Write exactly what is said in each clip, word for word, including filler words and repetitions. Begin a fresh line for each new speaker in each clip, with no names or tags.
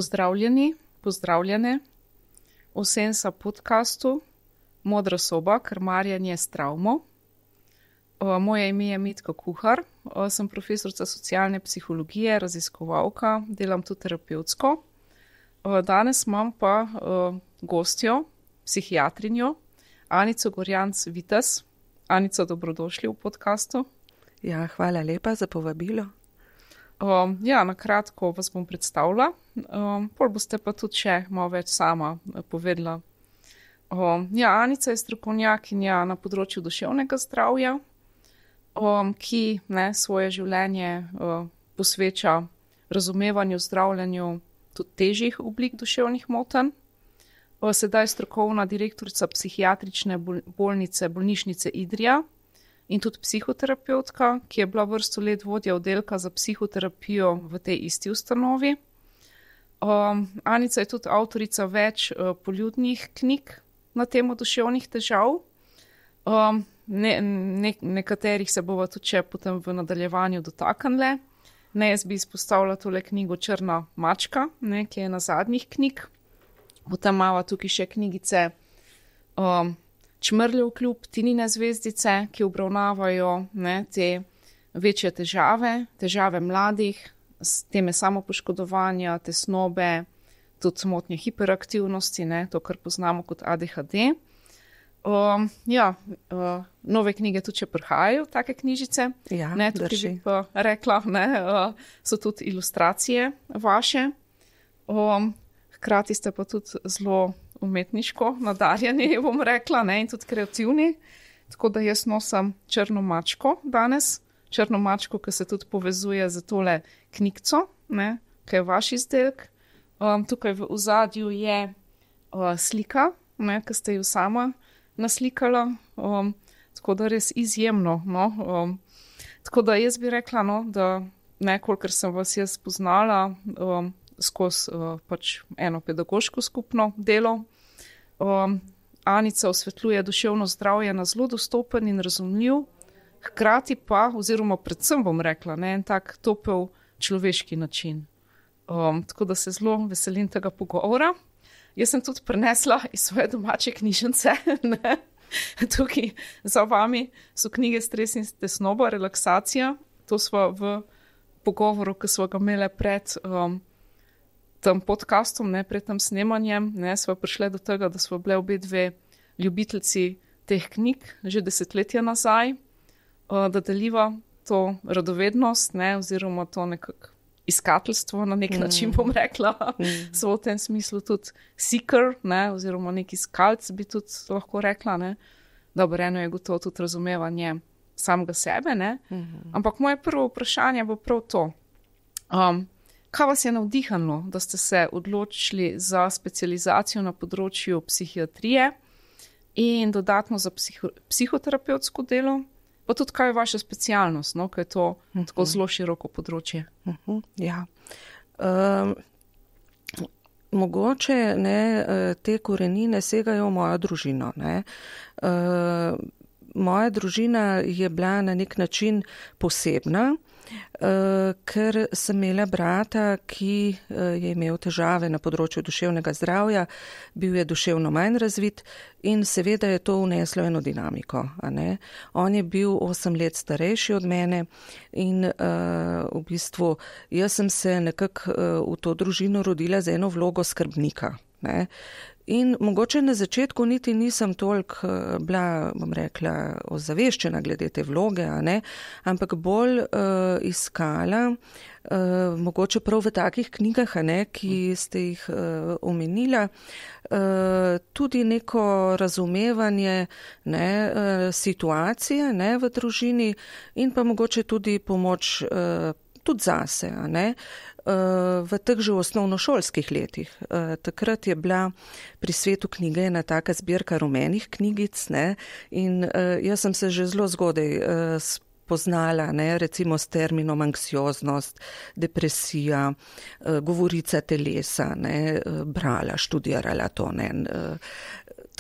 Pozdravljeni, pozdravljene v Sensa podcastu Modra soba, krmarjenje s travmo. Moje ime je Metka Kuhar, sem profesorica socialne psihologije, raziskovalka, delam tudi terapevtsko. Danes imam pa gostjo, psihiatrinjo, Anico Gorjanc Vitez. Anico, dobrodošli v podcastu.
Ja, hvala lepa za povabilo.
Um, ja, na kratko vas bom predstavila, um, pol boste pa tudi še malo več sama povedala. Um, ja, Anica je strokovnjakinja na področju duševnega zdravja, um, ki ne, svoje življenje uh, posveča razumevanju, zdravljenju tudi težjih oblik duševnih motenj. Uh, sedaj je strokovna direktorica psihiatrične bol- bolnice, bolnišnice Idrija, in tudi psihoterapeutka, ki je bila vrsto let vodja oddelka za psihoterapijo v tej isti ustanovi. Um, Anica je tudi avtorica več uh, poljudnih knjig na temo duševnih težav. Um, ne, ne, nekaterih se bova tudi še potem v nadaljevanju dotaknile. Ne, jaz bi izpostavila tole knjigo Črna mačka, ne, ki je na zadnjih knjig. Potem imava tukaj še knjigice um, Čmrljev klub, Tinine zvezdice, ki obravnavajo ne, te večje težave, težave mladih, teme samopoškodovanja, tesnobe, tudi motnje hiperaktivnosti, ne, to, kar poznamo kot A D H D. Um, ja, uh, nove knjige tudi še prihajajo, take knjižice.
Ja,
ne, tukaj bi pa rekla, ne, uh, so tudi ilustracije vaše. Um, hkrati ste pa tudi zelo umetniško nadarjeni, bom rekla, ne, in tudi kreativni. Tako da jaz nosim črno mačko danes. Črno mačko, ki se tudi povezuje z tole knjigco, ne, ki je vaš izdelek. Um, tukaj v ozadju je uh, slika, ne, ki ste jo sama naslikala. Um, tako da res izjemno. No, um, tako da jaz bi rekla, no, da ne, kolikor sem vas jaz poznala, um, skozi uh, pač eno pedagoško skupno delo. Um, Anica osvetljuje duševno zdravje na zelo dostopen in razumljiv, hkrati pa, oziroma predvsem bom rekla, ne, en tak topel človeški način. Um, tako da se zelo veselim tega pogovora. Jaz sem tudi prinesla iz svoje domače knjižnice, ne. Tukaj za vami so knjige Stres in tesnoba, relaksacija. To sva v pogovoru, ki sva ga imeli pred um, tem podcastom, ne, pred tem snemanjem, ne, sva prišli do tega, da sva bile obe dve ljubiteljci teh knjig že desetletja nazaj, uh, da deliva to radovednost, ne, oziroma to nekako iskateljstvo na nek mm. način, bom rekla. Mm. So v tem smislu tudi seeker, ne, oziroma nek iskalc bi tudi lahko rekla, ne. Dobro, eno je gotovo tudi razumevanje samega sebe, ne. Mm. Ampak moje prvo vprašanje bo prav to. Um, Kaj vas je navdihnilo, da ste se odločili za specializacijo na področju psihiatrije in dodatno za psiho, psihoterapevtsko delo? Pa tudi, kaj je vaša specialnost, no, ker je to uh-huh. tako zelo široko področje?
Uh-huh. Ja. Um, mogoče ne, te korenine segajo v mojo družino. Ne. Uh, moja družina je bila na nek način posebna, Uh, ker sem imela brata, ki uh, je imel težave na področju duševnega zdravja, bil je duševno manj razvit in seveda je to vneslo eno dinamiko. A ne? On je bil osem let starejši od mene in uh, v bistvu jaz sem se nekako uh, v to družino rodila z eno vlogo skrbnika. Ne? In mogoče na začetku niti nisem toliko bila, bom rekla, ozaveščena glede te vloge, a ne, ampak bolj uh, iskala, uh, mogoče prav v takih knjigah, a ne, ki ste jih uh, omenila, uh, tudi neko razumevanje ne, uh, situacije ne, v družini in pa mogoče tudi pomoč uh, tudi zase, a ne. V teh že osnovnošolskih letih. Takrat je bila pri Svetu knjige ena taka zbirka rumenih knjigic, ne, in jaz sem se že zelo zgodaj spoznala, ne, recimo s terminom anksioznost, depresija, govorica telesa, ne, brala, študirala to, ne.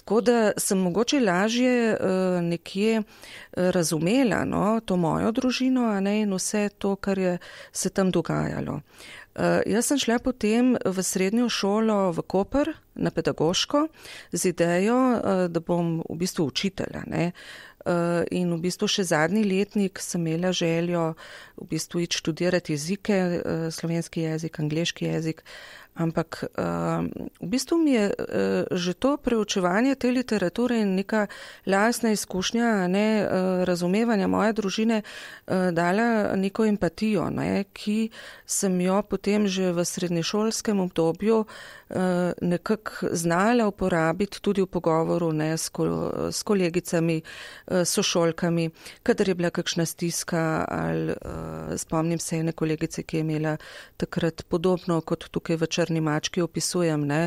tako da sem mogoče lažje uh, nekje uh, razumela no, to mojo družino, a ne, in vse to, kar je se tam dogajalo. Uh, jaz sem šla potem v srednjo šolo v Koper na pedagoško z idejo, uh, da bom v bistvu učitelja, ne. Uh, in v bistvu še zadnji letnik sem imela željo v bistvu iti študirati jezike, uh, slovenski jezik, angleški jezik, ampak uh, v bistvu mi je uh, že to preučevanje te literature in neka lastna izkušnja, ne, uh, razumevanja moje družine uh, dala neko empatijo, ne, ki sem jo potem že v srednješolskem obdobju uh, nekako znala uporabiti tudi v pogovoru, ne, s, ko, s kolegicami, sošolkami, kadar je bila kakšna stiska ali uh, spomnim se ene kolegice, ki je imela takrat podobno kot tukaj v Črni mački opisujem, ne,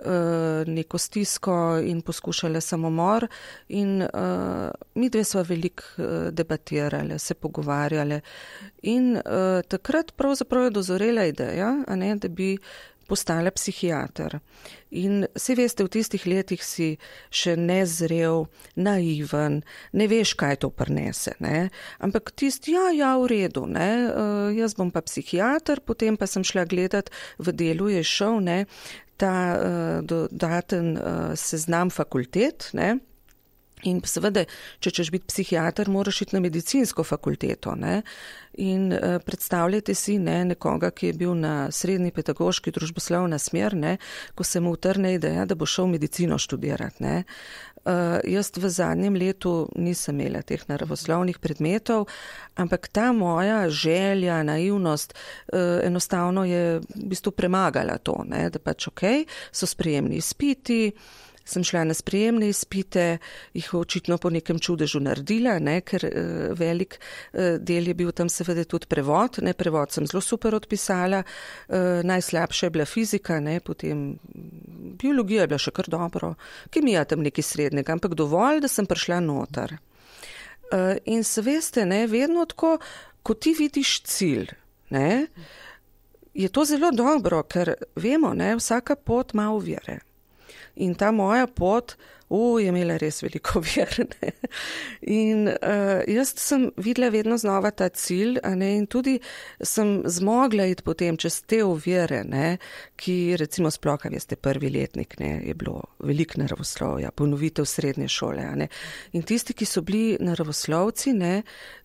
uh, neko stisko in poskušala samomor in uh, mi dve sva veliko uh, debatirale, se pogovarjale in uh, takrat pravzaprav je dozorela ideja, a ne, da bi postala psihiater. In saj veste, v tistih letih si še nezrel, naiven, ne veš, kaj to prinese, ne. Ampak tisti, ja, ja, v redu, ne, uh, jaz bom pa psihiater, potem pa sem šla gledat, v delu je šel, ne, ta uh, dodaten uh, seznam fakultet, ne. In seveda, če češ biti psihiater, moraš iti na medicinsko fakulteto, ne. In uh, predstavljajte si, ne, nekoga, ki je bil na srednji pedagoški družboslovna smer, ne, ko se mu utrne ideja, da bo šel medicino študirati, ne. Uh, jaz v zadnjem letu nisem imela teh naravoslovnih predmetov, ampak ta moja želja, naivnost, uh, enostavno je v bistvu premagala to, ne, da pač okej, okay, so sprejemni izpiti, sem šla na sprejemne izpite, jih očitno po nekem čudežu naredila, ne, ker uh, velik uh, del je bil tam seveda tudi prevod, ne, prevod sem zelo super odpisala, uh, najslabša je bila fizika, ne, potem biologija je bila še kar dobro, kemija tam nekaj srednjega, ampak dovolj, da sem prišla noter. Uh, in se veste, ne, vedno tako, ko ti vidiš cilj, ne, je to zelo dobro, ker vemo, ne, vsaka pot ima ovire. In ta moja pot, u, je imela res veliko ovir, ne. In uh, jaz sem videla vedno znova ta cilj, a ne, in tudi sem zmogla iti potem čez te ovire, ne, ki recimo sploh, a veste, prvi letnik, ne, je bilo veliko naravoslovja, ponovitev srednje šole, a ne. In tisti, ki so bili naravoslovci, ne,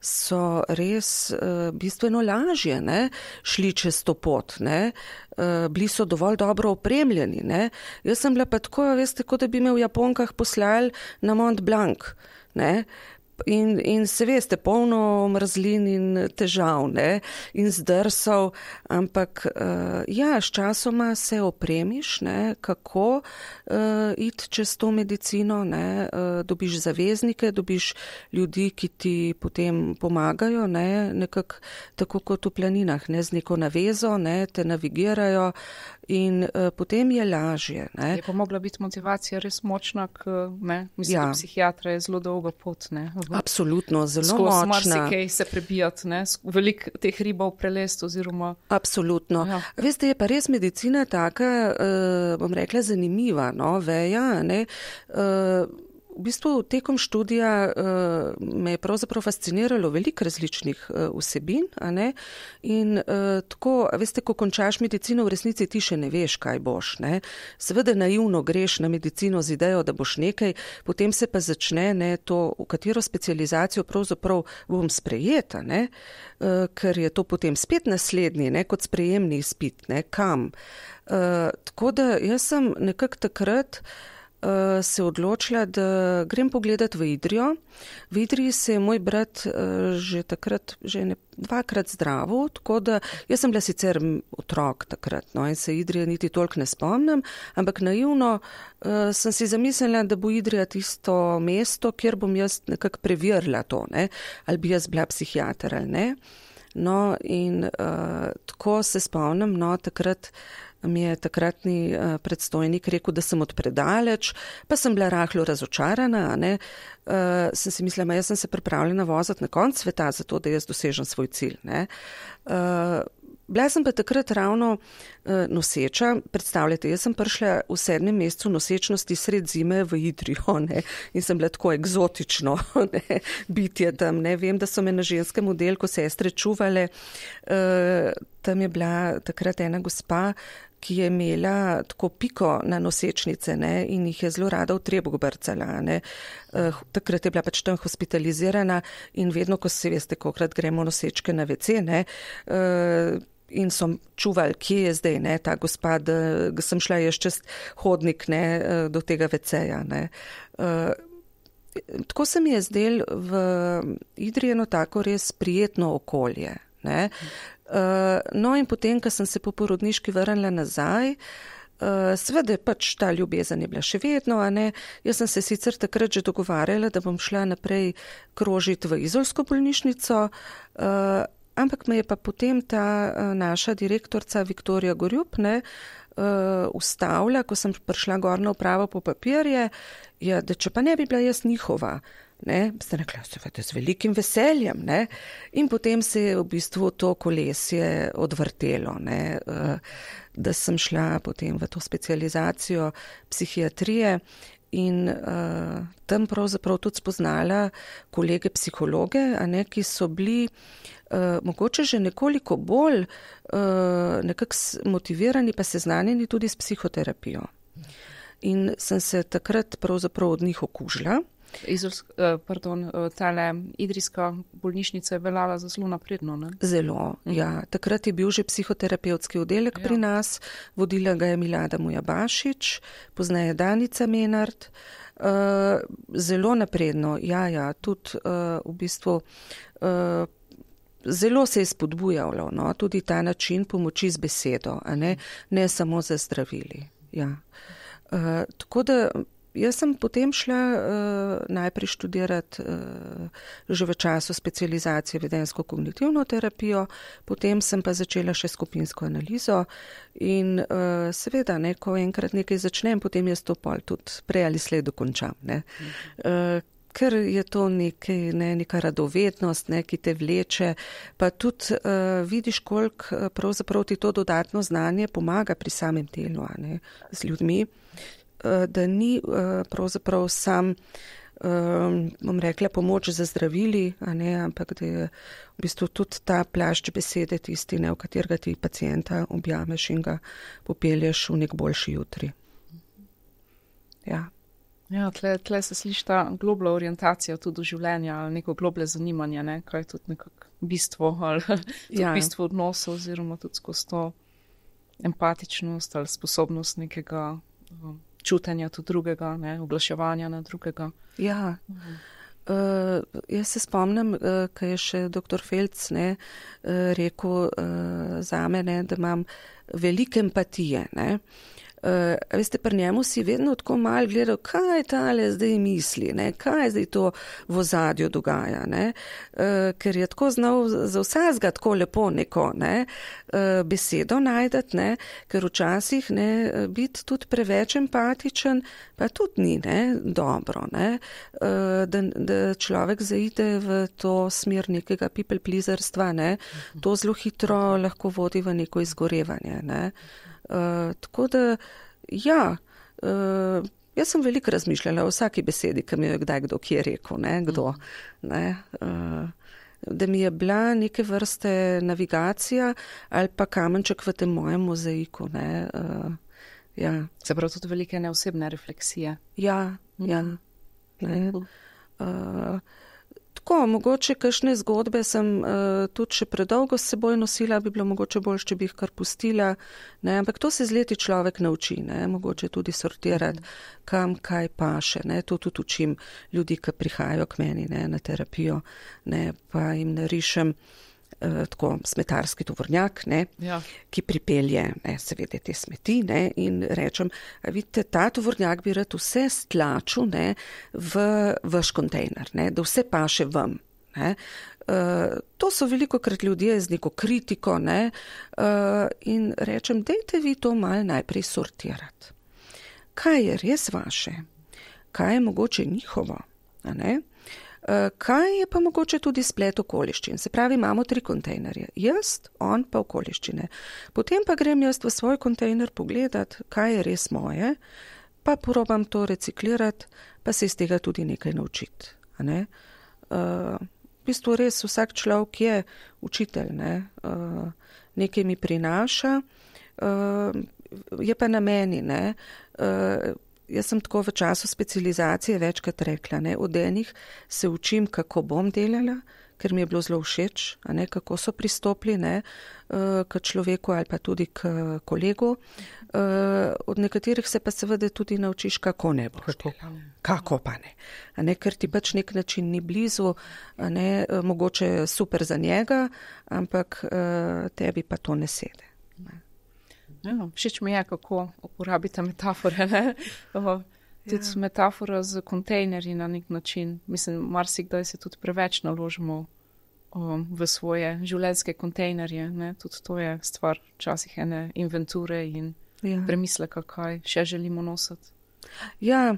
so res uh, bistveno lažje, ne, šli čez to pot, ne. Uh, bili so dovolj dobro opremljeni, ne. Jaz sem bila pa tako, veste, kot da bi me v Japonkah poslali na Mont Blanc, ne. In, in se veste, polno mrzlin in težav, ne, in zdrsov, ampak uh, ja, s časoma se opremiš, ne, kako uh, iti čez to medicino, ne, uh, dobiš zaveznike, dobiš ljudi, ki ti potem pomagajo, ne, nekako tako kot v planinah, ne, z neko navezo, ne, te navigirajo in uh, potem je lažje, ne.
Je pa mogla biti motivacija res močna, k, ne, mislim,
ja.
da psihiatra je zelo dolga pot, ne.
Absolutno, zelo
skozi
močna.
marsikaj se prebijati, ne, veliko teh ribov prelest oziroma.
Absolutno.
Ja.
Veste, je pa res medicina taka, uh, bom rekla, zanimiva, no, veja, ne, uh, v bistvu tekom študija uh, me je pravzaprav fasciniralo veliko različnih uh, vsebin, a ne, in uh, tako, veste, ko končaš medicino, v resnici ti še ne veš, kaj boš, ne. Seveda naivno greš na medicino z idejo, da boš nekaj, potem se pa začne, ne, to, v katero specializacijo pravzaprav bom sprejeta, ne, uh, ker je to potem spet naslednji, ne, kot sprejemni izpit, ne, kam. Uh, tako da jaz sem nekako takrat Uh, se odločila, da grem pogledat v Idrijo. V Idriji se je moj brat uh, že takrat, že ne, dvakrat zdravil, tako da jaz sem bila sicer otrok takrat, no, in se Idrije niti toliko ne spomnim, ampak naivno uh, sem si zamislila, da bo Idrija tisto mesto, kjer bom jaz nekako preverila to, ne, ali bi jaz bila psihiater ali ne. No, in uh, tako se spomnim, no, takrat mi je takratni uh, predstojnik rekel, da sem odpredaleč, pa sem bila rahlo razočarana, ne, uh, sem si mislila, jaz sem se pripravljena voziti na konc sveta, zato da jaz dosežem svoj cilj, ne. Uh, bila sem pa takrat ravno uh, noseča, predstavljate, jaz sem prišla v sedmem mesecu nosečnosti sred zime v Idrijo, ne, in sem bila tako egzotično, ne, bitje tam, ne, vem, da so me na ženskem oddelku sestre čuvale, uh, tam je bila takrat ena gospa, ki je imela tako piko na nosečnice, ne, in jih je zelo rada v trebuh brcala, ne. Uh, takrat je bila pač tam hospitalizirana in vedno, ko se veste, kolikrat gremo nosečke na ve ce, ne, uh, in so čuvali, kje je zdaj, ne, ta gospa, da sem šla jaz čez hodnik, ne, do tega ve ceja, ne. Uh, tako se mi je zdel v Idriji eno tako res prijetno okolje, ne. Uh, no in potem, ko sem se po porodniški vrnila nazaj, uh, seveda pač ta ljubezen je bila še vedno, a ne, jaz sem se sicer takrat že dogovarjala, da bom šla naprej krožiti v izolsko bolnišnico, uh, ampak me je pa potem ta uh, naša direktorca Viktorija Gorjup, ne, uh, ustavila, ko sem prišla gor na upravo po papirje, ja, da če pa ne bi bila jaz njihova, ne, sem rekla, seveda z velikim veseljem, ne, in potem se je v bistvu to kolesje odvrtelo, ne, da sem šla potem v to specializacijo psihiatrije in uh, tam pravzaprav tudi spoznala kolege psihologe, a ne, ki so bili uh, mogoče že nekoliko bolj uh, nekako motivirani pa seznanjeni tudi s psihoterapijo. In sem se takrat pravzaprav od njih okužila.
Izolsk, pardon, tale idrijska bolnišnica je veljala za zelo napredno, ne?
Zelo, mm. ja. Takrat je bil že psihoterapevtski oddelek ja. pri nas, vodila ga je Milada Mujabašič, poznaje Danica Menard, uh, zelo napredno, ja, ja, tudi uh, v bistvu uh, zelo se je spodbujalo, no, tudi ta način pomoči z besedo, a ne, ne samo za zdravili, ja. Uh, tako da jaz sem potem šla uh, najprej študirati uh, že v času specializacije vedensko-kognitivno terapijo, potem sem pa začela še skupinsko analizo in uh, seveda, ne, ko enkrat nekaj začnem, potem jaz to pol tudi prej ali slej dokončam, ne. Uh, ker je to nekaj, ne, neka radovednost, ne, ki te vleče, pa tudi uh, vidiš, koliko pravzaprav ti to dodatno znanje pomaga pri samem delu, a ne, z ljudmi. Da ni pravzaprav sam, bom rekla, pomoč za zdravili, a ne, ampak da je v bistvu tudi ta plašč besede tisti, ne, v katerega ti pacienta objameš in ga popelješ v nek boljši jutri. Ja.
Ja, tle, tle se sliši ta globla orientacija tudi v življenju ali neko globlje zanimanje, ne, kaj je tudi nekako bistvo ali ja. bistvo odnosov oziroma tudi skozi to empatičnost ali sposobnost nekega um, čutenja tudi drugega, ne, oglaševanja na drugega.
Ja, uh-huh. uh, jaz se spomnim, uh, ko je še doktor Felc, ne, uh, rekel uh, za mene, da imam velike empatije, ne. Uh, veste, pri njemu si vedno tako malo gledal, kaj tale zdaj misli, ne, kaj zdaj to v ozadju dogaja, ne, uh, ker je tako znal za vsazga tako lepo neko, ne, uh, besedo najdati, ne, ker včasih, ne, biti tudi preveč empatičen, pa tudi ni, ne, dobro, ne, uh, da, da človek zaide v to smer nekega people pleaserstva, ne, to zelo hitro lahko vodi v neko izgorevanje, ne. Uh, tako da, ja, uh, jaz sem veliko razmišljala o vsaki besedi, ki mi jo je kdaj kdo kje rekel, ne, kdo, ne, uh, da mi je bila neke vrste navigacija ali pa kamenček v tem mojem mozaiku, ne, uh, ja.
Se pravi tudi velike neosebne refleksije.
Ja, ja, ne, uh, tako, mogoče kakšne zgodbe sem uh, tudi še predolgo s seboj nosila, bi bilo mogoče bolj, če bi jih kar pustila, ne, ampak to se z leti človek nauči, ne, mogoče tudi sortirati, kam kaj paše, ne, to tudi učim ljudi, ki prihajajo k meni, ne, na terapijo, ne, pa jim narišem uh, tako smetarski tovornjak, ne, ja. ki pripelje, ne, seveda te smeti, ne, in rečem, vidite, ta tovornjak bi rad vse stlačil, ne, v vaš kontejner, ne, da vse paše vam, ne. Uh, to so velikokrat ljudje z neko kritiko, ne, uh, in rečem, dejte vi to malo najprej sortirati. Kaj je res vaše? Kaj je mogoče njihovo? A ne? Kaj je pa mogoče tudi splet okoliščin? Se pravi, imamo tri kontejnerje. Jaz, on pa okoliščine. Potem pa grem jaz v svoj kontejner pogledat, kaj je res moje, pa probam to reciklirati, pa se iz tega tudi nekaj naučiti. Ne? Uh, v bistvu res vsak človek je učitelj, ne? uh, nekaj mi prinaša, uh, je pa na meni, ne? Uh, jaz sem tako v času specializacije večkrat rekla, ne? Od enih se učim, kako bom delala, ker mi je bilo zelo všeč, a ne, kako so pristopili, ne, k človeku ali pa tudi k kolegu. Od nekaterih se pa seveda tudi naučiš, kako ne boš delal. Kako pa ne. A ne, ker ti pač nek način ni blizu, a ne, mogoče super za njega, ampak tebi pa to ne sede. Ne.
Ja, všeč mi je, kako uporabite metafore, ne. Tudi ja. Metafora z kontejnerji na nek način. Mislim, marsikdaj se tudi preveč naložimo um, v svoje življenjske kontejnerje. Ne? Tudi to je stvar včasih ene inventure in ja. Premisleka, kaj še želimo nositi.
Ja,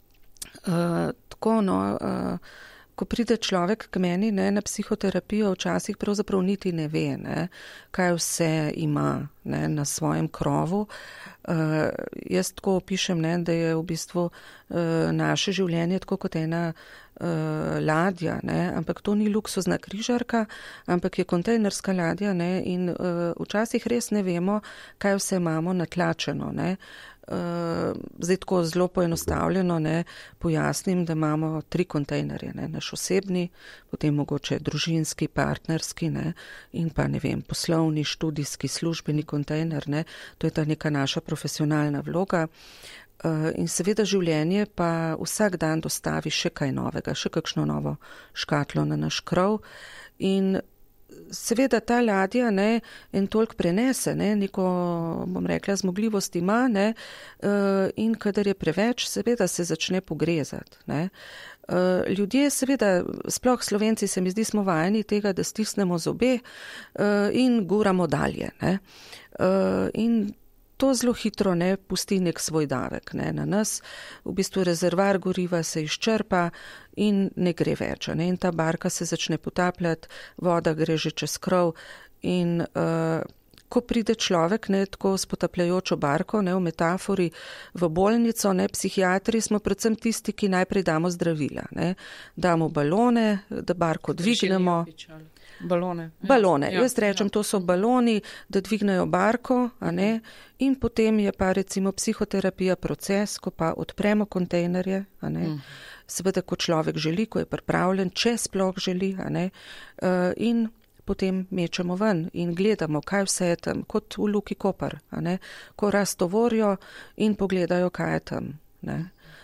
uh, tako no, uh, ko pride človek k meni, ne, na psihoterapijo, včasih pravzaprav niti ne ve, ne, kaj vse ima, ne, na svojem krovu. Uh, jaz tako opišem, ne, da je v bistvu uh, naše življenje tako kot ena uh, ladja, ne, ampak to ni luksuzna križarka, ampak je kontejnerska ladja, ne, in uh, včasih res ne vemo, kaj vse imamo natlačeno, ne. Uh, zdaj tako zelo poenostavljeno, ne, pojasnim, da imamo tri kontejnerje, ne, naš osebni, potem mogoče družinski, partnerski, ne, in pa ne vem, poslovni, študijski, službeni kontejner, ne, to je ta neka naša profesionalna vloga. Uh, in seveda življenje pa vsak dan dostavi še kaj novega, še kakšno novo škatlo na naš krov in seveda ta ladja, ne, en toliko prenese, ne, neko, bom rekla, zmogljivost ima, ne, uh, in kadar je preveč, seveda se začne pogrezati, ne. Uh, ljudje, seveda, sploh Slovenci se mi zdi, smo vajeni tega, da stisnemo zobe uh, in guramo dalje, ne. Uh, in to zelo hitro ne pusti nek svoj davek, ne, na nas. V bistvu rezervar goriva se izčrpa in ne gre več, ne, in ta barka se začne potapljati, voda gre že čez krov in uh, ko pride človek, ne, tako s potapljajočo barko, ne, v metafori v bolnico, ne, psihiatri smo predvsem tisti, ki najprej damo zdravila, ne, damo balone, da barko dvignemo.
Balone.
Balone.
Ja,
Jaz rečem, ja. To so baloni, da dvignejo barko, a ne, in potem je pa recimo psihoterapija proces, ko pa odpremo kontejnerje, a ne, mm. seveda, ko človek želi, ko je pripravljen, če sploh želi, a ne, uh, in potem mečemo ven in gledamo, kaj vse je tam, kot v Luki Koper, a ne, ko raztovorijo in pogledajo, kaj je tam, ne.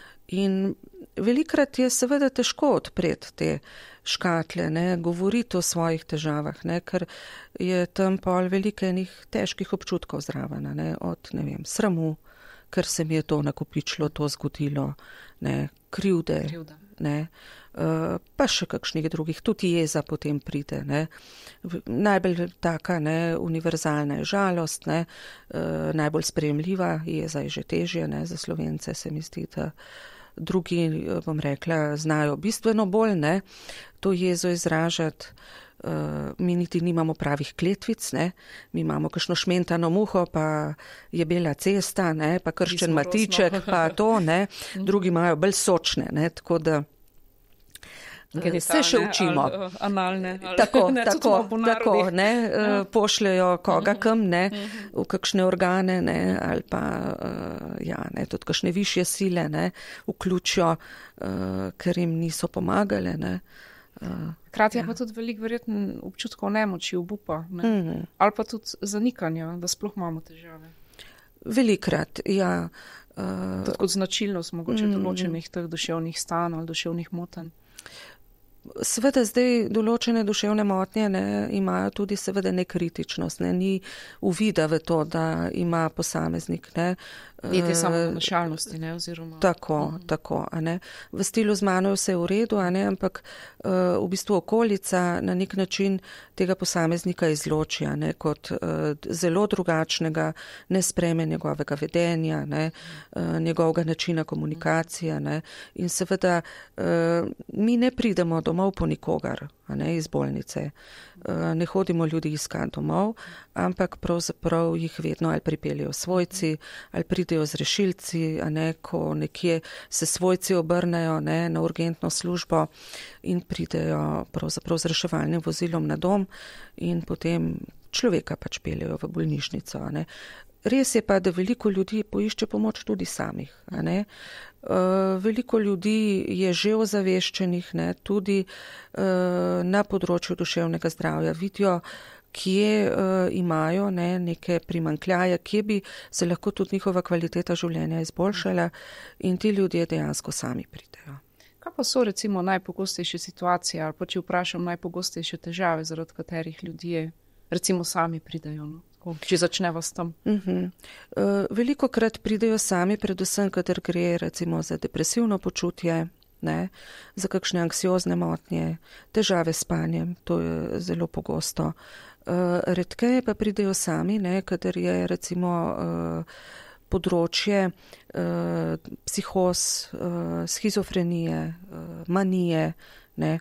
In velikrat je seveda težko odpreti te škatle, ne, govoriti o svojih težavah, ne, ker je tam pol veliko enih težkih občutkov zraven, ne, od, ne vem, sramu, ker se mi je to nakopičilo, to zgodilo, ne, krivde,
Krivda.
ne, uh, pa še kakšnih drugih, tudi jeza potem pride, ne. Najbolj taka, ne, univerzalna je žalost, ne, uh, najbolj sprejemljiva, jeza je že težje, ne, za Slovence se mi zdi, da drugi, bom rekla, znajo bistveno bolj, ne, to jezo izražati. Uh, mi niti nimamo pravih kletvic, ne, mi imamo kakšno šmentano muho, pa je bela cesta, ne, pa krščen matiček, pa to, ne, drugi imajo bolj sočne, ne, tako da se še učimo.
Ali, analne. Ali,
tako,
ne,
tako, tako, ne, ja. Pošljajo koga kam, ne, v kakšne organe, ne, ali pa, uh, ja, ne, tudi kakšne višje sile, ne, vključijo, uh, ker jim niso pomagale, ne.
Hkrati uh, je
ja.
pa tudi veliko verjetno občutkov nemoči, obupa, ne,
mm -hmm.
ali pa tudi zanikanja, da sploh imamo težave.
Velikrat, ja. Uh,
tudi kot značilnost mogoče
mm,
določenih teh duševnih stanj ali duševnih motenj.
Seveda zdaj določene duševne motnje, ne, imajo tudi seveda nekritičnost, ne, ni uvida v to, da ima posameznik, ne,
Niti samo našalnosti, ne, oziroma.
Tako, uh -huh. tako, a ne. V stilu z mano je vse v redu, a ne, ampak uh, v bistvu okolica na nek način tega posameznika izloči, a ne, kot uh, zelo drugačnega, ne sprejme njegovega vedenja, ne, uh, njegovega načina komunikacije, ne, in seveda uh, mi ne pridemo domov po nikogar, a ne, iz bolnice. Uh, ne hodimo ljudi iskati domov, ampak pravzaprav jih vedno ali pripeljejo svojci, ali pridejo z rešilci, a ne, ko nekje se svojci obrnejo, ne, na urgentno službo in pridejo pravzaprav z reševalnim vozilom na dom in potem človeka pač peljejo v bolnišnico, a ne. Res je pa, da veliko ljudi poišče pomoč tudi samih, a ne. Uh, veliko ljudi je že ozaveščenih, ne, tudi uh, na področju duševnega zdravja, vidijo, kje uh, imajo, ne, neke primanjkljaje, kje bi se lahko tudi njihova kvaliteta življenja izboljšala in ti ljudje dejansko sami pridejo.
Kaj pa so recimo najpogostejše situacije ali pa če vprašam najpogostejše težave, zaradi katerih ljudje recimo sami pridejo, no? Če začneva s tem.
Uh-huh. Uh, veliko krat pridejo sami, predvsem, kadar gre recimo za depresivno počutje, ne, za kakšne anksiozne motnje, težave s spanjem, to je zelo pogosto. Uh, redkeje pa pridejo sami, ne, kadar je recimo uh, področje uh, psihoz, uh, schizofrenije, uh, manije, ne.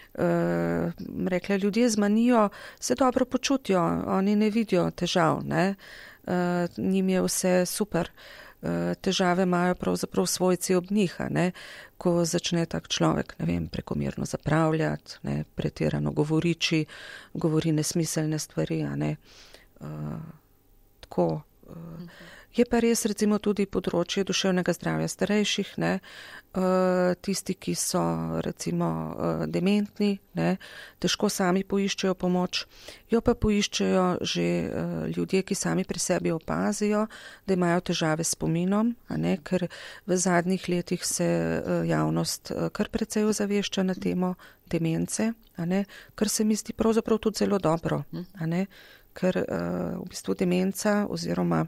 Uh, rekla, ljudje z manijo se dobro počutijo, oni ne vidijo težav, ne, uh, njim je vse super, uh, težave imajo pravzaprav svojci ob njih, ne, ko začne tak človek, ne vem, prekomerno zapravljati, ne, pretirano govoriči, govori nesmiselne stvari, a ne, uh, tako. Uh, uh-huh. Je pa res recimo tudi področje duševnega zdravja starejših, ne, uh, tisti, ki so recimo uh, dementni, ne, težko sami poiščejo pomoč, jo pa poiščejo že uh, ljudje, ki sami pri sebi opazijo, da imajo težave s spominom, a ne, ker v zadnjih letih se uh, javnost uh, kar precej ozavešča na temo demence, a ne, kar se mi zdi pravzaprav tudi zelo dobro, a ne, ker uh, v bistvu demenca oziroma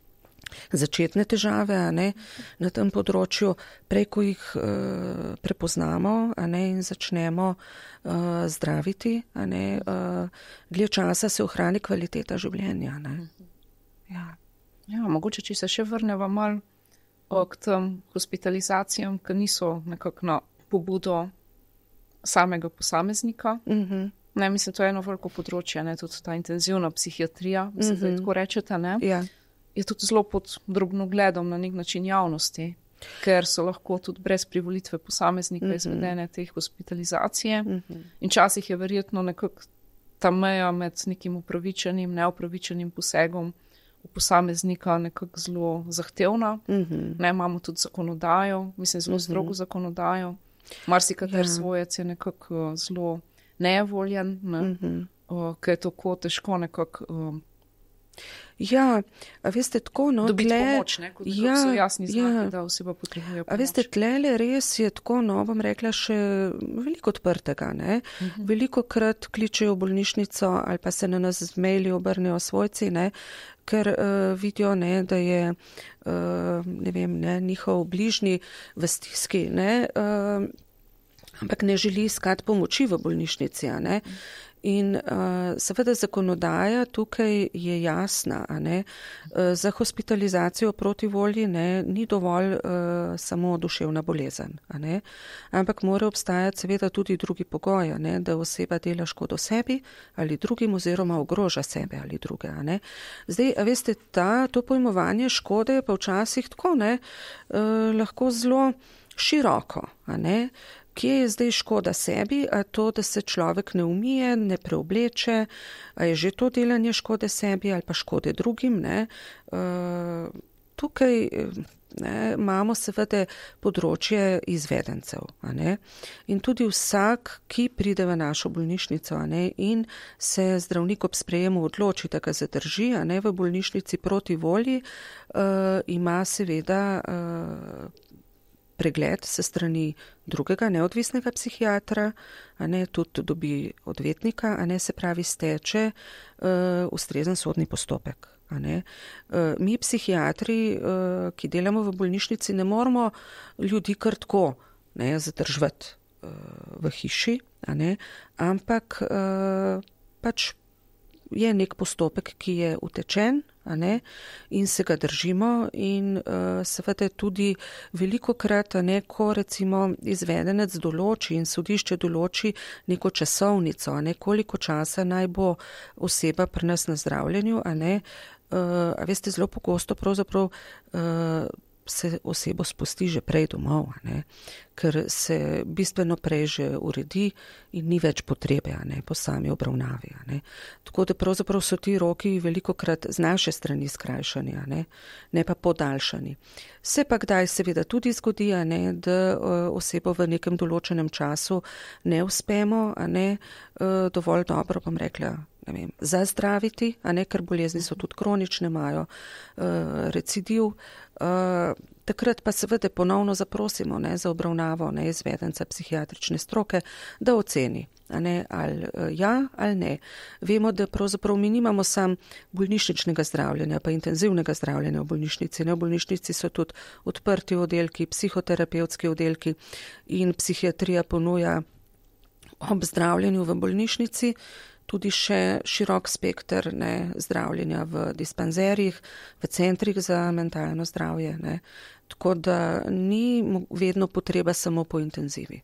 začetne težave, a ne, na tem področju, prej ko jih uh, prepoznamo, a ne, in začnemo uh, zdraviti, a ne, uh, dlje časa se ohrani kvaliteta življenja, ne. Ja.
Ja, mogoče, če se še vrneva malo k tem hospitalizacijam, ki niso nekako na pobudo samega posameznika.
Mhm.
Ne, mislim, to je eno veliko področje, ne, tudi ta intenzivna psihiatrija, mislim,
Mhm.
da tako rečete, ne.
Ja.
Je tudi zelo pod drobnogledom na nek način javnosti, ker so lahko tudi brez privolitve posameznika mm-hmm. izvedene te hospitalizacije. Mm-hmm. In časih je verjetno nekako ta meja med nekim upravičenim, neupravičenim posegom v posameznika nekako zelo zahtevna. Mm-hmm. Ne, imamo tudi zakonodajo, mislim, zelo mm-hmm. strogo zakonodajo. Marsikater ja. svojec je nekako zelo nevoljen, ne, mm-hmm. uh, ker je tako težko nekako... Uh,
Ja, a veste, tako, no,
dobiti
tle,
pomoč, ne, kot ja, so jasni znaki, ja, da oseba potrebuje pomoč.
A veste, tlele res je tako, no, bom rekla, še veliko odprtega, ne. Uh-huh. Veliko krat kličejo v bolnišnico ali pa se na nas z maili obrnejo svojci, ne, ker uh, vidijo, ne, da je, uh, ne vem, ne, njihov bližnji v stiski, ne, uh, ampak ne želi iskati pomoči v bolnišnici, a ne. Uh-huh. In uh, seveda zakonodaja tukaj je jasna, a ne, uh, za hospitalizacijo proti volji, ne, ni dovolj uh, samo duševna bolezen, a ne, ampak mora obstajati seveda tudi drugi pogoj, a ne, da oseba dela škodo sebi ali drugim oziroma ogroža sebe ali druge, a ne. Zdaj, a veste, ta, to pojmovanje škode pa včasih tako, ne, uh, lahko zelo široko, a ne. Kje je zdaj škoda sebi, a to, da se človek ne umije, ne preobleče, a je že to delanje škode sebi ali pa škode drugim, ne. Uh, tukaj ne, imamo seveda področje izvedencev, a ne. In tudi vsak, ki pride v našo bolnišnico, a ne, in se zdravnik ob sprejemu odloči, da ga zadrži, a ne, v bolnišnici proti volji, uh, ima seveda uh, pregled se strani drugega neodvisnega psihiatra, a ne, tudi dobi odvetnika, a ne, se pravi steče uh, ustrezen sodni postopek. A ne. Mi, psihiatri, ki delamo v bolnišnici, ne moramo ljudi kar tako ne, zadržati v hiši, a ne, ampak pač je nek postopek, ki je utečen, a ne, in se ga držimo in uh, seveda tudi velikokrat, a ne, ko recimo izvedenec določi in sodišče določi neko časovnico, a ne, koliko časa naj bo oseba pri nas na zdravljenju, a ne, uh, a veste, zelo pogosto pravzaprav uh, se osebo spusti že prej domov, a ne, ker se bistveno prej že uredi in ni več potrebe, a ne, po sami obravnavi, a ne. Tako da pravzaprav so ti roki velikokrat z naše strani skrajšani, a ne, ne pa podaljšani. Se pa kdaj seveda tudi zgodi, a ne, da osebo v nekem določenem času ne uspemo, a ne, dovolj dobro, bom rekla, ne vem, zazdraviti, a ne, ker bolezni so tudi kronične, imajo uh, recidiv. Uh, takrat pa seveda ponovno zaprosimo, ne, za obravnavo, ne, izvedenca psihiatrične stroke, da oceni, a ne, ali uh, ja ali ne. Vemo, da pravzaprav mi nimamo sam bolnišničnega zdravljenja, pa intenzivnega zdravljenja v bolnišnici. Ne, v bolnišnici so tudi odprti oddelki, psihoterapevtski oddelki in psihiatrija ponuja ob zdravljenju v bolnišnici tudi še širok spekter, ne, zdravljenja v dispanzerjih, v centrih za mentalno zdravje. Ne. Tako da ni vedno potreba samo po intenzivi.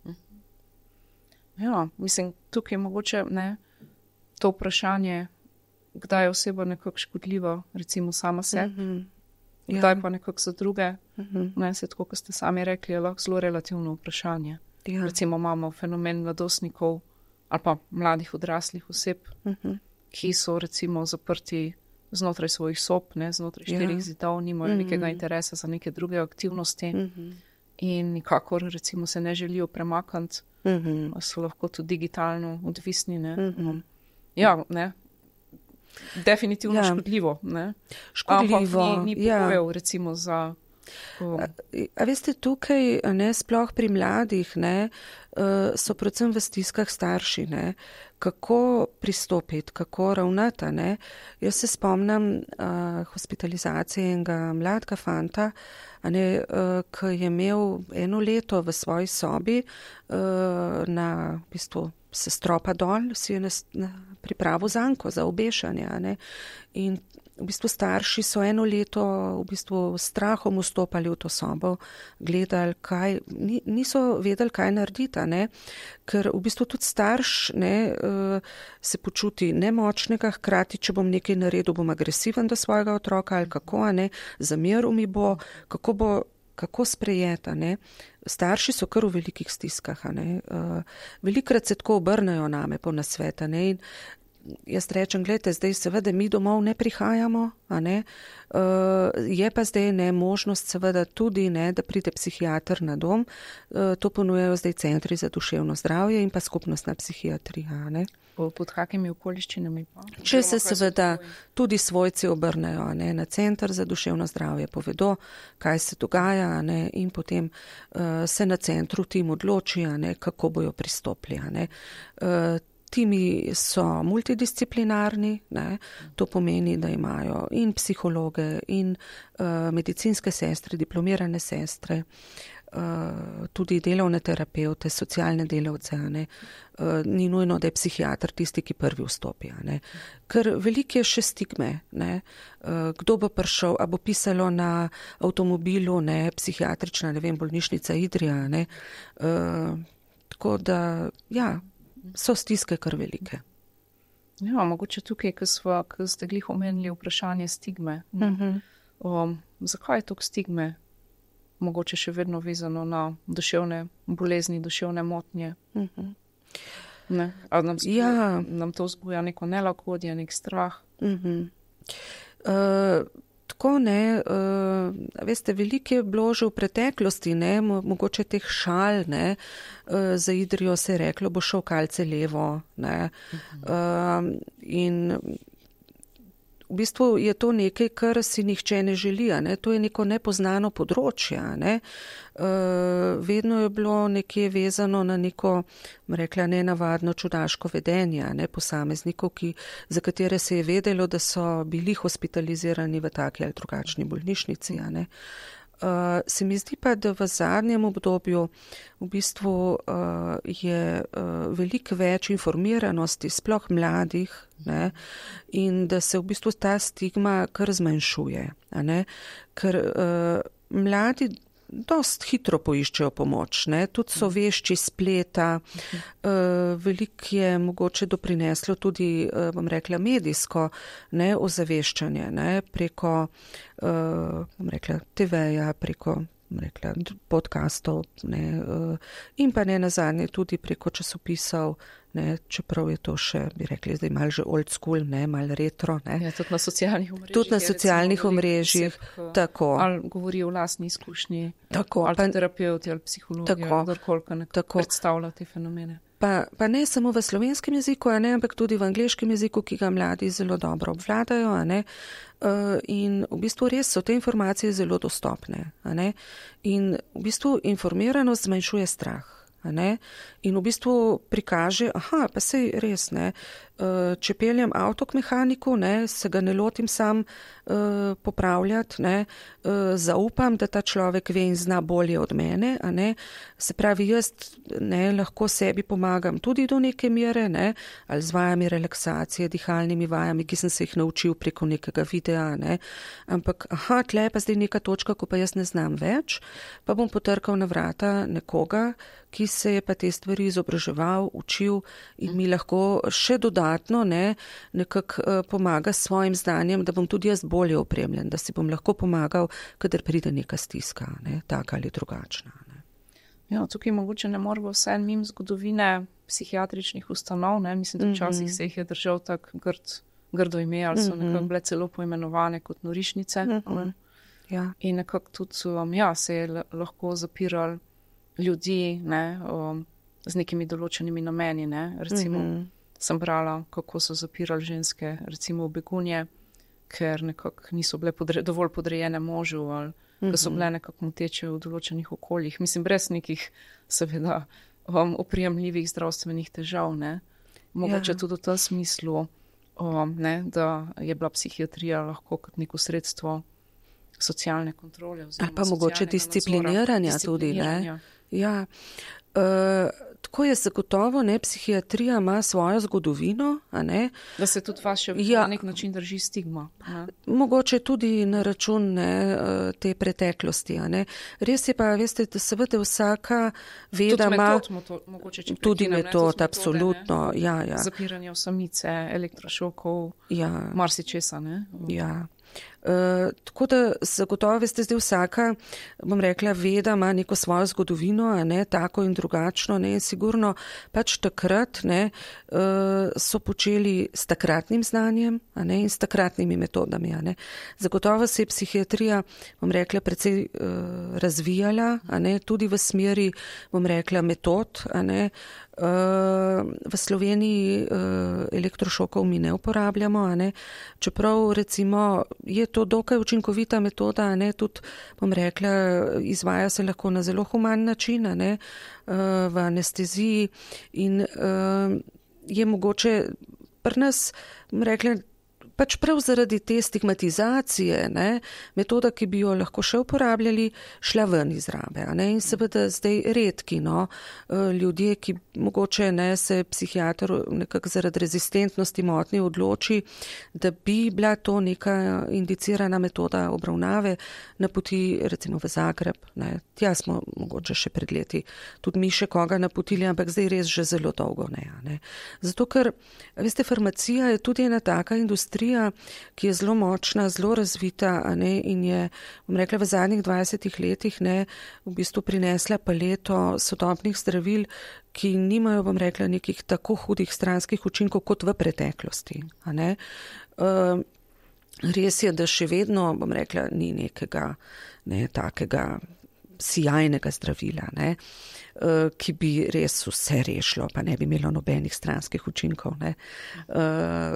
Ja, mislim, tukaj je mogoče ne, to vprašanje, kdaj je oseba nekako škodljiva, recimo sama sebi, mm-hmm. ja. Kdaj pa nekako za druge. Mm-hmm. Ne, se tako, kot ste sami rekli, je lahko zelo relativno vprašanje. Ja. Recimo imamo fenomen mladostnikov, ali pa mladih odraslih oseb, uh-huh. ki so recimo zaprti znotraj svojih sob, ne, znotraj štirih ja. Zidov, nimajo uh-huh. nekega interesa za neke druge aktivnosti uh-huh. in nikakor recimo se ne želijo premakniti, uh-huh. so lahko tudi digitalno odvisni. Ne. Uh-huh. Ja, ne, definitivno ja. Škodljivo. Ne.
Škodljivo,
ampak ni, ni pogojev ja. Recimo za...
A, a veste, tukaj, ne, sploh pri mladih, ne, so predvsem v stiskah starši, ne, kako pristopiti, kako ravnati, ne. Jaz se spomnim uh, hospitalizacije enega mladega fanta, a ne, uh, ki je imel eno leto v svoji sobi uh, na, v bistvu, se stropa dol, si je na, na pripravo zanko za obešanje, a ne, in v bistvu starši so eno leto v bistvu strahom vstopali v to sobo, gledali, kaj, niso vedeli, kaj narediti, ne, ker v bistvu tudi starš, ne, se počuti nemočnega, hkrati, če bom nekaj naredil, bom agresiven do svojega otroka ali kako, ne, zameril mi bo, kako bo, kako sprejeta, ne. Starši so kar v velikih stiskah, ne. Velikrat se tako obrnejo name po nasveta, ne, in jaz rečem, gledajte, zdaj seveda mi domov ne prihajamo, a ne, uh, je pa zdaj ne možnost seveda tudi, ne, da pride psihiater na dom, uh, to ponujajo zdaj centri za duševno zdravje in pa skupnostna psihiatrija, ne.
Pod kakimi okoliščinami pa?
Če se seveda tudi svojci obrnejo, ne, na center za duševno zdravje, povedo, kaj se dogaja, ne, in potem uh, se na centru tim odloči, a ne, kako bojo pristopili, a ne. Uh, Timi so multidisciplinarni, ne, to pomeni, da imajo in psihologe, in uh, medicinske sestre, diplomirane sestre, uh, tudi delovne terapeute, socialne delavce, ne, uh, ni nujno, da je psihiater tisti, ki prvi vstopi, ne, ker veliko je še stigme, ne, uh, kdo bo prišel, a bo pisalo na avtomobilu, ne, psihiatrična, ne vem, bolnišnica Idrija, ne, uh, tako da, ja, so stiske kar velike.
Ja, mogoče tukaj, ko smo, ko ste glih omenili vprašanje stigme. Uh-huh. Um, zakaj je toliko stigme mogoče še vedno vezano na duševne bolezni, duševne motnje? Uh-huh. Ne? A nam, zbuja, ja. nam to vzbuja neko nelagodje, nek strah?
Uh-huh. Uh, Tako ne, uh, veste, veliko je bilo že v preteklosti, ne, mogoče teh šal, ne, uh, za Idrijo se je reklo, bo šel kalce levo, ne, uh, in v bistvu je to nekaj, kar si nihče ne želi, ne? To je neko nepoznano področje, ne? Uh, vedno je bilo nekje vezano na neko, rekla, nenavadno čudaško vedenje, ne? Posameznikov, ki, za katere se je vedelo, da so bili hospitalizirani v taki ali drugačni bolnišnici, ne? Uh, se mi zdi pa, da v zadnjem obdobju v bistvu uh, je uh, veliko več informiranosti, sploh mladih, ne, in da se v bistvu ta stigma kar zmanjšuje, a ne, ker uh, mladi dost hitro poiščejo pomoč, ne, tudi so vešči spleta, uh, veliko je mogoče doprineslo tudi, uh, bom rekla, medijsko, ne, ozaveščanje, ne, preko, uh, bom rekla, te veja, preko, bom rekla, podcastov, ne, uh, in pa ne nazadnje tudi preko časopisov, ne, čeprav je to še, bi rekli, zdaj malo že old school, ne, malo retro, ne.
Ja, tudi na socialnih omrežjih.
Tudi na socialnih omrežjih, tako.
Ali govori o lastni izkušnji,
tako,
ali pa, terapeuti, ali psihologi, kdorkolka nekako predstavlja te fenomene.
Pa, pa ne samo v slovenskem jeziku, a ne, ampak tudi v angleškem jeziku, ki ga mladi zelo dobro obvladajo, a ne. Uh, in v bistvu res so te informacije zelo dostopne, a ne. In v bistvu informiranost zmanjšuje strah. Ne? In v bistvu prikaže, aha, pa sej res, ne, če peljem avto k mehaniku, ne, se ga ne lotim sam uh, popravljati, ne, uh, zaupam, da ta človek ve in zna bolje od mene, a ne, se pravi, jaz ne, lahko sebi pomagam tudi do neke mere, ne, ali z vajami relaksacije, dihalnimi vajami, ki sem se jih naučil preko nekega videa, ne, ampak, aha, tle pa zdaj neka točka, ko pa jaz ne znam več, pa bom potrkal na vrata nekoga, ki se je pa te stvari izobraževal, učil in mi lahko še dodatno ne, nekako uh, pomaga s svojim znanjem, da bom tudi jaz bolje opremljen, da si bom lahko pomagal, kadar pride neka stiska, ne, taka ali drugačna. Ne.
Ja, tukaj mogoče ne moramo vse mimo zgodovine psihiatričnih ustanov, ne, mislim, da včasih mm -hmm. se jih je držal tak grd, grdo ime, ali so mm -hmm. nekako bile celo poimenovane kot norišnice. Mm -hmm.
Ja.
In nekako tudi um, ja, se je lahko zapiral ljudi, ne, um, z nekimi določenimi nameni, ne, recimo mm-hmm. sem brala, kako so zapirali ženske, recimo v Begunje, ker nekako niso bile podre, dovolj podrejene možu, ali mm-hmm. so bile nekako moteče v določenih okoljih, mislim, brez nekih, seveda, um, oprijemljivih zdravstvenih težav, ne, mogoče ja. Tudi v tem smislu, um, ne, da je bila psihiatrija lahko kot neko sredstvo socialne kontrole.
Ali pa mogoče discipliniranja, discipliniranja tudi, ne. Ja, uh, tako je zagotovo, ne, psihiatrija ima svojo zgodovino, a ne.
Da se tudi vas še ja, na nek način drži stigma. Ne?
Mogoče tudi na račun, ne, te preteklosti, a ne. Res je pa, veste, da seveda vsaka veda ima...
Tudi metod, mogoče, če
tudi metod,
metode,
absolutno, ne? Ja, ja.
Zapiranje osamice, elektrošokov,
ja.
marsičesa, ne.
Ja. Uh, tako da zagotovo veste, zdaj vsaka, bom rekla, veda ima neko svojo zgodovino, a ne, tako in drugačno, ne, in sigurno pač takrat, ne, uh, so počeli s takratnim znanjem, a ne, in s takratnimi metodami, a ne. Zagotovo se je psihiatrija, bom rekla, precej uh, razvijala, a ne, tudi v smeri, bom rekla, metod, a ne. Uh, v Sloveniji uh, elektrošokov mi ne uporabljamo, a ne, čeprav recimo je to dokaj učinkovita metoda, a ne, tudi, bom rekla, izvaja se lahko na zelo human način, a ne, uh, v anesteziji in uh, je mogoče pri nas, bom rekla, pač prav zaradi te stigmatizacije, ne, metoda, ki bi jo lahko še uporabljali, šla ven iz rabe, a ne, in seveda zdaj redki, no, ljudje, ki mogoče, ne, se psihiater nekako zaradi rezistentnosti motnje odloči, da bi bila to neka indicirana metoda obravnave, napoti recimo v Zagreb, ne, tja smo mogoče še pred leti tudi mi še koga napotili, ampak zdaj res že zelo dolgo ne, ne. Zato, ker, veste, farmacija je tudi ena taka industrija, ki je zelo močna, zelo razvita, a ne, in je, bom rekla, v zadnjih dvajsetih letih, ne, v bistvu prinesla paleto sodobnih zdravil, ki nimajo, bom rekla, nekih tako hudih stranskih učinkov kot v preteklosti, a ne. Uh, res je, da še vedno, bom rekla, ni nekega, ne, takega sijajnega zdravila, ne, uh, ki bi res vse rešilo, pa ne bi imelo nobenih stranskih učinkov, ne. Uh,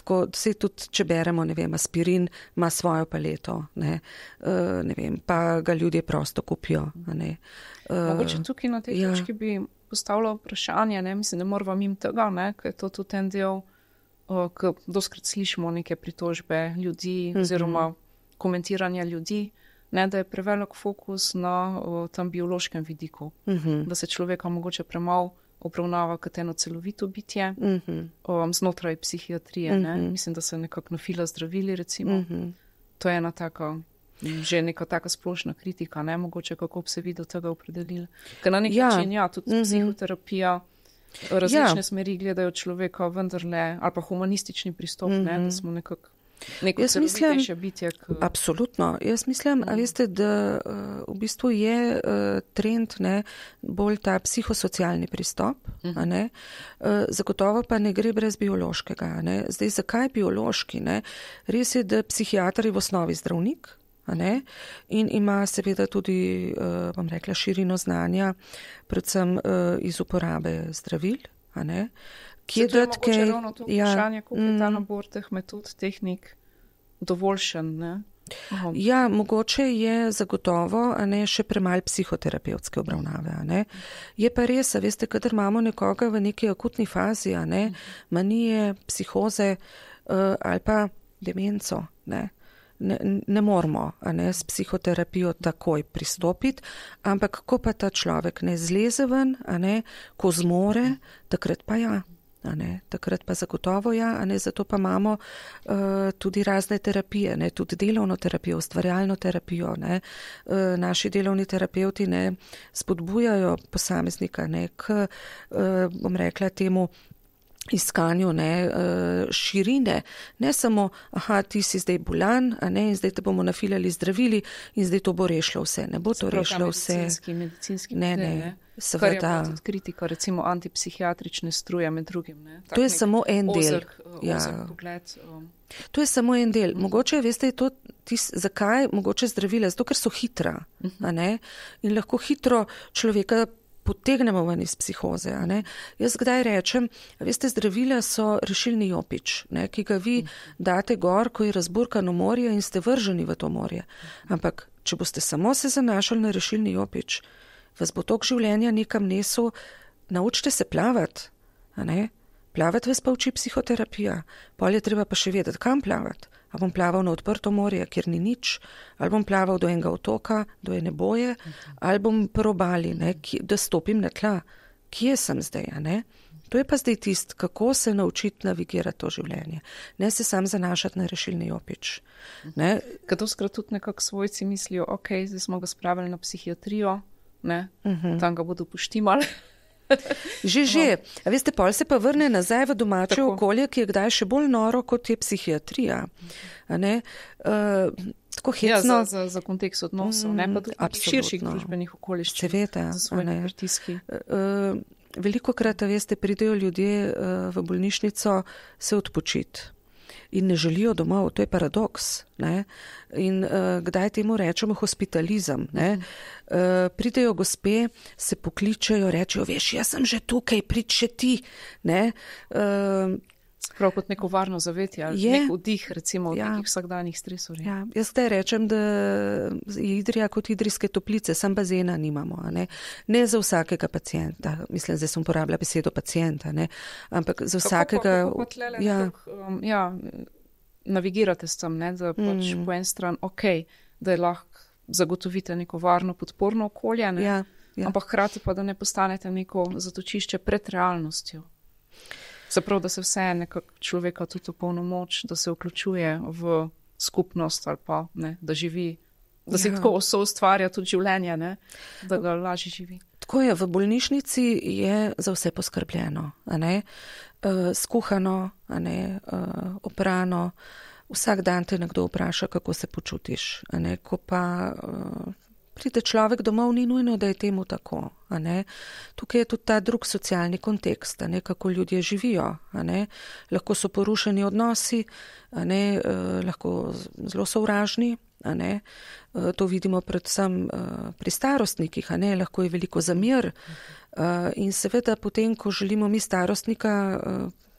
lahko, vse tudi, če beremo, ne vem, aspirin ima svojo paleto, ne, uh, ne vem, pa ga ljudje prosto kupijo. Ne. Uh,
Mogoče tukaj na tej
ja.
točki bi postavila vprašanje, ne, mislim, ne moramo mimo tega, ne, ker je to tudi en del, uh, ko doskrat slišimo neke pritožbe ljudi mm-hmm. oziroma komentiranja ljudi, ne, da je prevelik fokus na o, tam biološkem vidiku, mm-hmm. da se človeka mogoče premalo obravnava kot eno celovito bitje mm-hmm. o, znotraj psihiatrije. Mm-hmm. Ne. Mislim, da se nekako nafila zdravili, recimo. Mm-hmm. To je ena taka, že neka taka splošna kritika, ne, mogoče kako bi se vi do tega opredelili. Ker na nek
ja.
način, ja, tudi mm-hmm. psihoterapija, različne
ja.
smeri gledajo človeka vendarle, ali pa humanistični pristop, mm-hmm. ne, da smo nekako neko
jaz mislim,
bitje. K...
Absolutno. Jaz mislim, mm. a veste, da uh, v bistvu je uh, trend, ne, bolj ta psihosocialni pristop, mm. a ne, uh, zagotovo pa ne gre brez biološkega, ne. Zdaj, zakaj biološki, ne? Res je, da psihiater je v osnovi zdravnik, a ne, in ima seveda tudi, uh, bom rekla, širino znanja, predvsem uh, iz uporabe zdravil, a ne.
Kje je mogoče ravno to vprašanje, koliko je ta nabor teh metod, tehnik dovoljšen, ne? Aha.
Ja, mogoče je zagotovo, a ne, še premalo psihoterapevtske obravnave, a ne. Je pa res, a veste, kadar imamo nekoga v neki akutni fazi, a ne, manije, psihoze uh, ali pa demenco, ne. Ne, ne moramo, a ne, s psihoterapijo takoj pristopiti, ampak ko pa ta človek ne zleze ven, a ne, ko zmore, takrat pa ja. A ne, takrat pa zagotovo ja, a ne, zato pa imamo uh, tudi razne terapije, ne, tudi delovno terapijo, ustvarjalno terapijo, ne, uh, naši delovni terapevti, ne, spodbujajo posameznika, ne, k, uh, bom rekla temu, iskanju, ne, širine, ne samo, aha, ti si zdaj bolan, a ne, in zdaj te bomo nafilali zdravili in zdaj to bo rešilo vse. Ne bo to rešilo vse.
Medicinski, medicinski
ne, ne, ne. Seveda.
Kar je tudi kritika, recimo antipsihiatrične struje med drugim. Ne.
To je samo en del.
Ozek,
ja.
ozek pogled. Um.
To je samo en del. Mogoče, veste, je to, tis, zakaj mogoče zdravila? Zato, ker so hitra, a ne, in lahko hitro človeka potegnemo ven iz psihoze. A ne? Jaz kdaj rečem, veste, zdravila so rešilni jopič, ne, ki ga vi date gor, ko je razburkano morje in ste vrženi v to morje. Ampak, če boste samo se zanašali na rešilni jopič, vas bo tok življenja nekam nesel, naučite se plavati. A ne? Plavati vas pa uči psihoterapija. Pol je treba pa še vedeti, kam plavati. A bom plaval na odprto morje, kjer ni nič, ali bom plaval do enega otoka, do ene boje, ali bom probali, ne, da stopim na tla. Kje sem zdaj, a ne? To je pa zdaj tist, kako se naučiti navigirati to življenje. Ne se sam zanašati na rešilni jopič. Ne?
Kad doskrat tudi nekako svojci mislijo, ok, zdaj smo ga spravili na psihiatrijo, ne, uh-huh. tam ga bodo poštimali.
Že, že. A veste, pol se pa vrne nazaj v domače Tako. okolje, ki je kdaj še bolj noro, kot je psihiatrija. A ne? Uh, tako hecno.
Ja, za, za, za kontekst odnosov, mm, ne pa tudi širših družbenih okoliščin.
Seveda.
Za svojimi pritiski.
Uh, veliko krat, a veste, pridejo ljudje uh, v bolnišnico se odpočiti. In ne želijo domov, to je paradoks. Ne? In uh, kdaj temu rečemo hospitalizem? Ne? Uh, pridejo gospe, se pokličejo, rečejo, veš, jaz sem že tukaj, prid še ti. Ne? Uh,
Prav kot neko varno zavetje ali je, nek vdih, recimo, od ja. nekih vsakdanjih stresorjev.
Ja. Jaz zdaj rečem, da je Idrija kot idrijske toplice, sam bazena nimamo. Ne? ne za vsakega pacijenta, mislim, zdaj sem uporabila besedo pacijenta, ne? Ampak za vsakega...
Kako pa tlele ja. nekak, um, ja, navigirate s tem, ne? Da pač mm. po en stran, ok, da je lahko zagotovite neko varno, podporno okolje, ne?
Ja, ja.
Ampak hkrati pa, da ne postanete neko zatočišče pred realnostjo. Se pravi, da se vse nekako človeka tudi v polno moč, da se vključuje v skupnost ali pa, ne, da živi, da se ja. tako soustvarja tudi življenje, ne, da ga lažje živi.
Tako je, v bolnišnici je za vse poskrbljeno, a ne, uh, skuhano, a ne, uh, oprano, vsak dan te nekdo vpraša, kako se počutiš, a ne, ko pa... Uh, Pride človek domov, ni nujno, da je temu tako. A ne? Tukaj je tudi ta drug socialni kontekst, a ne? Kako ljudje živijo. A ne? Lahko so porušeni odnosi, a ne? Eh, lahko zelo sovražni. A ne? Eh, to vidimo predvsem eh, pri starostnikih, a ne? Lahko je veliko zamir. Eh, in seveda potem, ko želimo mi starostnika eh,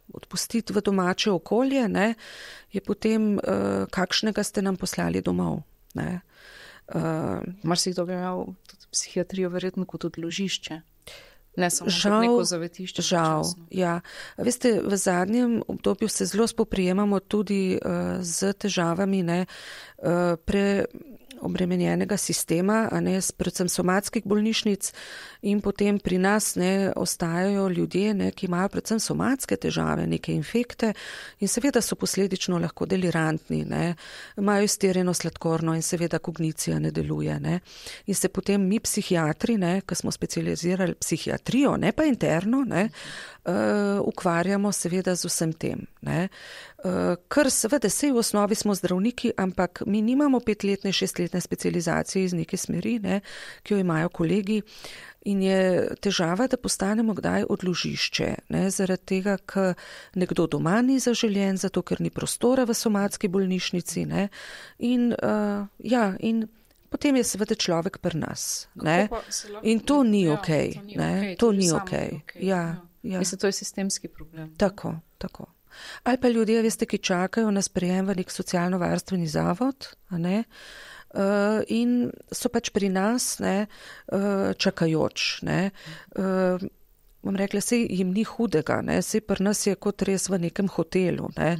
odpustiti v domače okolje, ne, je potem, uh, kakšnega ste nam poslali domov. Ne. Uh,
Mar si kdo bi imel tudi psihiatrijo verjetno kot odložišče? Ne samo
žal,
kot neko zavetišče.
Žal, ja. Veste, v zadnjem obdobju se zelo spoprijemamo tudi uh, z težavami, ne, uh, pre obremenjenega sistema, a ne, predvsem somatskih bolnišnic in potem pri nas ne, ostajajo ljudje, ne, ki imajo predvsem somatske težave, neke infekte in seveda so posledično lahko delirantni, ne, imajo izterjeno sladkorno in seveda kognicija ne deluje. Ne. In se potem mi psihiatri, ne, ki smo specializirali psihiatrijo, ne pa interno, ne, uh, ukvarjamo seveda z vsem tem. Ne. Uh, kar seveda sej v osnovi smo zdravniki, ampak mi nimamo petletne, šestletne specializacije iz neke smeri, ne, ki jo imajo kolegi in je težava, da postanemo kdaj odložišče, ne, zaradi tega, ker nekdo doma ni zaželjen, zato ker ni prostora v somatski bolnišnici, ne, in uh, ja, in potem je seveda človek pri nas, ne, in to ni
ja,
okej,
to ni
ne,
okej,
to
to
ni
že
okej,
samo ni okej,
ja,
ja.
ja.
Mislim, to je sistemski problem.
Tako, tako. Ali pa ljudje, veste, ki čakajo na sprejem v nek socialno-varstveni zavod, a ne, uh, in so pač pri nas, ne, uh, čakajoč, ne, uh, bom rekla, sej jim ni hudega, ne, sej pri nas je kot res v nekem hotelu, ne,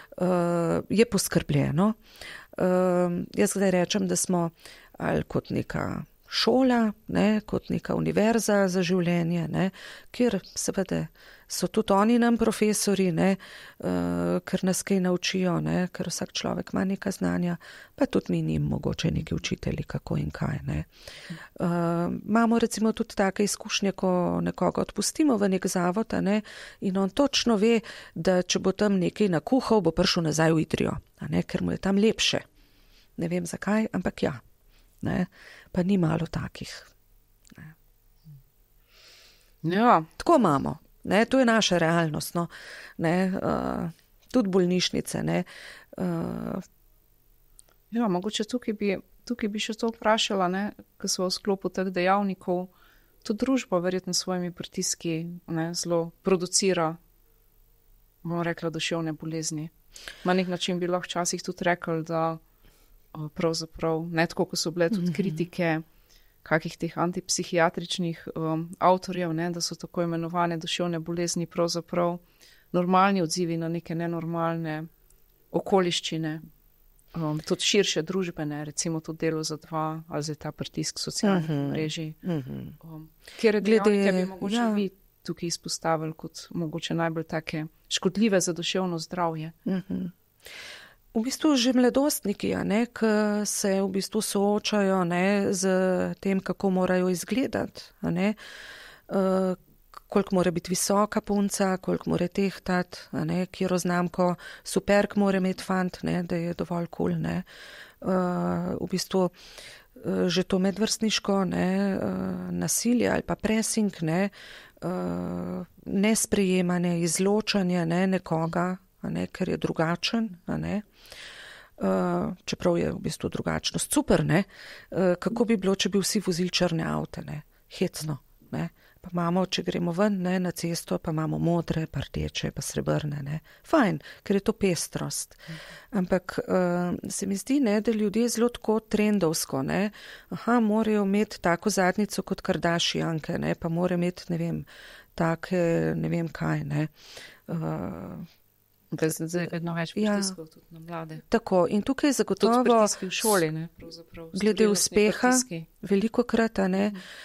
uh, je poskrbljeno. Uh, jaz zdaj rečem, da smo ali kot neka šola, ne, kot neka univerza za življenje, ne, kjer seveda so tudi oni nam profesori, ne, uh, ker nas kaj naučijo, ne, ker vsak človek ima neka znanja, pa tudi mi njim mogoče neki učitelji, kako in kaj. Ne. Uh, imamo recimo tudi take izkušnje, ko nekoga odpustimo v nek zavod, ne, in on točno ve, da če bo tam nekaj nakuhal, bo prišel nazaj v Idrijo, a ne, ker mu je tam lepše. Ne vem zakaj, ampak ja. Ne, pa ni malo takih. Ne.
Ja.
Tako imamo. Ne, to je naša realnost. No. Ne, uh, tudi bolnišnice. Ne, uh,
ja, mogoče tukaj bi, tukaj bi še to vprašala, ne, ko so v sklopu teh dejavnikov, tudi družba verjetno s svojimi pritiski, ne, zelo producira, bomo rekla, duševne bolezni. Na nek način bi lahko včasih tudi rekli, da pravzaprav, ne tako, ko so bile tudi kritike kakih teh antipsihiatričnih um, avtorjev, ne, da so tako imenovane duševne bolezni pravzaprav normalni odzivi na neke nenormalne okoliščine, um, tudi širše družbene, recimo tudi delo za dva, ali za ta pritisk socialnih mrežij. Um, kjer dejavnike bi mogoče ja. vi tukaj izpostavili kot mogoče najbolj take škodljive za duševno zdravje.
Mhm. V bistvu že mladostniki, ne, ki se v bistvu soočajo, ne, z tem, kako morajo izgledati, ne, uh, koliko mora biti visoka punca, koliko mora tehtati, ne, kjero znamko superk mora imeti fant, ne, da je dovolj kul, cool, ne. Uh, v bistvu uh, že to medvrstniško, ne, uh, nasilje ali pa pressing, ne, uh, nesprejemanje, izločanje, ne, nekoga, a ne, ker je drugačen, a ne, uh, čeprav je v bistvu drugačnost super, ne, uh, kako bi bilo, če bi vsi vozili črne avte, ne, hecno, ne, pa imamo, če gremo ven, ne, na cesto, pa imamo modre, pa rdeče, pa srebrne, ne, fajn, ker je to pestrost, ampak uh, se mi zdi, ne, da ljudje zelo tako trendovsko, ne, aha, morajo imeti tako zadnico kot Kardashianke, ne, pa mora imeti, ne vem, take, ne vem kaj, ne, uh,
Zdaj je vedno več pritiskov ja, tudi na mlade.
Tako, in tukaj zagotovo
tudi v šoli, ne, pravzaprav.
Glede uspeha,
pritiski.
Veliko krat, ne,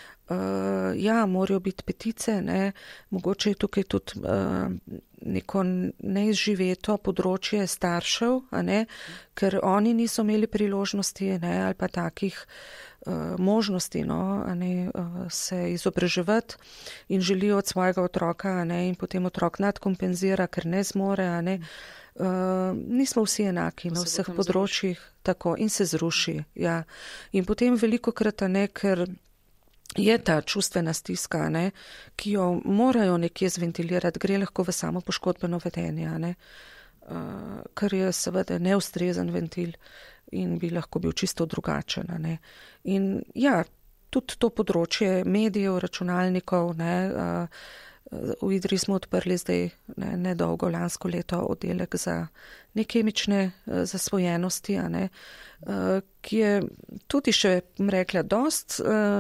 uh, ja, morajo biti petice, ne, mogoče je tukaj tudi uh, neko neizživeto področje staršev, a ne, ker oni niso imeli priložnosti, ne, ali pa takih uh, možnosti, no, a ne, uh, se izobraževati in želijo od svojega otroka, a ne, in potem otrok nadkompenzira, ker ne zmore, a ne. Uh, nismo vsi enaki na vseh področjih, tako, in se zruši, ja. In potem veliko krat, a ne, ker je ta čustvena stiska, ne, ki jo morajo nekje zventilirati, gre lahko v samo poškodbeno vedenje, ne, uh, kar je seveda neustrezen ventil in bi lahko bil čisto drugačen. Ne. In ja, tudi to področje medijev, računalnikov, ne, uh, V Idriji smo odprli zdaj ne, nedolgo lansko leto oddelek za nekemične zasvojenosti, a ne, ki je tudi še, rekla, dost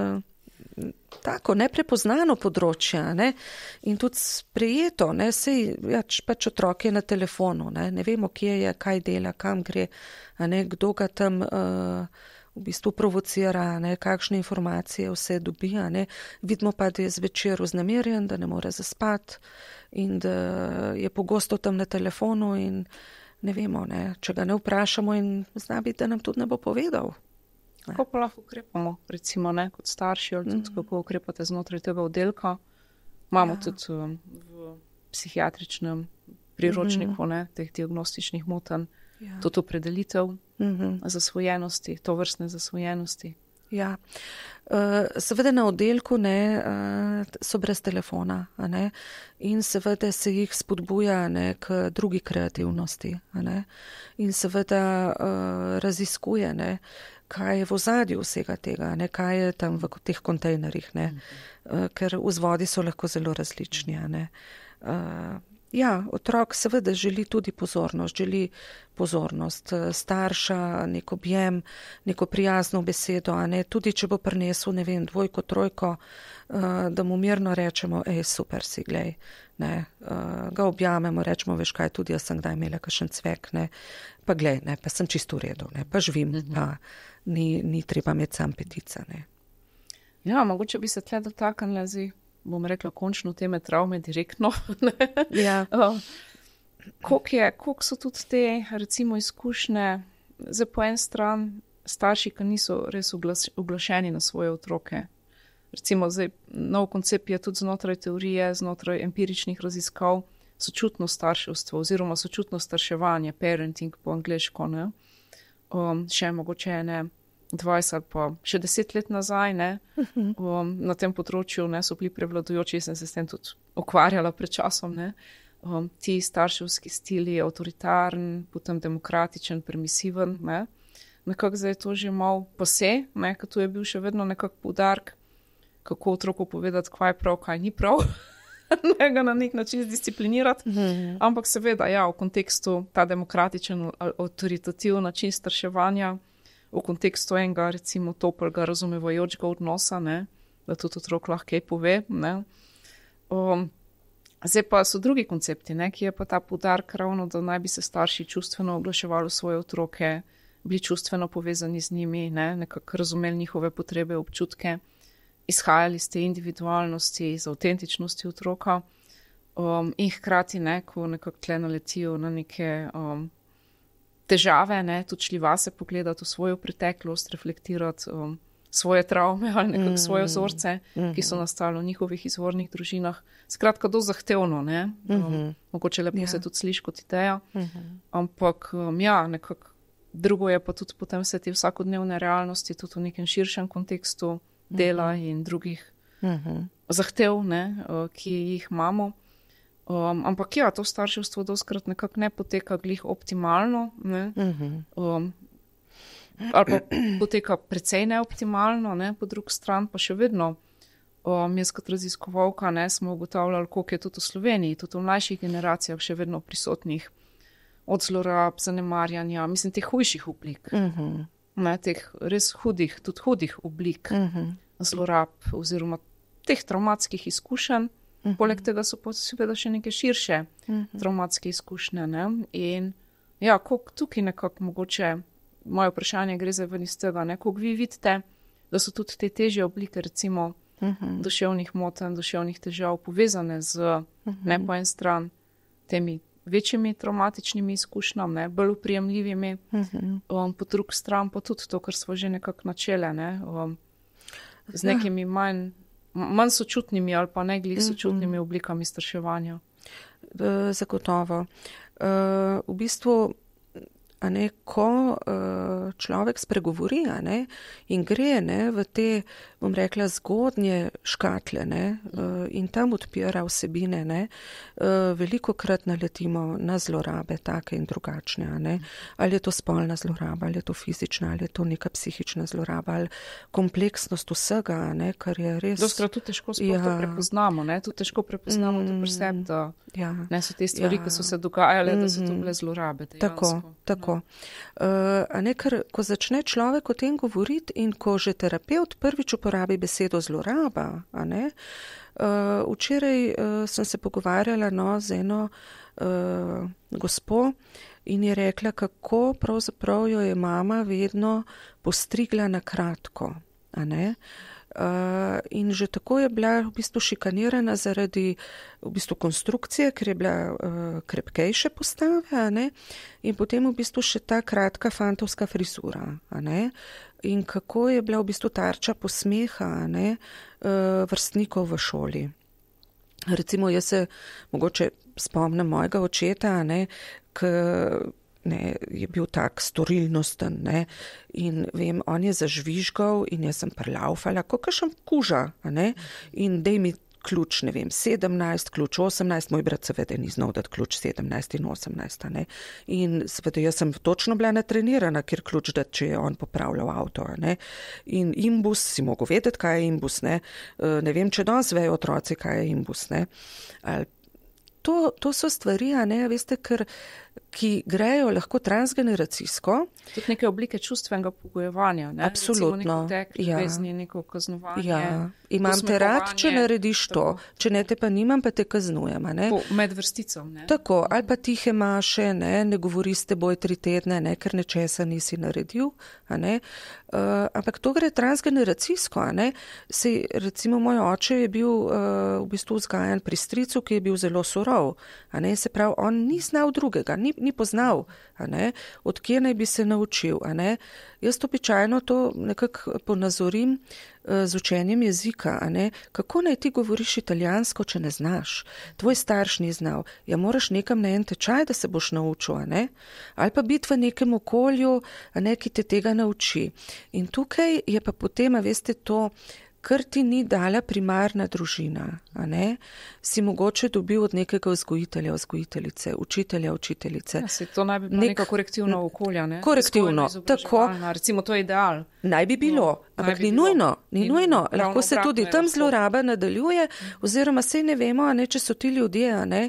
tako neprepoznano področje, ne, in tudi sprejeto, ne, sej, ja, pač otrok je na telefonu, ne, ne vemo, kje je, kaj dela, kam gre, a ne, kdo ga tam uh, v bistvu provocira, ne, kakšne informacije vse dobi, a ne, vidimo pa, da je zvečer vznemirjen, da ne more zaspati in da je pogosto tam na telefonu in ne vemo, ne, če ga ne vprašamo in zna biti, da nam tudi ne bo povedal.
Kako pa lahko ukrepamo, recimo, ne, kot starši, ali tudi kako ukrepate znotraj tega oddelka? Imamo ja. tudi um, v psihiatričnem priročniku, ne, teh diagnostičnih motenj, ja. tudi opredelitev mm-hmm. zasvojenosti, to vrstne zasvojenosti.
Ja, seveda na oddelku ne, so brez telefona, a ne, in seveda se jih spodbuja ne, k drugi kreativnosti, a ne, in seveda raziskuje, ne, kaj je v ozadju vsega tega, ne, kaj je tam v teh kontejnerjih, ne, ker vzvodi so lahko zelo različni, a ne. Ja, otrok seveda želi tudi pozornost, želi pozornost starša, nek objem, neko prijazno besedo, a ne, tudi če bo prinesel, ne vem, dvojko, trojko, da mu mirno rečemo, ej, super si, glej, ne, ga objamemo, rečemo, veš kaj, tudi jaz sem kdaj imela kakšen cvek, ne, pa glej, ne, pa sem čisto v redu, ne, pa živim, mm-hmm. pa ni, ni treba imeti sam petica, ne.
Ja, mogoče bi se tle dotaknila zdaj, bom rekla, končno teme travme direktno.
Ja.
Koliko je, koliko so tudi te, recimo, izkušnje, zdaj po en stran starši, ki niso res uglašeni na svoje otroke. Recimo, zdaj, nov koncept je tudi znotraj teorije, znotraj empiričnih raziskav, sočutno starševstvo oziroma sočutno starševanje, parenting po angleško, ne. Um, še mogoče ne dvajset ali pa še deset let nazaj, ne, um, na tem področju, ne, so bili prevladujoči, sem se s tem tudi ukvarjala pred časom, ne, um, ti starševski stili, avtoritarn, potem demokratičen, permisiven, ne, nekako zdaj je to že malo pase, ne, ker tu je bil še vedno nekak poudarek, kako otroku povedati, kaj je prav, kaj ni prav, ne ga na nek način zdisciplinirati, mm-hmm. ampak seveda, ja, v kontekstu ta demokratičen, avtoritativ način starševanja, v kontekstu enega, recimo, toplega, razumevajočega odnosa, ne, da tudi otrok lahko kaj pove, ne. Um, zdaj pa so drugi koncepti, ne, ki je pa ta poudarek ravno, da naj bi se starši čustveno oglaševali svoje otroke, bili čustveno povezani z njimi, ne, nekako razumeli njihove potrebe, občutke, izhajali iz te individualnosti, iz avtentičnosti otroka um, in hkrati, ne, ko nekako tle naletijo na neke um, težave, ne, tudi šli vase pogledati v svojo preteklost, reflektirati um, svoje travme ali nekako mm. svoje vzorce, mm-hmm. ki so nastali v njihovih izvornih družinah. Skratka, do zahtevno, ne. Mm-hmm. Um, mogoče lepo yeah. se tudi sliši kot ideja, mm-hmm. ampak um, ja, nekako drugo je pa tudi potem vse te vsakodnevne realnosti, tudi v nekem širšem kontekstu dela mm-hmm. in drugih mm-hmm. zahtev, ne, uh, ki jih imamo. Um, ampak ja, to starševstvo doskrat nekako ne poteka glih optimalno, ne, um, ali pa poteka precej neoptimalno, ne, po drug stran pa še vedno, um, jaz kot raziskovalka, ne, smo ugotavljali, koliko je tudi v Sloveniji, tudi v mlajših generacijah še vedno prisotnih od zlorab, zanemarjanja, mislim, teh hujših oblik, uh-huh. ne, teh res hudih, tudi hudih oblik uh-huh. zlorab oziroma teh travmatskih izkušenj. Uh-huh. Poleg tega so pa seveda še neke širše uh-huh. traumatske izkušnje, ne, in ja, koliko tukaj nekako mogoče, moje vprašanje gre za ven iz tega, ne, koliko vi vidite, da so tudi te težje oblike, recimo uh-huh. duševnih motenj, duševnih težav povezane z, uh-huh. ne, po en stran, temi večjimi traumatičnimi izkušnjami, ne, bolj uprijemljivimi, uh-huh. um, po drug stran pa tudi to, kar smo že nekako načele, ne, um, z nekimi manj manj sočutnimi ali pa ne glih sočutnimi oblikami starševanja.
Zagotovo. V bistvu, a ne, ko uh, človek spregovori, a ne, in gre, ne, v te, bom rekla, zgodnje škatle, ne, uh, in tam odpira vsebine, ne, uh, velikokrat naletimo na zlorabe, take in drugačne, a ne. Ali je to spolna zloraba, ali je to fizična, ali je to neka psihična zloraba, ali kompleksnost vsega, a ne, kar je res...
Doskrat tudi težko sploh ja. to prepoznamo, ne, tudi težko prepoznamo mm, to pri sebi, da ja. ne so te stvari, ja. ki so se dogajale, da so to bile zlorabe.
Tako, tako. Uh, a ne, ker ko začne človek o tem govoriti in ko že terapevt prvič uporabi besedo zloraba, a ne, uh, včeraj uh, sem se pogovarjala no, z eno uh, gospo in je rekla, kako pravzaprav jo je mama vedno postrigla na kratko, a ne. Uh, in že tako je bila v bistvu šikanirana zaradi v bistvu konstrukcije, ker je bila uh, krepkejše postave, a ne, in potem v bistvu še ta kratka fantovska frizura, a ne, in kako je bila v bistvu tarča posmeha, a ne, uh, vrstnikov v šoli. Recimo, jaz se mogoče spomnim mojega očeta, a ne, k Ne, je bil tak storilnosten, ne, in vem, on je zažvižgal in jaz sem prlaufala, kot še kuža, a ne, in dej mi ključ, ne vem, sedemnajst, ključ osemnajst, moj brat seveda ni znal dati ključ sedemnajst in osemnajst, a ne, in seveda jaz sem točno bila natrenirana, kjer ključ dati, če je on popravljal avto, a ne, in imbus, si mogo vedeti, kaj je imbus, ne, ne vem, če danes vejo otroci, kaj je imbus, ne, ali To, to so stvari, a ne, veste, ker, ki grejo lahko transgeneracijsko.
Tudi neke oblike čustvenega pogojevanja, ne?
Absolutno.
Recimo neko tek, ljubezni, neko kaznovanje.
Ja. Imam te rad, če narediš to, če ne te pa nimam, pa te kaznujem, a ne.
Po, med vrsticom, ne.
Tako, ali pa tihe maše, ne, ne govori s teboj tri tedne, ne, ker nečesa nisi naredil, a ne. Uh, ampak to gre transgeneracijsko, a ne. Sej, recimo, moj oče je bil uh, v bistvu vzgajan pri stricu, ki je bil zelo surov, a ne, se pravi, on ni znal drugega, ni, ni poznal, a ne, od kje naj bi se naučil, a ne. Jaz običajno to nekako ponazorim z učenjem jezika, a ne, kako naj ti govoriš italijansko, če ne znaš. Tvoj starš ni znal, ja moraš nekam na en tečaj, da se boš naučil, a ne, ali pa biti v nekem okolju, a ne, ki te tega nauči. In tukaj je pa potem, a veste, to, kar ti ni dala primarna družina, a ne, si mogoče dobil od nekega vzgojitelja, vzgojiteljice, učitelja, učiteljice.
Ja, se to naj bi bilo Nek, neka korektivna okolja, ne?
Korektivno, tako.
Recimo to je ideal.
Naj bi bilo, no, ampak bi ni bilo. nujno, ni, ni nujno. Lahko se tudi tam zloraba nadaljuje, oziroma sej ne vemo, a ne, če so ti ljudje, a ne,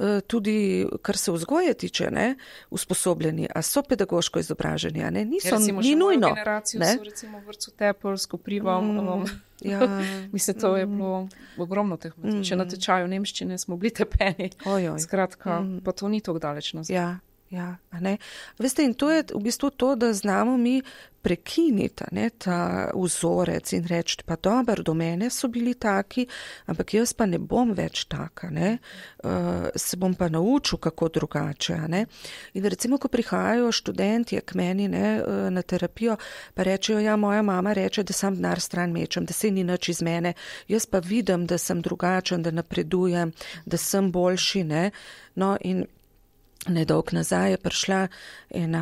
tudi, kar se vzgoje tiče, ne, usposobljeni, a so pedagoško izobraženi, a ne, niso, ja,
recimo,
ni nujno.
Generacijo ne? So recimo v vrtcu Tepl, s Koprivom, mm. Ja, mislim, to je bilo ogromno teh mm. Če na tečaju nemščine smo bili tepeni.
Ojoj.
Skratka, mm. pa to ni tako daleč nazaj.
Ja, ja, a ne. Veste, in to je v bistvu to, da znamo mi prekiniti, ne, ta vzorec in reči, pa dober, do mene so bili taki, ampak jaz pa ne bom več taka, ne, uh, se bom pa naučil, kako drugače, a ne. In recimo, ko prihajajo študentje k meni, ne, na terapijo, pa rečejo, ja, moja mama reče, da sam denar stran mečem, da se ni nič iz mene, jaz pa vidim, da sem drugačen, da napredujem, da sem boljši, ne, no, in nedolg nazaj je prišla ena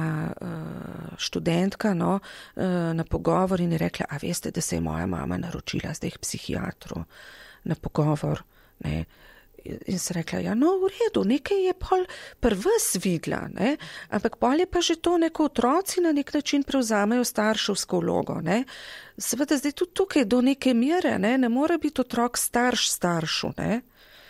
uh, študentka, no, uh, na pogovor in je rekla, a veste, da se je moja mama naročila zdaj k psihiatru na pogovor, ne. In se rekla, ja, no, v redu, nekaj je pol prvs vidla, ne, ampak pol je pa že to, neko otroci na nek način prevzamejo starševsko vlogo, ne. Seveda zdaj tudi tukaj do neke mere, ne, ne more biti otrok starš staršu, ne.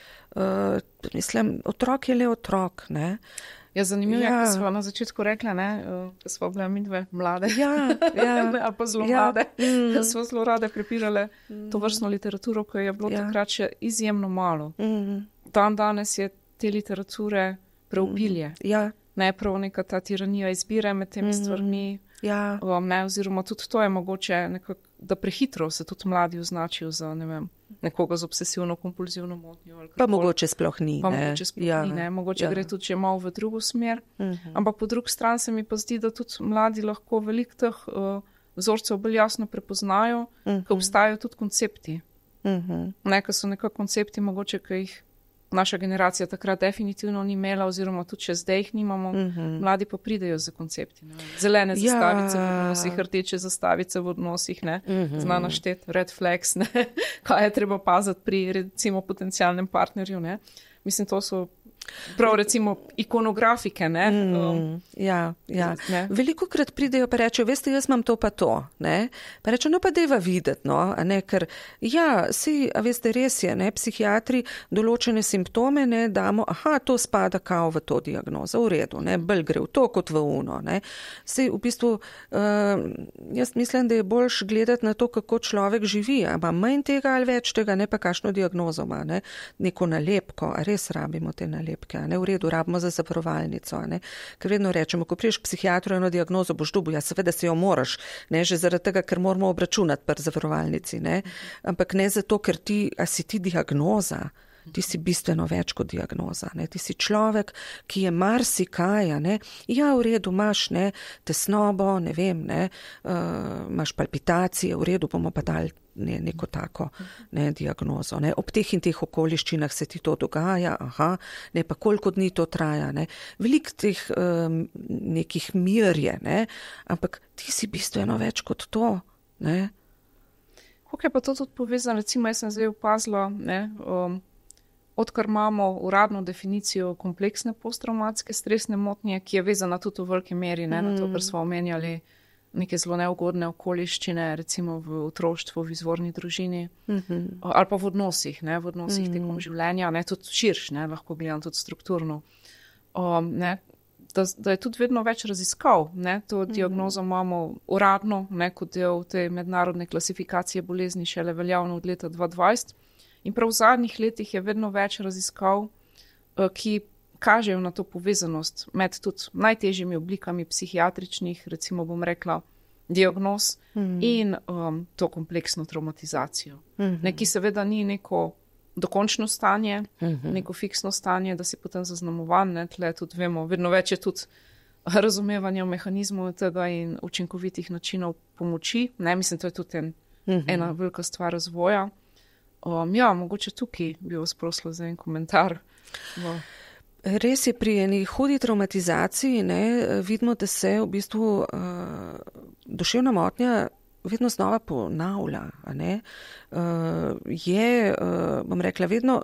Uh, mislim, otrok je le otrok, ne.
Ja, zanimivo je, ja. Ko smo na začetku rekla, ne, ko smo bile midve mlade,
ja, ja.
ali pa zelo ja. mlade, mm. smo zelo rade prepirale mm. to vrstno literaturo, ko je bilo ja. takrat še izjemno malo. Mm. Dan danes je te literature preobilje.
Mm. Ja.
Ne prav neka ta tiranija izbire med temi mm. stvarmi,
ja.
ne, oziroma tudi to je mogoče nekako, da prehitro se tudi mladi označijo za, ne vem, nekoga z obsesivno-kompulzivno motnjo.
Pa mogoče sploh ni.
Pa
ne.
mogoče sploh ja. ni, ne. Mogoče ja. gre tudi že malo v drugo smer. Uh-huh. Ampak po drugi strani se mi pa zdi, da tudi mladi lahko veliko teh uh, vzorcev bolj jasno prepoznajo, uh-huh. ko obstajajo tudi koncepti. Uh-huh. Ne, ko so nekako koncepti mogoče, ki jih naša generacija takrat definitivno ni imela, oziroma tudi če zdaj jih nimamo, mm-hmm. mladi pa pridejo za koncepti. Ne? Zelene zastavice ja. v odnosih, rdeče zastavice v odnosih, ne? Mm-hmm. Zna naštet, red flags, ne? Kaj je treba paziti pri recimo potencialnem partnerju. Ne? Mislim, to so prav recimo ikonografike, ne?
Mm, um, ja, ja. Ne? Veliko krat pridejo pa rečejo, veste, jaz imam to pa to, ne? Pa rečejo, no pa dejva videti, no, a ne, ker ja, si, a veste, res je, ne, psihiatri določene simptome, ne, damo, aha, to spada kao v to diagnozo, v redu, ne, bolj gre v to kot v uno, ne. Si v bistvu, uh, jaz mislim, da je boljš gledati na to, kako človek živi, a ima manj tega ali več tega, ne pa kakšno diagnozo ima, ne, neko nalepko, a res rabimo te nalepke, a ne, v redu, rabimo za zavarovalnico, a ne, ker vedno rečemo, ko priješ k psihiatru eno diagnozo, boš dobil, ja, seveda se jo moraš, ne, že zaradi tega, ker moramo obračunati pri zavarovalnici, ne, ampak ne zato, ker ti, a si ti diagnoza, ti si bistveno več kot diagnoza, ne, ti si človek, ki je marsikaj, ne, ja, v redu, imaš, ne, tesnobo, ne vem, ne, uh, imaš palpitacije, v redu, bomo pa dali ne, neko tako, ne, diagnozo, ne, ob teh in teh okoliščinah se ti to dogaja, aha, ne, pa koliko dni to traja, ne, veliko teh um, nekih mir je, ne, ampak ti si bistveno več kot to, ne.
Kako je pa to tudi povezano, recimo, jaz sem zdaj opazila, ne, um, odkar imamo uradno definicijo kompleksne posttraumatske stresne motnje, ki je vezana tudi v veliki meri, ne, mm. na to, kar smo omenjali, neke zelo neugodne okoliščine, recimo v otroštvu, v izvorni družini, mm-hmm. ali pa v odnosih, ne, v odnosih mm. tekom življenja, ne, tudi širš, ne, lahko gledam tudi strukturno, um, ne, da, da je tudi vedno več raziskav, ne, to mm. diagnozo imamo uradno, ne, kot del te mednarodne klasifikacije bolezni šele veljavno od leta dva tisoč dvajset. In prav v zadnjih letih je vedno več raziskav, ki kažejo na to povezanost med tudi najtežjimi oblikami psihiatričnih, recimo bom rekla, diagnoz mm. in um, to kompleksno traumatizacijo. Mm-hmm. Ne, ki seveda ni neko dokončno stanje, mm-hmm. neko fiksno stanje, da si potem zaznamovan, ne, tle tudi vemo, vedno več je tudi razumevanja mehanizmov tega in učinkovitih načinov pomoči. Ne, mislim, to je tudi en, mm-hmm. ena velika stvar razvoja. Um, ja, mogoče tukaj bi vas prosila za en komentar. No.
Res je, pri eni hudi traumatizaciji, ne, vidimo, da se v bistvu uh, duševna motnja vedno znova ponavlja, a ne. Uh, je, uh, bom rekla, vedno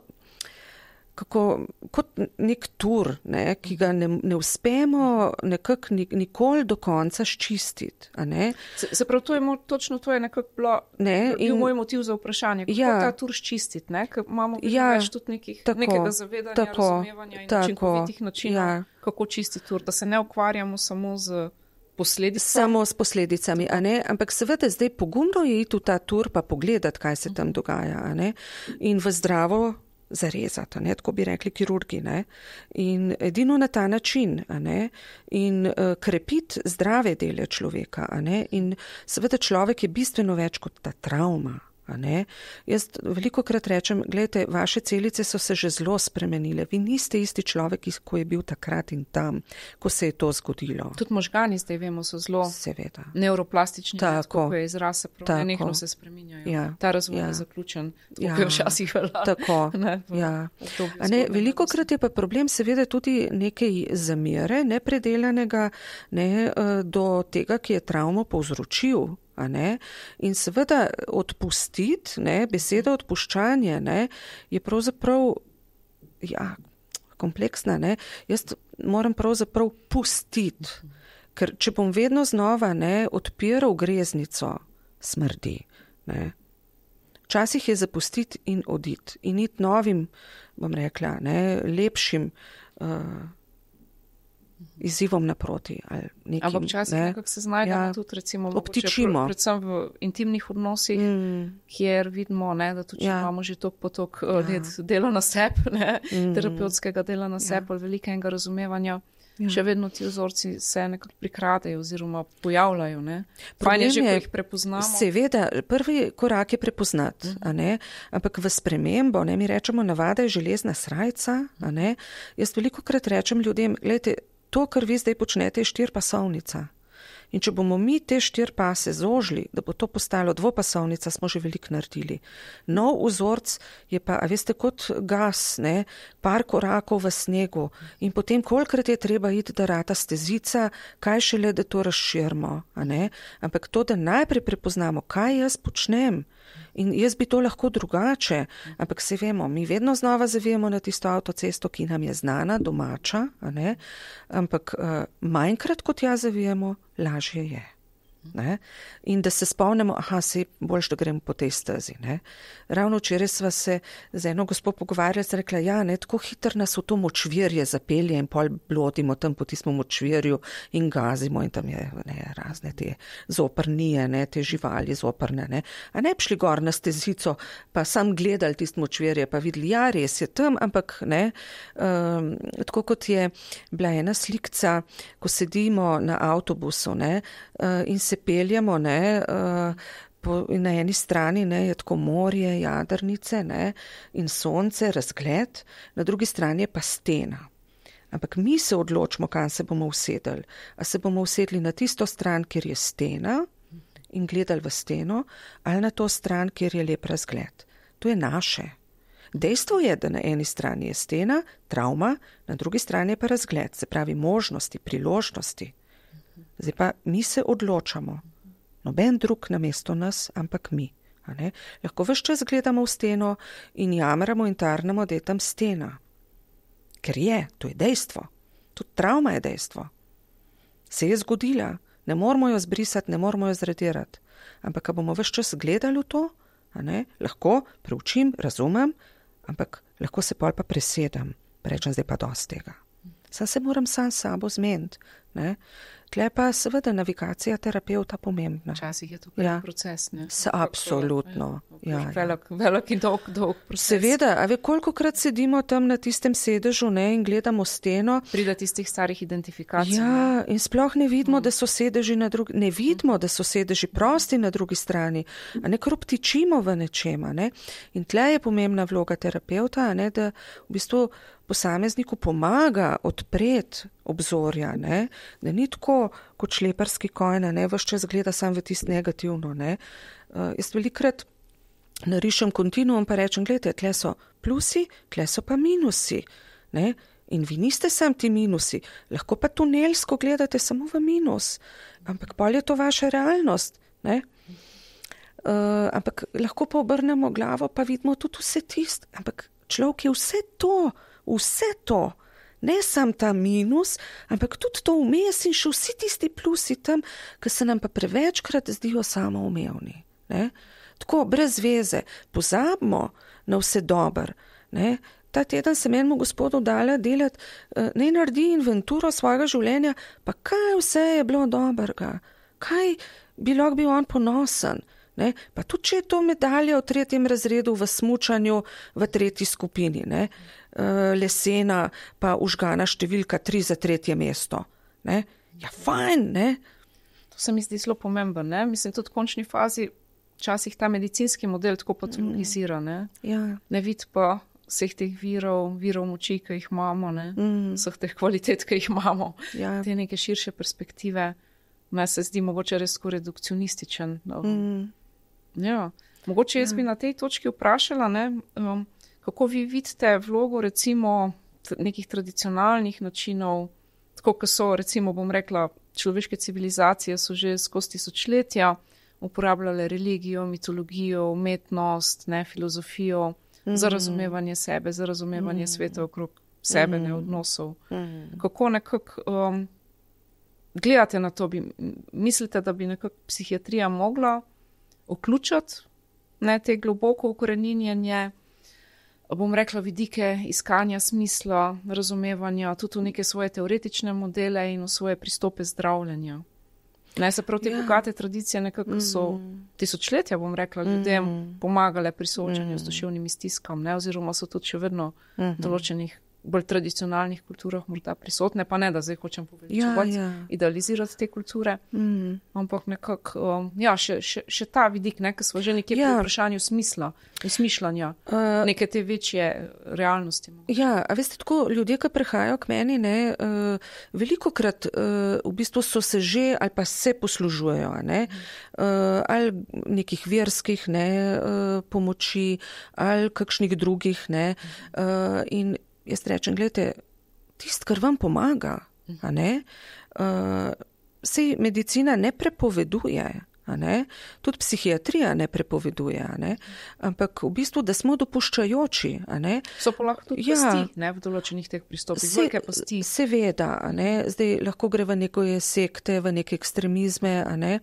kako, kot nek tur, ne, ki ga ne, ne uspemo nekako nikoli do konca ščistiti, a ne.
Se, se prav, to je mo, točno to je nekako bilo, ne, bil in, moj motiv za vprašanje, kako ja, ta tur ščistiti, ne, ker imamo ja, več tudi nekih, tako, nekega zavedanja, tako, razumevanja in tako, učinkovitih načinov, ja, kako čistiti tur, da se ne ukvarjamo samo z posledicami.
Samo s posledicami, a ne, ampak seveda zdaj pogumno je iti v ta tur pa pogledati, kaj se tam dogaja, a ne, in v zdravo zarezati, ne, tako bi rekli kirurgi, ne, in edino na ta način, a ne, in uh, krepiti zdrave dele človeka, a ne, in seveda človek je bistveno več kot ta travma, a ne. Jaz veliko krat rečem, gledajte, vaše celice so se že zelo spremenile, vi niste isti človek, ko je bil takrat in tam, ko se je to zgodilo.
Tudi možgani, zdaj vemo, so zelo seveda neuroplastični, tako je izraz, se pravi, nekno se spreminjajo. Ja, ta razvoj ja, je zaključen, tako ja, je včasih velja.
Tako, ne, ja. A ne, veliko krat je pa problem seveda tudi nekaj zamere, nepredelanega, ne, do tega, ki je travmo povzročil. A ne? In seveda odpustiti, ne, beseda odpuščanje, ne, je pravzaprav ja, kompleksna. Ne. Jaz moram pravzaprav pustiti, ker če bom vedno znova ne, odpiral greznico, smrdi. Ne. Včasih je zapustiti in oditi in iti novim, bom rekla, ne, lepšim uh, izzivom naproti. Ali nekim,
ampak včasih ne, nekako se znajdemo ja, tudi recimo
obtičimo.
Predvsem v intimnih odnosih, mm. kjer vidimo, ne, da tudi ja. imamo že tok potok ja. let dela na seb, ne, mm. terapeutskega dela na seb, ja. ali velikega razumevanja. Ja. Še vedno ti vzorci se nekako prikradejo oziroma pojavljajo. Ne. Fajn je že, ko jih prepoznamo.
Seveda, prvi korak je prepoznati, mm. a ne, ampak v spremembo, ne, mi rečemo, navada je železna srajca, a ne. Jaz veliko krat rečem ljudem, gledajte, to, kar vi zdaj počnete, je štirpasovnica. In če bomo mi te štiri pase zožili, da bo to postalo dvopasovnica, smo že veliko naredili. Nov vzorc je pa, a veste, kot gas, ne, par korakov v snegu in potem kolikrat je treba iti, da rata stezica, kaj šele, da to razširimo, a ne? Ampak to, da najprej prepoznamo, kaj jaz počnem in jaz bi to lahko drugače, ampak se vemo, mi vedno znova zavijemo na tisto avtocesto, ki nam je znana, domača, a ne? Ampak uh, manjkrat, kot ja zavijemo, lažje je. Ne? In da se spomnimo, aha, se boljš, da gremo po tej stezi. Ne? Ravno včeraj sva se z eno gospod pogovarjala, se rekla, ja, ne, tako hitro nas v to močvirje zapelje in pol blodimo tam po tistem močvirju in gazimo in tam je ne, razne te zoprnije, ne, te živali zoprne. Ne? A ne bi šli gor na stezico, pa sam gledali tist močvirje, pa videli, ja, res je tam, ampak ne, um, tako kot je bila ena slikca, ko sedimo na avtobusu, ne, uh, in se peljamo, ne, uh, po, na eni strani ne, je tako morje, jadrnice, ne, in sonce, razgled, na drugi strani je pa stena. Ampak mi se odločimo, kam se bomo usedeli. A se bomo usedli na tisto stran, kjer je stena in gledali v steno, ali na to stran, kjer je lep razgled. To je naše. Dejstvo je, da na eni strani je stena, travma, na drugi strani je pa razgled, se pravi možnosti, priložnosti. Zdaj pa mi se odločamo, noben drug namesto nas, ampak mi. A ne? Lahko ves čas gledamo v steno in jamramo in tarnamo, da je tam stena. Ker je, to je dejstvo. Tudi travma je dejstvo. Se je zgodila, ne moramo jo zbrisati, ne moramo jo zradirati. Ampak, ko bomo ves čas gledali v to, a ne? Lahko preučim, razumem, ampak lahko se pol pa presedem, rečem, zdaj pa dosti tega. Sam se moram sam sabo zmeniti. Ne? Tle pa seveda navigacija terapeuta pomembna.
Včasih je to ja. proces. Ne?
Se, absolutno. Ja, ja.
Velik, velik in dolg, dolg proces.
Seveda, a ve, kolikokrat sedimo tam na tistem sedežu, ne, in gledamo steno.
Pride tistih starih identifikacij.
Ja, in sploh ne vidimo, mm. da so sedeži na drugi, ne vidimo, da so sedeži prosti na drugi strani, a ne kar obtičimo v nečema, ne. In tle je pomembna vloga terapeuta, a ne, da v bistvu posamezniku pomaga odpreti obzorja, ne, da ni tako kot šleparski konj, ne, vaš čas gleda sam v tisto negativno, ne. Uh, jaz velikrat narišem kontinuum pa rečem, gledajte, tle so plusi, tle so pa minusi, ne, in vi niste sam ti minusi, lahko pa tunelsko gledate samo v minus, ampak pol je to vaša realnost, ne. Uh, ampak lahko pa obrnemo glavo, pa vidimo tudi vse tist, ampak človek je vse to, vse to, ne sam ta minus, ampak tudi to vmes in še vsi tisti plusi tam, ki se nam pa prevečkrat zdijo samoumevni. Ne? Tako, brez veze, pozabimo na vse dober. Ne? Ta teden sem enemu gospodu dala delati, ne naredi inventuro svojega življenja, pa kaj vse je bilo dobrega, kaj bi lahko bil on ponosen. Ne? Pa tudi, če je to medalja v tretjem razredu v smučanju v tretji skupini, ne? Lesena pa užgana številka tri za tretje mesto. Ne? Ja, fajn, ne?
To se mi zdi zelo pomemben, ne? Mislim, tudi v končni fazi včasih ta medicinski model tako patologizira, ne? Ja. Ne vidi pa vseh teh virov, virov moči, ki jih imamo, ne? Mm. Vseh teh kvalitet, ki jih imamo. Ja. Te neke širše perspektive. Me se zdi mogoče res redukcionističen. No. Mm. Ja. Mogoče jaz ja. bi na tej točki vprašala, ne, um, kako vi vidite vlogo recimo t- nekih tradicionalnih načinov, tako kot so recimo, bom rekla, človeške civilizacije so že skozi tisočletja uporabljale religijo, mitologijo, umetnost, ne, filozofijo mm. za razumevanje sebe, za razumevanje mm. sveta okrog sebe, mm. ne, odnosov. Mm. Kako nekako um, gledate na to? Bi, mislite, da bi nekako psihiatrija mogla vključiti ne, te globoko ukoreninjenje, bom rekla, vidike iskanja smisla, razumevanja, tudi v neke svoje teoretične modele in v svoje pristope zdravljenja. Ne, se prav te ja. bogate tradicije nekako so mm. tisočletja, bom rekla, ljudem mm. pomagale pri soočanju mm. s duševnimi stiskami, ne, oziroma so tudi še vedno mm-hmm. določenih bolj tradicionalnih kulturah morda prisotne, pa ne, da zdaj hočem poveličevati, ja, ja. idealizirati te kulture, mm. ampak nekako, um, ja, še, še, še ta vidik, ne, ker smo že nekje ja. pri vprašanju smisla, smišljanja, uh, neke te večje realnosti.
Ja, a veste, tako ljudje, ki prihajajo k meni, ne, uh, velikokrat uh, v bistvu so se že ali pa se poslužujejo, ne, uh, ali nekih verskih, ne, uh, pomoči, ali kakšnih drugih, ne, uh, in jaz rečem, gledajte, tist, kar vam pomaga, a ne, uh, sej medicina ne prepoveduje, a ne, tudi psihiatrija ne prepoveduje, a ne, ampak v bistvu, da smo dopuščajoči, a ne.
So pa lahko tudi ja, pasti, ne, v določenih teh pristopih, se, velike pasti.
Seveda, a ne, zdaj lahko gre v neko sekte, v neke ekstremizme, a ne.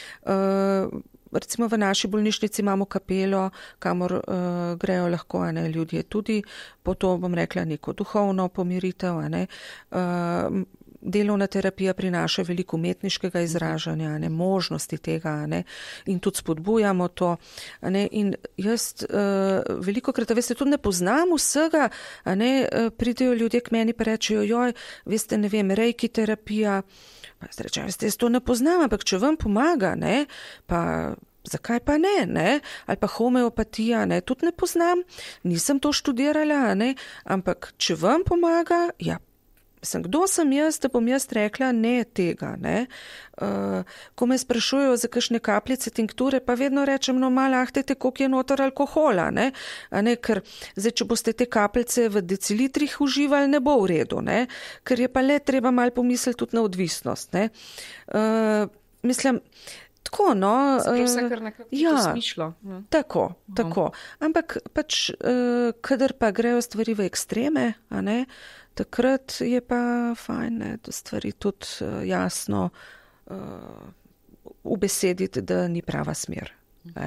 Uh, recimo v naši bolnišnici imamo kapelo, kamor uh, grejo lahko, a ne, ljudje tudi, po to bom rekla neko duhovno pomiritev, a ne. Uh, Delovna terapija prinaša veliko umetniškega izražanja, ne, možnosti tega, ne, in tudi spodbujamo to. Ne, in jaz uh, veliko krat, veste, tudi ne poznam vsega, ne, pridejo ljudje k meni pa rečejo, joj, veste, ne vem, reiki terapija, pa jaz rečem, veste, jaz to ne poznam, ampak če vam pomaga, ne, pa zakaj pa ne, ne, ali pa homeopatija, ne, tudi ne poznam, nisem to študirala, ne, ampak če vam pomaga, ja, Sem, kdo sem jaz, da bom jaz rekla ne tega, ne. Uh, ko me sprašujejo za kakšne kapljice tinkture, pa vedno rečem, no malo ahtete, koliko je noter alkohola, ne. A ne, ker zdaj, če boste te kapljice v decilitrih uživali, ne bo v redu, ne. Ker je pa le treba malo pomisliti tudi na odvisnost, ne. Uh, mislim, tako, no.
Zdaj, vse kar nekako
ja,
smišlo. Ne.
Tako, uh-huh. tako. Ampak pač, uh, kadar pa grejo stvari v ekstreme, a ne, takrat je pa fajn, ne, da stvari tudi uh, jasno uh, ubesediti, da ni prava smer. Ne.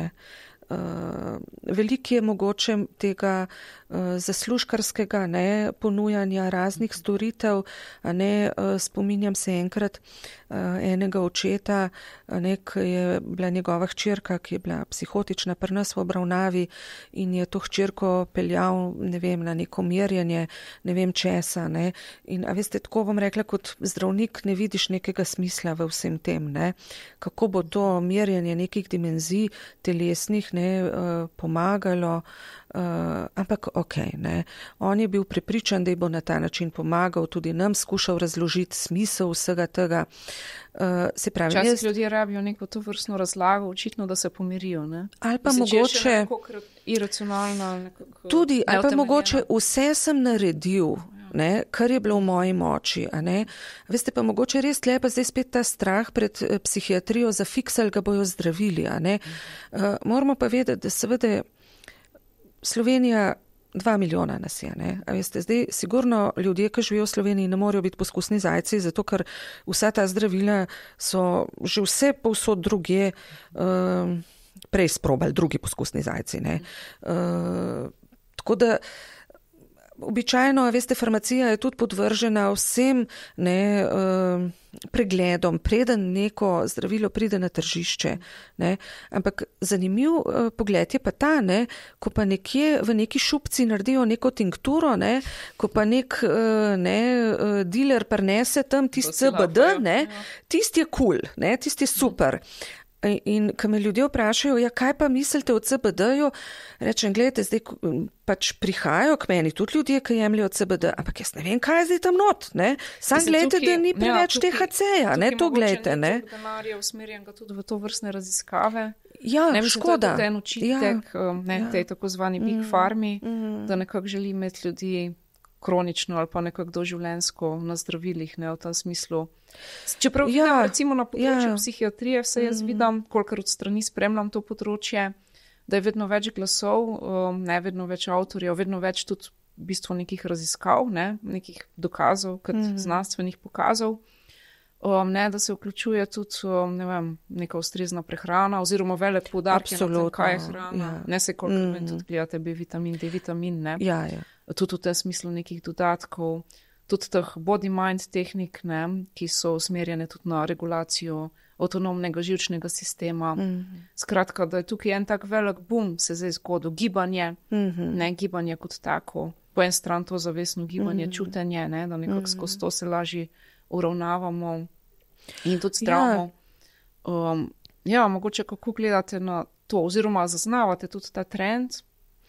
Uh, veliko je mogoče tega uh, zaslužkarskega, ne, ponujanja raznih storitev, a ne, uh, spominjam se enkrat uh, enega očeta, a ne, ki je bila njegova hčerka, ki je bila psihotična pri nas v obravnavi in je to hčerko peljal, ne vem, na neko merjenje, ne vem česa, ne, in a veste, tako bom rekla, kot zdravnik ne vidiš nekega smisla v vsem tem, ne, kako bo to merjenje nekih dimenzij telesnih, ne, uh, pomagalo, uh, ampak okej, okay, ne. On je bil prepričan, da ji bo na ta način pomagal, tudi nam skušal razložiti smisel vsega tega. Uh, se pravi,
Včasih
jaz...
ljudje rabijo neko to vrstno razlago, očitno, da se pomirijo, ne.
Ali pa
Mislim,
mogoče...
nekako iracionalno, nekako
tudi, ali pa mogoče vse sem naredil, ne, kar je bilo v moji moči, a ne. Veste, pa mogoče res tle pa zdaj spet ta strah pred psihiatrijo zafiksali, ga bojo zdravili, a ne. Uh, moramo pa vedeti, da seveda Slovenija dva milijona nas je, ne. A veste, zdaj sigurno ljudje, ki živijo v Sloveniji, ne morejo biti poskusni zajci, zato ker vsa ta zdravila so že vse povsod drugje uh, prej sprobali, drugi poskusni zajci, ne. Uh, tako da običajno, veste, farmacija je tudi podvržena vsem, ne, pregledom, preden neko zdravilo pride na tržišče, ne. Ampak zanimiv pogled je pa ta, ne, ko pa nekje v neki šupci naredijo neko tinkturo, ne, ko pa nek, ne, dealer prinese tam tisti C B D, ne, tisti je kul, cool, ne, tisti je super. In ko me ljudje vprašajo, ja, kaj pa mislite o C B D-ju, rečem, gledajte, zdaj pač prihajajo k meni tudi ljudje, ki jemljajo C B D, ampak jaz ne vem, kaj je zdaj tam not, ne. Sam gledajte, da ni preveč T H C-ja, ne, to gledajte, ne.
Tukaj denar je usmerjen ga tudi v to vrstne raziskave.
Ja,
ne, mislim,
škoda.
To je en očitek, ja, ne,
ja.
tej tako zvani big
mm,
farmi,
mm.
da nekako želi imeti ljudi kronično ali pa nekako doživljenjsko na zdravilih, ne, v tem smislu. Čeprav
ja,
vidim, recimo na področju
ja.
psihiatrije, vse jaz mm. vidim, kolikor od strani spremljam to področje, da je vedno več glasov, um, ne vedno več avtorjev, vedno več tudi v bistvu nekih raziskav, ne, nekih dokazov, kot mm. znanstvenih pokazov, um, ne, da se vključuje tudi, um, ne vem, neka ustrezna prehrana oziroma velik poudarek na tem, kaj je hrana. Ja. Ne se koliko mm. tudi gledate B vitamin, D vitamin, ne.
Ja, ja.
Tudi v tem smislu nekih dodatkov, tudi teh body-mind tehnik, ne, ki so usmerjene tudi na regulacijo avtonomnega živčnega sistema. Mm-hmm. Skratka, da je tukaj en tak velik boom se zdaj zgodil, gibanje, mm-hmm. ne gibanje kot tako, po en stran to zavestno gibanje, mm-hmm. čutenje, ne, da nekako mm-hmm. skozi to se lažje uravnavamo in tudi zdravimo. Ja. Um, ja, mogoče kako gledate na to, oziroma zaznavate tudi ta trend?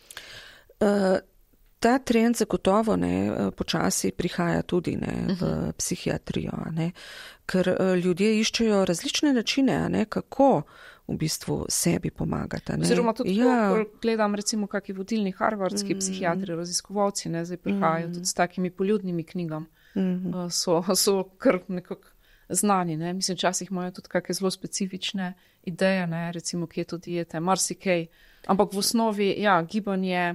Uh, Ta trend zagotovo, ne, počasi prihaja tudi, ne, v uh-huh. psihiatrijo, ne, ker ljudje iščejo različne načine, ne, kako v bistvu sebi pomagati. Ne?
Oziroma tudi,
ja.
ko gledam recimo kakšni vodilni harvardski mm. psihiatri, raziskovalci, ne, zdaj prihajajo mm. tudi s takimi poljudnimi knjigami. Mm. Uh, so, so kar nekako znani, ne. Mislim, včasih imajo tudi kakšne zelo specifične ideje, ne, recimo keto diete, marsikaj. Ampak v osnovi, ja, gibanje,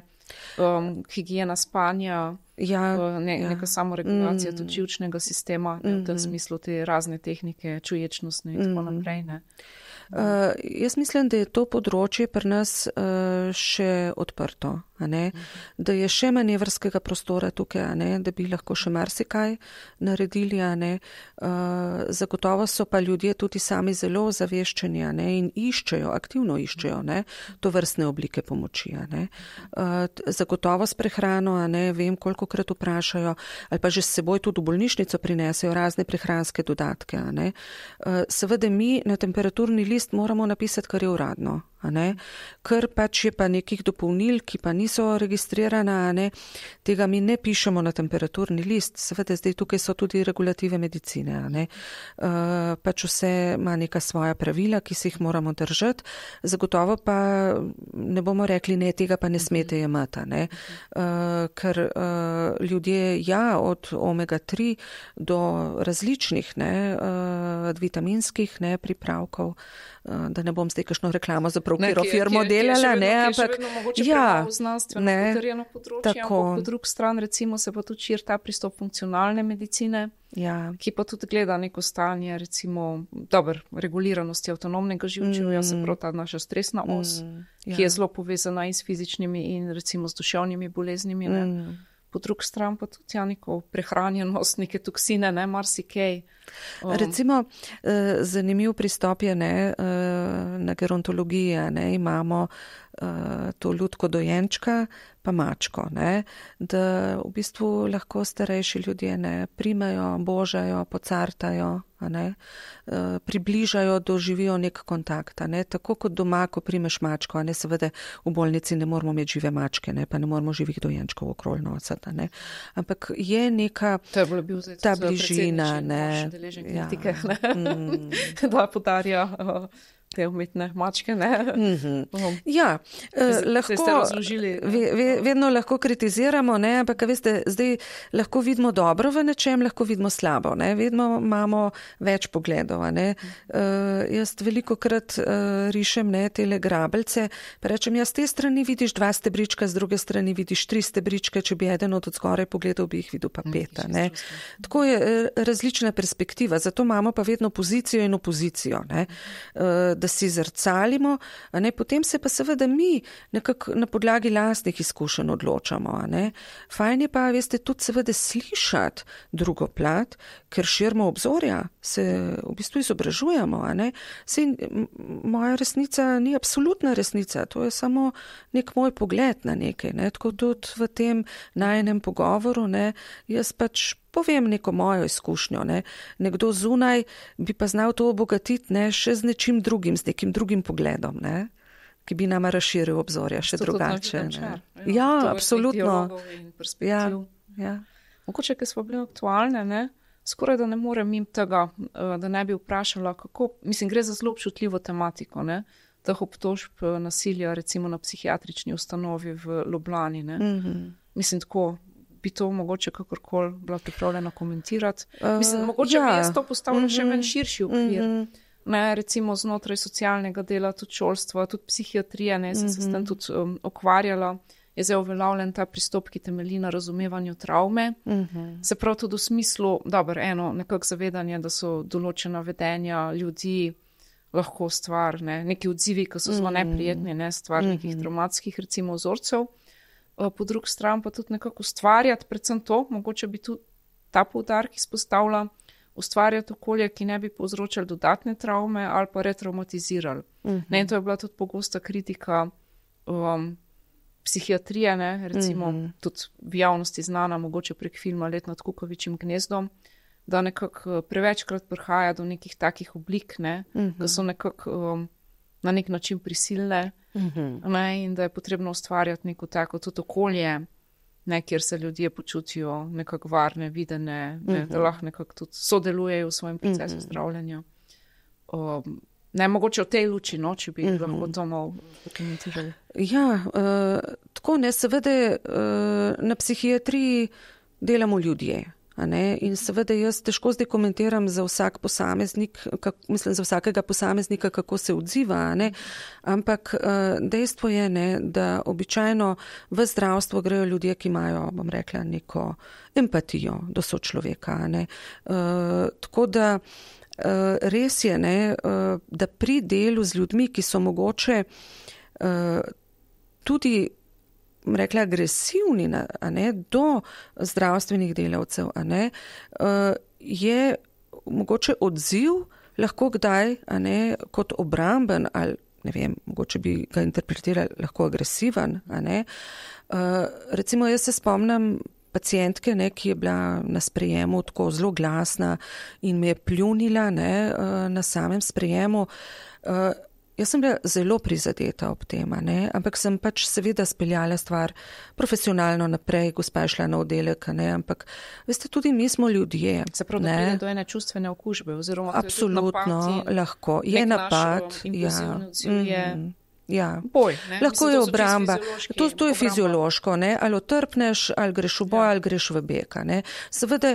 um, higiena spanja,
ja,
uh, ne,
ja.
neka samoregulacija
mm.
tudi živčnega sistema, mm. v tem smislu te razne tehnike, čuječnostne in mm. tako naprej, ne.
Uh, jaz mislim, da je to področje pri nas uh, še odprto, a ne? Da je še manevrskega prostora tukaj, a ne? Da bi lahko še marsikaj naredili. A ne? Uh, zagotovo so pa ljudje tudi sami zelo zaveščeni, a ne? In iščejo, aktivno iščejo, ne? To vrstne oblike pomoči. A ne? Uh, zagotovo s prehrano, a ne? Vem, kolikokrat vprašajo, ali pa že s seboj tudi v bolnišnico prinesejo razne prehranske dodatke. A ne? Uh, seveda mi na temperaturni list moramo napisati, kar je uradno, a ne? Ker pač je pa nekih dopolnil, ki pa niso registrirana, a ne? Tega mi ne pišemo na temperaturni list. Seveda zdaj tukaj so tudi regulative medicine, a ne? Uh, pač vse ima neka svoja pravila, ki se jih moramo držati. Zagotovo pa ne bomo rekli, ne, tega pa ne smete jemati, ne? Uh, ker uh, ljudje, ja, od omega tri do različnih, ne, uh, vitaminskih, ne, pripravkov, da ne bom zdaj kakšno reklamo za prokiro firmo delala, ne, ampak
ja, znanstveno potrjeno področje,
tako.
Ampak po drug stran recimo se pa tudi širi ta pristop funkcionalne medicine,
ja.
ki pa tudi gleda neko stanje, recimo, dober, reguliranosti avtonomnega živčevja, mm. se prav ta naša stresna os, mm. ja. ki je zelo povezana in s fizičnimi in recimo s duševnimi boleznimi, ne. Mm. Po drug stran pa tudi ja, neko prehranjenost, neke toksine, ne, marsikej. Um.
Recimo, eh, zanimiv pristop je, ne, eh, na gerontologiji, ne, imamo eh, to ljudko dojenčka, pa mačko, ne, da v bistvu lahko starejši ljudje, ne, primejo, božajo, pocartajo, a ne, eh, približajo, doživijo nek kontakt, a ne, tako kot doma, ko primeš mačko, a ne, seveda v bolnici ne moramo imeti žive mačke, ne, pa ne moramo živih dojenčkov okrog nosati, ne, ampak je neka
je bil, zdaj,
ta bližina, ne,
ja, ne? Mm. da podarja uh, te umetne mačke, ne?
Mm-hmm. Um. Ja,
uh,
lahko,
razložili,
ve, ve, vedno lahko kritiziramo, ne, ampak veste, zdaj lahko vidimo dobro v nečem, lahko vidimo slabo, ne, vedno imamo več pogledov, ne. Uh, jaz veliko krat uh, rišem, ne, tele grabelce, pa rečem, jaz te strani vidiš dva stebrička, z druge strani vidiš tri stebričke, če bi eden od odzgoraj pogledal, bi jih videl pa peta, ne. Tako je različna perspektiva, zato imamo pa vedno pozicijo in opozicijo, ne, uh, da si zrcalimo, a ne, potem se pa seveda mi nekako na podlagi lastnih izkušenj odločamo, a ne. Fajn je pa, veste, tudi seveda slišati drugo plat, ker širimo obzorja, se v bistvu izobražujemo, a ne. Sej, moja resnica ni absolutna resnica, to je samo nek moj pogled na nekaj, ne, tako tudi v tem najnem pogovoru, ne, jaz pač povem neko mojo izkušnjo, ne. Nekdo zunaj bi pa znal to obogatiti, ne, še z nečim drugim, z nekim drugim pogledom, ne, ki bi nama razširil obzorja še drugače. Ne. Ja, ja absolutno. Ja, ja.
Mogoče, ker smo bili aktualne, ne, skoraj da ne morem mimo tega, da ne bi vprašala, kako, mislim, gre za zelo občutljivo tematiko, ne, teh obtožb nasilja, recimo na psihiatrični ustanovi v Ljubljani, ne. Mm-hmm. Mislim, tako, bi to mogoče kakorkoli bila pripravljena komentirati. Uh, Mislim, mogoče ja. bi jaz to postavila mm-hmm. še ven širši okvir. Mm-hmm. Ne, recimo znotraj socialnega dela, tudi šolstva, tudi psihiatrije, ne, sem mm-hmm. se s tem tudi um, okvarjala. Je zdaj uveljavljen ta pristop, ki temelji na razumevanju travme. Mm-hmm. Se prav tudi v smislu, dobro, eno, nekako zavedanje, da so določena vedenja ljudi lahko stvar, ne, neki odzivi, ki so zelo mm-hmm. neprijetni, ne, stvar mm-hmm. nekih traumatskih, recimo, vzorcev. Po drugi strani pa tudi nekako ustvarjati, predvsem to, mogoče bi tudi ta poudarek izpostavila, ustvarjati okolje, ki ne bi povzročali dodatne travme ali pa retraumatizirali. Uh-huh. Ne, in to je bila tudi pogosta kritika um, psihiatrije, ne, recimo uh-huh. tudi v javnosti znana, mogoče prek filma Let nad Kukovičjim gnezdom, da nekako prevečkrat prihaja do nekih takih oblik, ne, uh-huh. da so nekako um, na nek način prisilne, uh-huh. ne, in da je potrebno ustvarjati neko tako tudi okolje, ne, kjer se ljudje počutijo nekako varne, videne, ne, uh-huh. da lahko nekako tudi sodelujejo v svojem procesu uh-huh. zdravljenja. Um, Ne, mogoče v tej luči, no, če bi mm-hmm. lahko to malo pokomentirali.
Ja, uh, tako ne, seveda uh, na psihiatriji delamo ljudje. A ne? In seveda jaz težko zdaj komentiram za vsak posameznik, kak, mislim za vsakega posameznika, kako se odziva, a ne? Ampak uh, dejstvo je, ne, da običajno v zdravstvo grejo ljudje, ki imajo, bom rekla, neko empatijo do sočloveka. A ne? Uh, tako da uh, res je, ne, uh, da pri delu z ljudmi, ki so mogoče uh, tudi rekla agresivni a ne, do zdravstvenih delavcev, a ne, je mogoče odziv lahko kdaj a ne, kot obramben ali ne vem, mogoče bi ga interpretirali lahko agresiven. A ne. Recimo jaz se spomnim pacientke, ne, ki je bila na sprejemu tako zelo glasna in me je pljunila, ne, na samem sprejemu. Jaz sem bila zelo prizadeta ob tem, ne? Ampak sem pač seveda speljala stvar profesionalno naprej, gospa je šla na oddelek, ne? Ampak veste, tudi mi smo ljudje.
Se pravi, da pride do ene čustvene okužbe, oziroma
absolutno lahko. Je napad. Ja.
Je...
Ja.
Boj,
lahko
Mislim,
je obramba. To, to je
obramba.
Fiziološko, ne? Ali otrpneš, ali greš v boj, ja. ali greš v beg. Seveda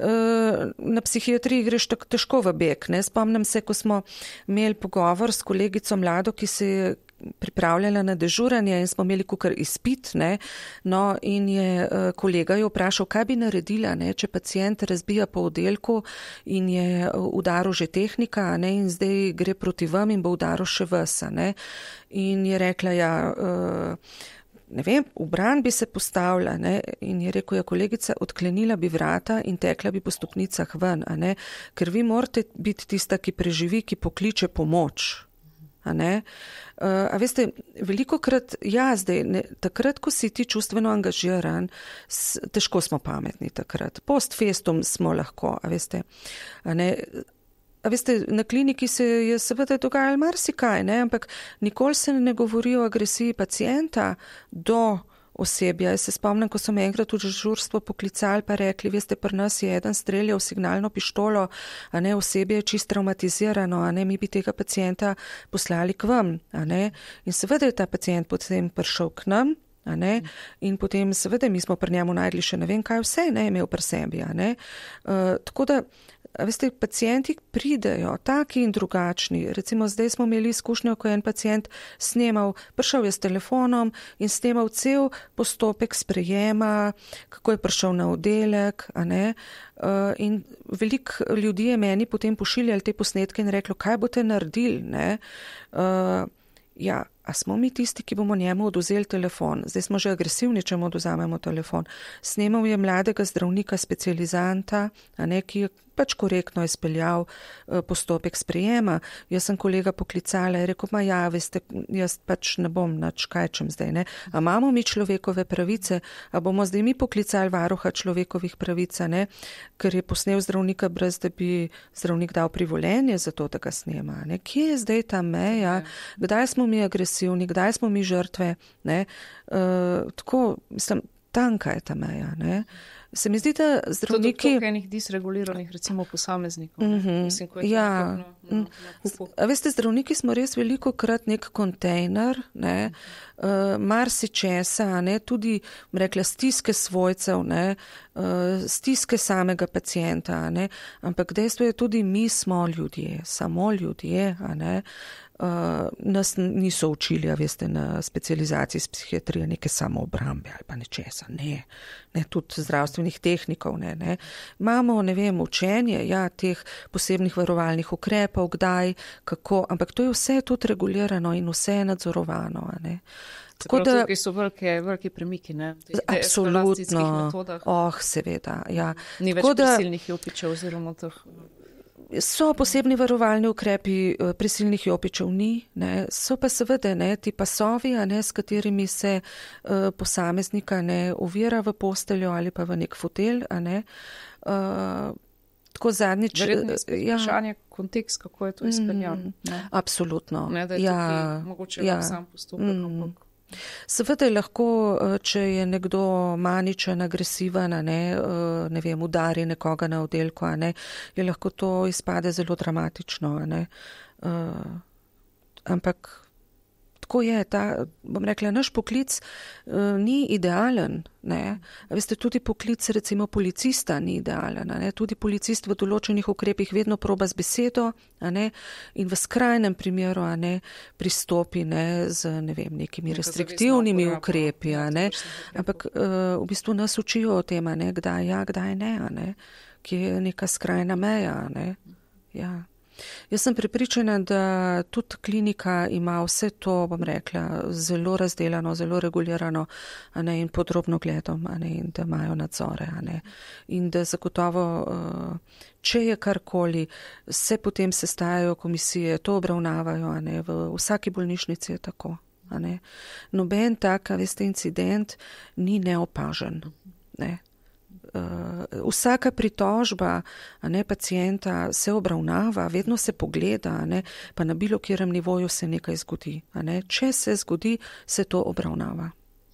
na psihiatriji greš tako težko v beg. Ne? Spomnim se, ko smo imeli pogovor s kolegico mlado, ki se je pripravljala na dežuranje in smo imeli kukar izpit, ne, no, in je uh, kolega jo vprašal, kaj bi naredila, ne, če pacient razbija po oddelku in je udaril že tehnika, ne, in zdaj gre proti vam in bo udaril še vas, ne, in je rekla, ja, uh, ne vem, v bran bi se postavila, ne, in je rekel, ja, kolegica, odklenila bi vrata in tekla bi po stopnicah ven, a ne, ker vi morate biti tista, ki preživi, ki pokliče pomoč. A, ne? Uh, a veste, veliko krat, ja, zdaj, ne, takrat, ko si ti čustveno angažiran, s, težko smo pametni takrat. Post festum smo lahko, a veste. A, ne? A veste, na kliniki se je seveda dogajalo marsikaj, ne? Ampak nikoli se ne govori o agresiji pacienta do osebja. Jaz se spomnim, ko so me enkrat v dežurstvo poklicali pa rekli, veste, pri nas je eden streljal signalno pištolo, a ne, osebje je čist traumatizirano, a ne, mi bi tega pacienta poslali k vam, a ne. In seveda je ta pacient potem prišel k nam, a ne, in potem seveda mi smo pri njemu najdli še ne vem kaj vse, ne, imel pri sebi, a ne. Uh, tako da, a veste, pacienti pridejo taki in drugačni. Recimo zdaj smo imeli izkušnjo, ko je en pacient snemal, prišel je s telefonom in snemal cel postopek sprejema, kako je prišel na oddelek, a ne. Uh, in veliko ljudi je meni potem pošiljali te posnetke in reklo, kaj boste naredili, ne. Uh, ja, a smo mi tisti, ki bomo njemu oduzeli telefon? Zdaj smo že agresivni, če mu oduzamemo telefon. Snemal je mladega zdravnika, specializanta, a ne, ki je pač korektno izpeljal uh, postopek sprejema. Jaz sem kolega poklicala in rekel, ma ja, veste, jaz pač ne bom nič, kaj čem zdaj, ne. A imamo mi človekove pravice, a bomo zdaj mi poklicali varuha človekovih pravic, ne, ker je posnel zdravnika brez, da bi zdravnik dal privoljenje za to, da ga snema, ne. Kje je zdaj ta meja? Kdaj smo mi agresivni, kdaj smo mi žrtve, ne. Uh, tako, mislim, tanka je ta meja, ne. Se mi zdi, da zdravniki...
To je enih disreguliranih, recimo, posameznikov.
Mm-hmm.
Mislim, ko je
ja.
na, na, na
A veste, zdravniki smo res veliko krat nek kontejner, ne, uh, marsičesa, ne, tudi, rekla, stiske svojcev, ne, uh, stiske samega pacienta, ne, ampak dejstvo je tudi, mi smo ljudje, samo ljudje, a ne. Uh, nas niso učili, a veste, na specializaciji z psihiatrije neke samoobrambe ali pa nečesa, ne, ne, tudi zdravstvenih tehnikov, ne, ne. Imamo, ne vem, učenje, ja, teh posebnih varovalnih ukrepov, kdaj, kako, ampak to je vse tudi regulirano in vse je nadzorovano, a ne.
Tako da tukaj so velike, velike premiki, ne?
Absolutno. Oh, seveda, ja.
Ni več prisilnih jopičev oziroma teh...
So posebni varovalni ukrepi, prisilnih jopičev ni, ne, so pa seveda, ne, ti pasovi, a ne, s katerimi se uh, posameznika ne ovira v posteljo ali pa v nek fotelj, a ne. Uh, tako zadnjič...
Verjetno je vprašanje, ja, kontekst, kako je to izpeljano.
Mm, absolutno.
Ne, da je
ja,
tukaj mogoče ja, sam postopek,
mm.
ampak...
Seveda je lahko, če je nekdo maničen, agresiven, ne, ne vem, udari nekoga na oddelku, ne, je lahko to izpade zelo dramatično, ne. ampak tako je, ta, bom rekla, naš poklic uh, ni idealen, ne. Veste, tudi poklic recimo policista ni idealen, ne. Tudi policist v določenih ukrepih vedno proba z besedo, a ne, in v skrajnem primeru, a ne, pristopi, ne, z, ne vem, nekimi restriktivnimi ukrepi, a ne. Ampak uh, v bistvu nas učijo o tem, a ne, kdaj ja, kdaj ne, a ne, kje je neka skrajna meja, a ne. Ja. Jaz sem prepričana, da tudi klinika ima vse to, bom rekla, zelo razdelano, zelo regulirano, a ne, in podrobno gledom, a ne, in da imajo nadzore, a ne. In da zagotovo, če je karkoli, se potem sestajajo komisije, to obravnavajo, a ne, v vsaki bolnišnici je tako, a ne. Noben tak, veste, incident ni neopažen, ne. Uh, vsaka pritožba, a ne, pacienta se obravnava, vedno se pogleda, a ne, pa na bilo kjerem nivoju se nekaj zgodi, a ne. Če se zgodi, se to obravnava.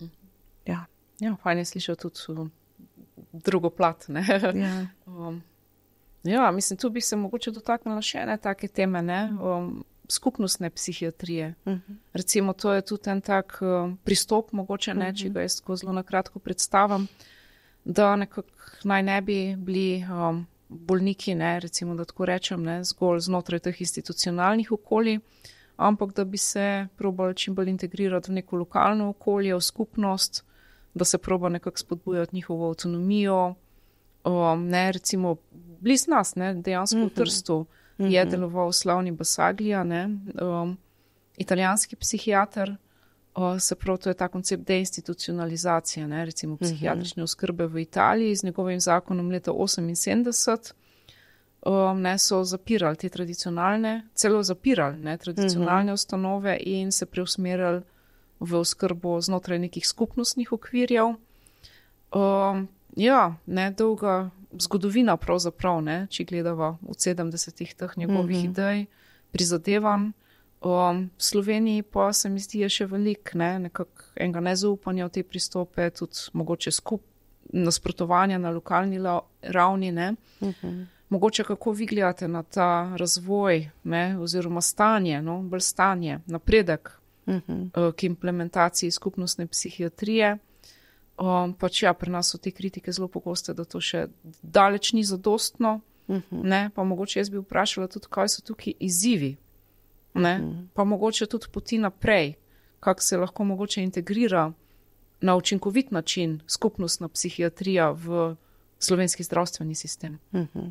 Ja.
Ja, fajn je slišati tudi drugo plat, ne.
Ja.
Um, ja, mislim, tu bi se mogoče dotaknila še ene take teme, ne, um, skupnostne psihiatrije. Uh-huh. Recimo, to je tudi en tak um, pristop, mogoče ne, uh-huh. če ga jaz zelo na kratko predstavim, da nekako naj ne bi bili um, bolniki, ne, recimo, da tako rečem, ne, zgolj znotraj teh institucionalnih okolij, ampak da bi se probali čim bolj integrirati v neko lokalno okolje, v skupnost, da se proba nekako spodbujati njihovo avtonomijo. Um, ne, recimo, bliz nas, ne, dejansko v Trstu uh-huh. je deloval slavni Basaglia, ne, um, italijanski psihiater. O, se prav, to je ta koncept deinstitucionalizacije, ne, recimo psihiatrične oskrbe v Italiji z njegovim zakonom leta oseminsedemdeset, o, ne, so zapirali te tradicionalne, celo zapirali, ne, tradicionalne uh-huh. ustanove in se preusmerili v oskrbo znotraj nekih skupnostnih okvirjev. O, ja, ne, dolga zgodovina pravzaprav, ne, če gledava v sedemdesetih teh njegovih uh-huh. idej, prizadevanj. Um, v Sloveniji pa se mi zdi je še veliko, ne, nekako enega nezaupanja v te pristope, tudi mogoče skup nasprotovanja na lokalni la, ravni, ne. Uh-huh. Mogoče kako vi gledate na ta razvoj, ne, oziroma stanje, no, bolj stanje, napredek uh-huh. uh, k implementaciji skupnostne psihiatrije. Um, pač ja, pri nas so te kritike zelo pogoste, da to še daleč ni zadostno, uh-huh. ne, pa mogoče jaz bi vprašala tudi, kaj so tukaj izzivi. Ne? Pa mogoče tudi poti naprej, kako se lahko mogoče integrira na učinkovit način skupnostna psihiatrija v slovenski zdravstveni sistem.
Uh-huh.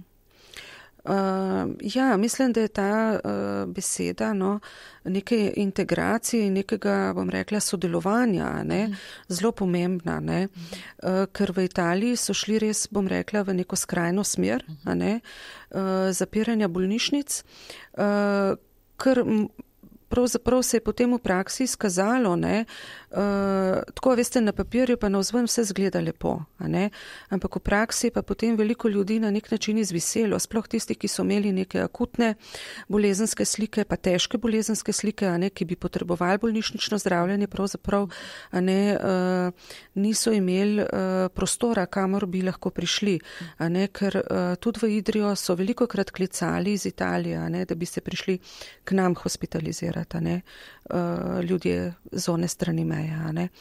Uh, ja, mislim, da je ta uh, beseda, no, neke integracije, nekega, bom rekla, sodelovanja, ne, uh-huh. zelo pomembna, ne, uh, ker v Italiji so šli res, bom rekla, v neko skrajno smer, uh-huh. a ne, uh, zapiranja bolnišnic, uh, ker pravzaprav se je potem v praksi izkazalo, ne, uh, tako, veste, na papirju pa navzven vse zgleda lepo, a ne, ampak v praksi pa potem veliko ljudi na nek način izviselo, sploh tisti, ki so imeli neke akutne bolezenske slike, pa težke bolezenske slike, a ne, ki bi potrebovali bolnišnično zdravljenje, pravzaprav, a ne, uh, niso imeli uh, prostora, kamor bi lahko prišli, a ne, ker uh, tudi v Idrijo so veliko krat klicali iz Italije, a ne, da bi se prišli k nam hospitalizirati. Ne, uh, ljudje z one strani meja. Ne.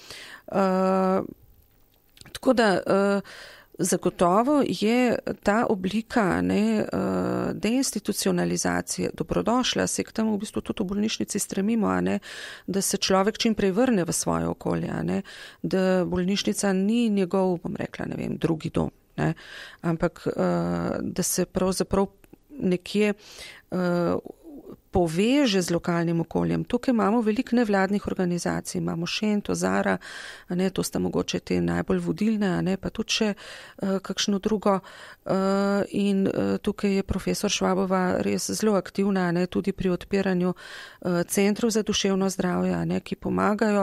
Uh, tako da uh, zagotovo je ta oblika, ne, uh, deinstitucionalizacije dobrodošla, se k temu v bistvu tudi v bolnišnici stremimo, a ne, da se človek čim prej vrne v svoje okolje, a ne, da bolnišnica ni njegov, bom rekla, ne vem, drugi dom, ne, ampak uh, da se pravzaprav nekje uh, poveže z lokalnim okoljem. Tukaj imamo veliko nevladnih organizacij, imamo Šento, Zara, a ne, to sta mogoče te najbolj vodilne, a ne, pa tudi še uh, kakšno drugo. Uh, in uh, tukaj je profesor Švabova res zelo aktivna, a ne, tudi pri odpiranju uh, centrov za duševno zdravje, a ne, ki pomagajo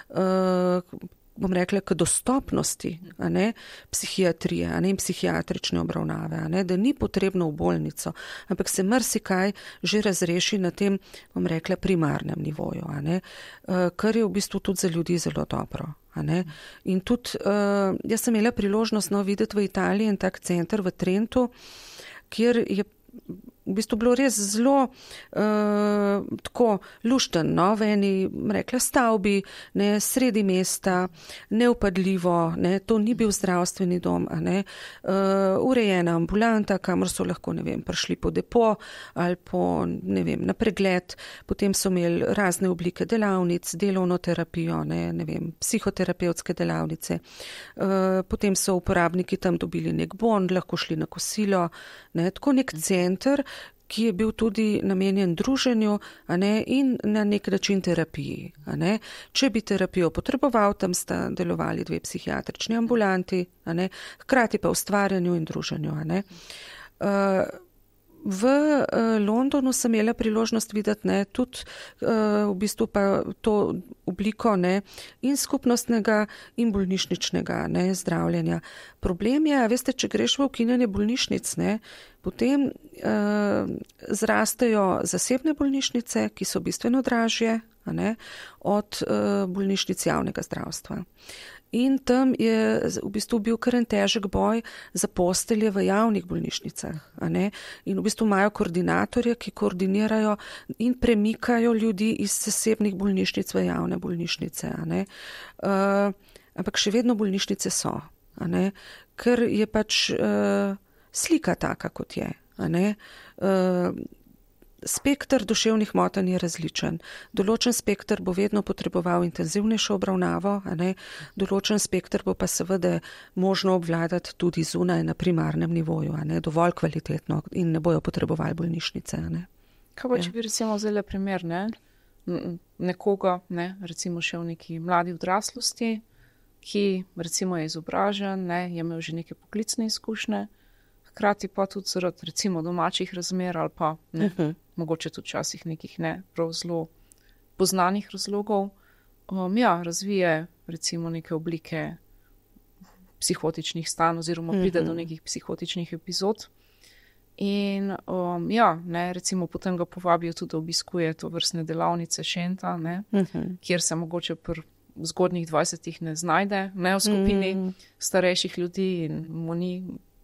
uh, bom rekla, k dostopnosti, a ne, psihiatrije, a ne, in psihiatrične obravnave, a ne, da ni potrebno v bolnico, ampak se marsikaj že razreši na tem, bom rekla, primarnem nivoju, a ne, kar je v bistvu tudi za ljudi zelo dobro, a ne. In tudi, jaz sem imela priložnost, no, videti v Italiji en tak center v Trentu, kjer je v bistvu bilo res zelo uh, tako lušten, no, v eni, rekla, stavbi, ne, sredi mesta, neupadljivo, ne, to ni bil zdravstveni dom, a ne, uh, urejena ambulanta, kamor so lahko, ne vem, prišli po depo ali po, ne vem, na pregled, potem so imeli razne oblike delavnic, delovno terapijo, ne, ne vem, psihoterapevtske delavnice, uh, potem so uporabniki tam dobili nek bon, lahko šli na kosilo, ne, tako nek center, ki je bil tudi namenjen druženju, a ne, in na nek način terapiji. A ne. Če bi terapijo potreboval, tam sta delovali dve psihiatrični ambulanti, a ne, hkrati pa ustvarjanju in druženju. A ne. Uh, V uh, Londonu sem imela priložnost videti, ne, tudi uh, v bistvu pa to obliko, ne, in skupnostnega in bolnišničnega, ne, zdravljenja. Problem je, veste, če greš v ukinjanje bolnišnic, ne, potem uh, zrastejo zasebne bolnišnice, ki so bistveno dražje, a ne, od uh, bolnišnic javnega zdravstva. In tam je v bistvu bil kar en težek boj za postelje v javnih bolnišnicah. A ne? In v bistvu imajo koordinatorje, ki koordinirajo in premikajo ljudi iz zasebnih bolnišnic v javne bolnišnice. A ne? Uh, ampak še vedno bolnišnice so. A ne? Ker je pač uh, slika taka, kot je. A ne? Uh, Spektr duševnih motenj je različen. Določen spektr bo vedno potreboval intenzivnejšo obravnavo, a ne? Določen spektr bo pa seveda možno obvladati tudi zunaj na primarnem nivoju, a ne? Dovolj kvalitetno in ne bojo potrebovali bolnišnice. A ne?
Kaj pa, če ja. bi recimo vzeli primer, ne? Nekoga, ne? recimo še v neki mladi odraslosti, ki recimo je izobražen, ne? je imel že neke poklicne izkušnje, hkrati pa tudi zaradi recimo domačih razmer ali pa ne, uh-huh. mogoče tudi časih nekih ne, prav zelo poznanih razlogov, um, ja, razvije recimo neke oblike psihotičnih stanj oziroma pride uh-huh. do nekih psihotičnih epizod. In um, ja, ne, recimo potem ga povabijo tudi, da obiskuje to vrstne delavnice Šenta, ne, uh-huh. kjer se mogoče pri zgodnjih dvajsetih ne znajde, ne v skupini uh-huh. starejših ljudi in mu ni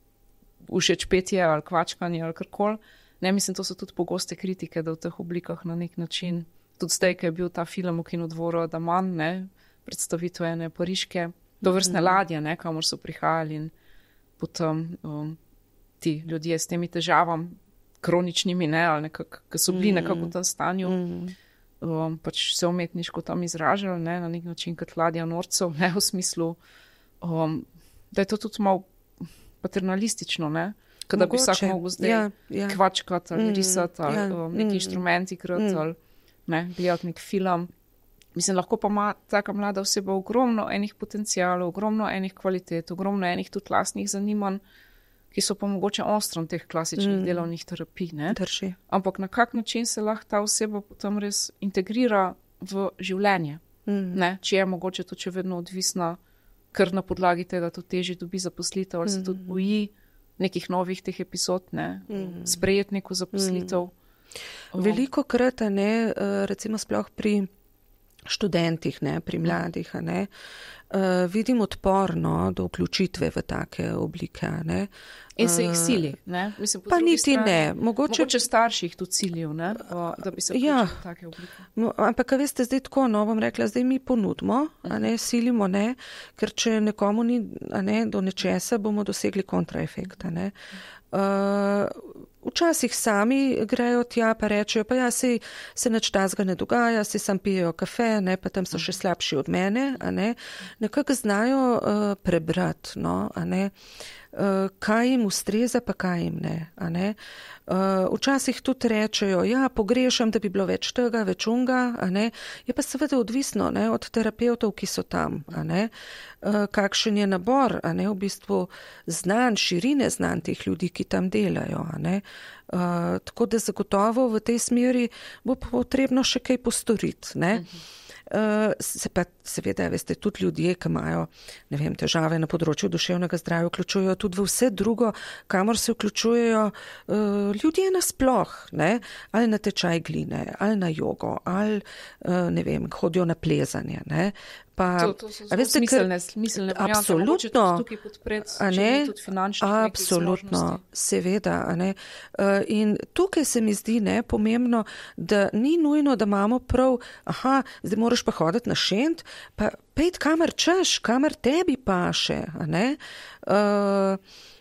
všeč petje ali kvačkanje ali karkoli. Ne, mislim, to so tudi pogoste kritike, da v teh oblikah na nek način, tudi zdaj, ko je bil ta film v Kinodvoru Daman, ne, predstavitev ene pariške, dovrstne mm. ladje, ne, kamor so prihajali in potem um, ti ljudje s temi težavami, kroničnimi, ne, ali nekako, ki so bili mm. nekako v tem stanju, mm. um, pač se umetniško tam izražali, ne, na nek način kot ladja norcev, ne, v smislu, um, da je to tudi malo paternalistično, ne? Kada bi vsak mogel zdaj ja, ja. kvačkati ali mm, risati ali ja, um, neki mm, inštrumenti krati mm. ali ne, gledati nek film. Mislim, lahko pa ima taka mlada oseba ogromno enih potencijalov, ogromno enih kvalitet, ogromno enih tudi lastnih zanimanj, ki so pa mogoče onstran teh klasičnih mm. delovnih terapij. Ne?
Drži.
Ampak na kak način se lahko ta oseba potem res integrira v življenje? Mm. Ne? Če je mogoče to, če vedno odvisna, ker na podlagi tega to težje dobi zaposlitev, ali se tudi boji nekih novih teh epizod, ne, mm. sprejeti neko zaposlitev.
Mm. Veliko krat, ne, recimo sploh pri študentih, ne, pri mladih, ne, uh, vidim odpor, no, do vključitve v take oblike. Ne.
In se jih sili, ne? Mislim,
pa niti strani, ne.
Mogoče, mogoče starši jih tudi silijo, ne, da bi se vključili ja. v take oblike.
No, ampak, veste, zdaj tako, no, bom rekla, zdaj mi ponudimo, a ne, silimo, ne, ker če nekomu ni, a ne, do nečesa, bomo dosegli kontraefekt, a ne. Uh, včasih sami grejo tja, pa rečejo, pa ja, sej se nič tazga ne dogaja, sej sam pijejo kafe, ne, pa tam so še slabši od mene, a ne. Nekako znajo uh, prebrati, no, a ne. Uh, kaj jim ustreza, pa kaj jim ne, a ne. Uh, včasih tudi rečejo, ja, pogrešam, da bi bilo več tega, več unga, a ne. Je pa seveda odvisno, ne, od terapevtov, ki so tam, a ne. Uh, kakšen je nabor, a ne, v bistvu znan, širine znan teh ljudi, ki tam delajo, a ne. Uh, tako da zagotovo v tej smeri bo potrebno še kaj postoriti, ne. Uh-huh. Uh, se pa seveda, veste, tudi ljudje, ki imajo, ne vem, težave na področju duševnega zdravja, vključujejo tudi v vse drugo, kamor se vključujejo uh, ljudje nasploh, ne, ali na tečaj gline, ali na jogo, ali, uh, ne vem, hodijo na plezanje, ne, Pa,
to, to so zelo smiselne, smiselne variante.
Absolutno.
Tukaj podpreti, če ni tudi finančnih
absolutno, seveda. A ne. Uh, in tukaj se mi zdi ne, pomembno, da ni nujno, da imamo prav, aha, zdaj moraš pa hoditi na šent, pa pejt kamer češ, kamer tebi paše. A ne. Uh,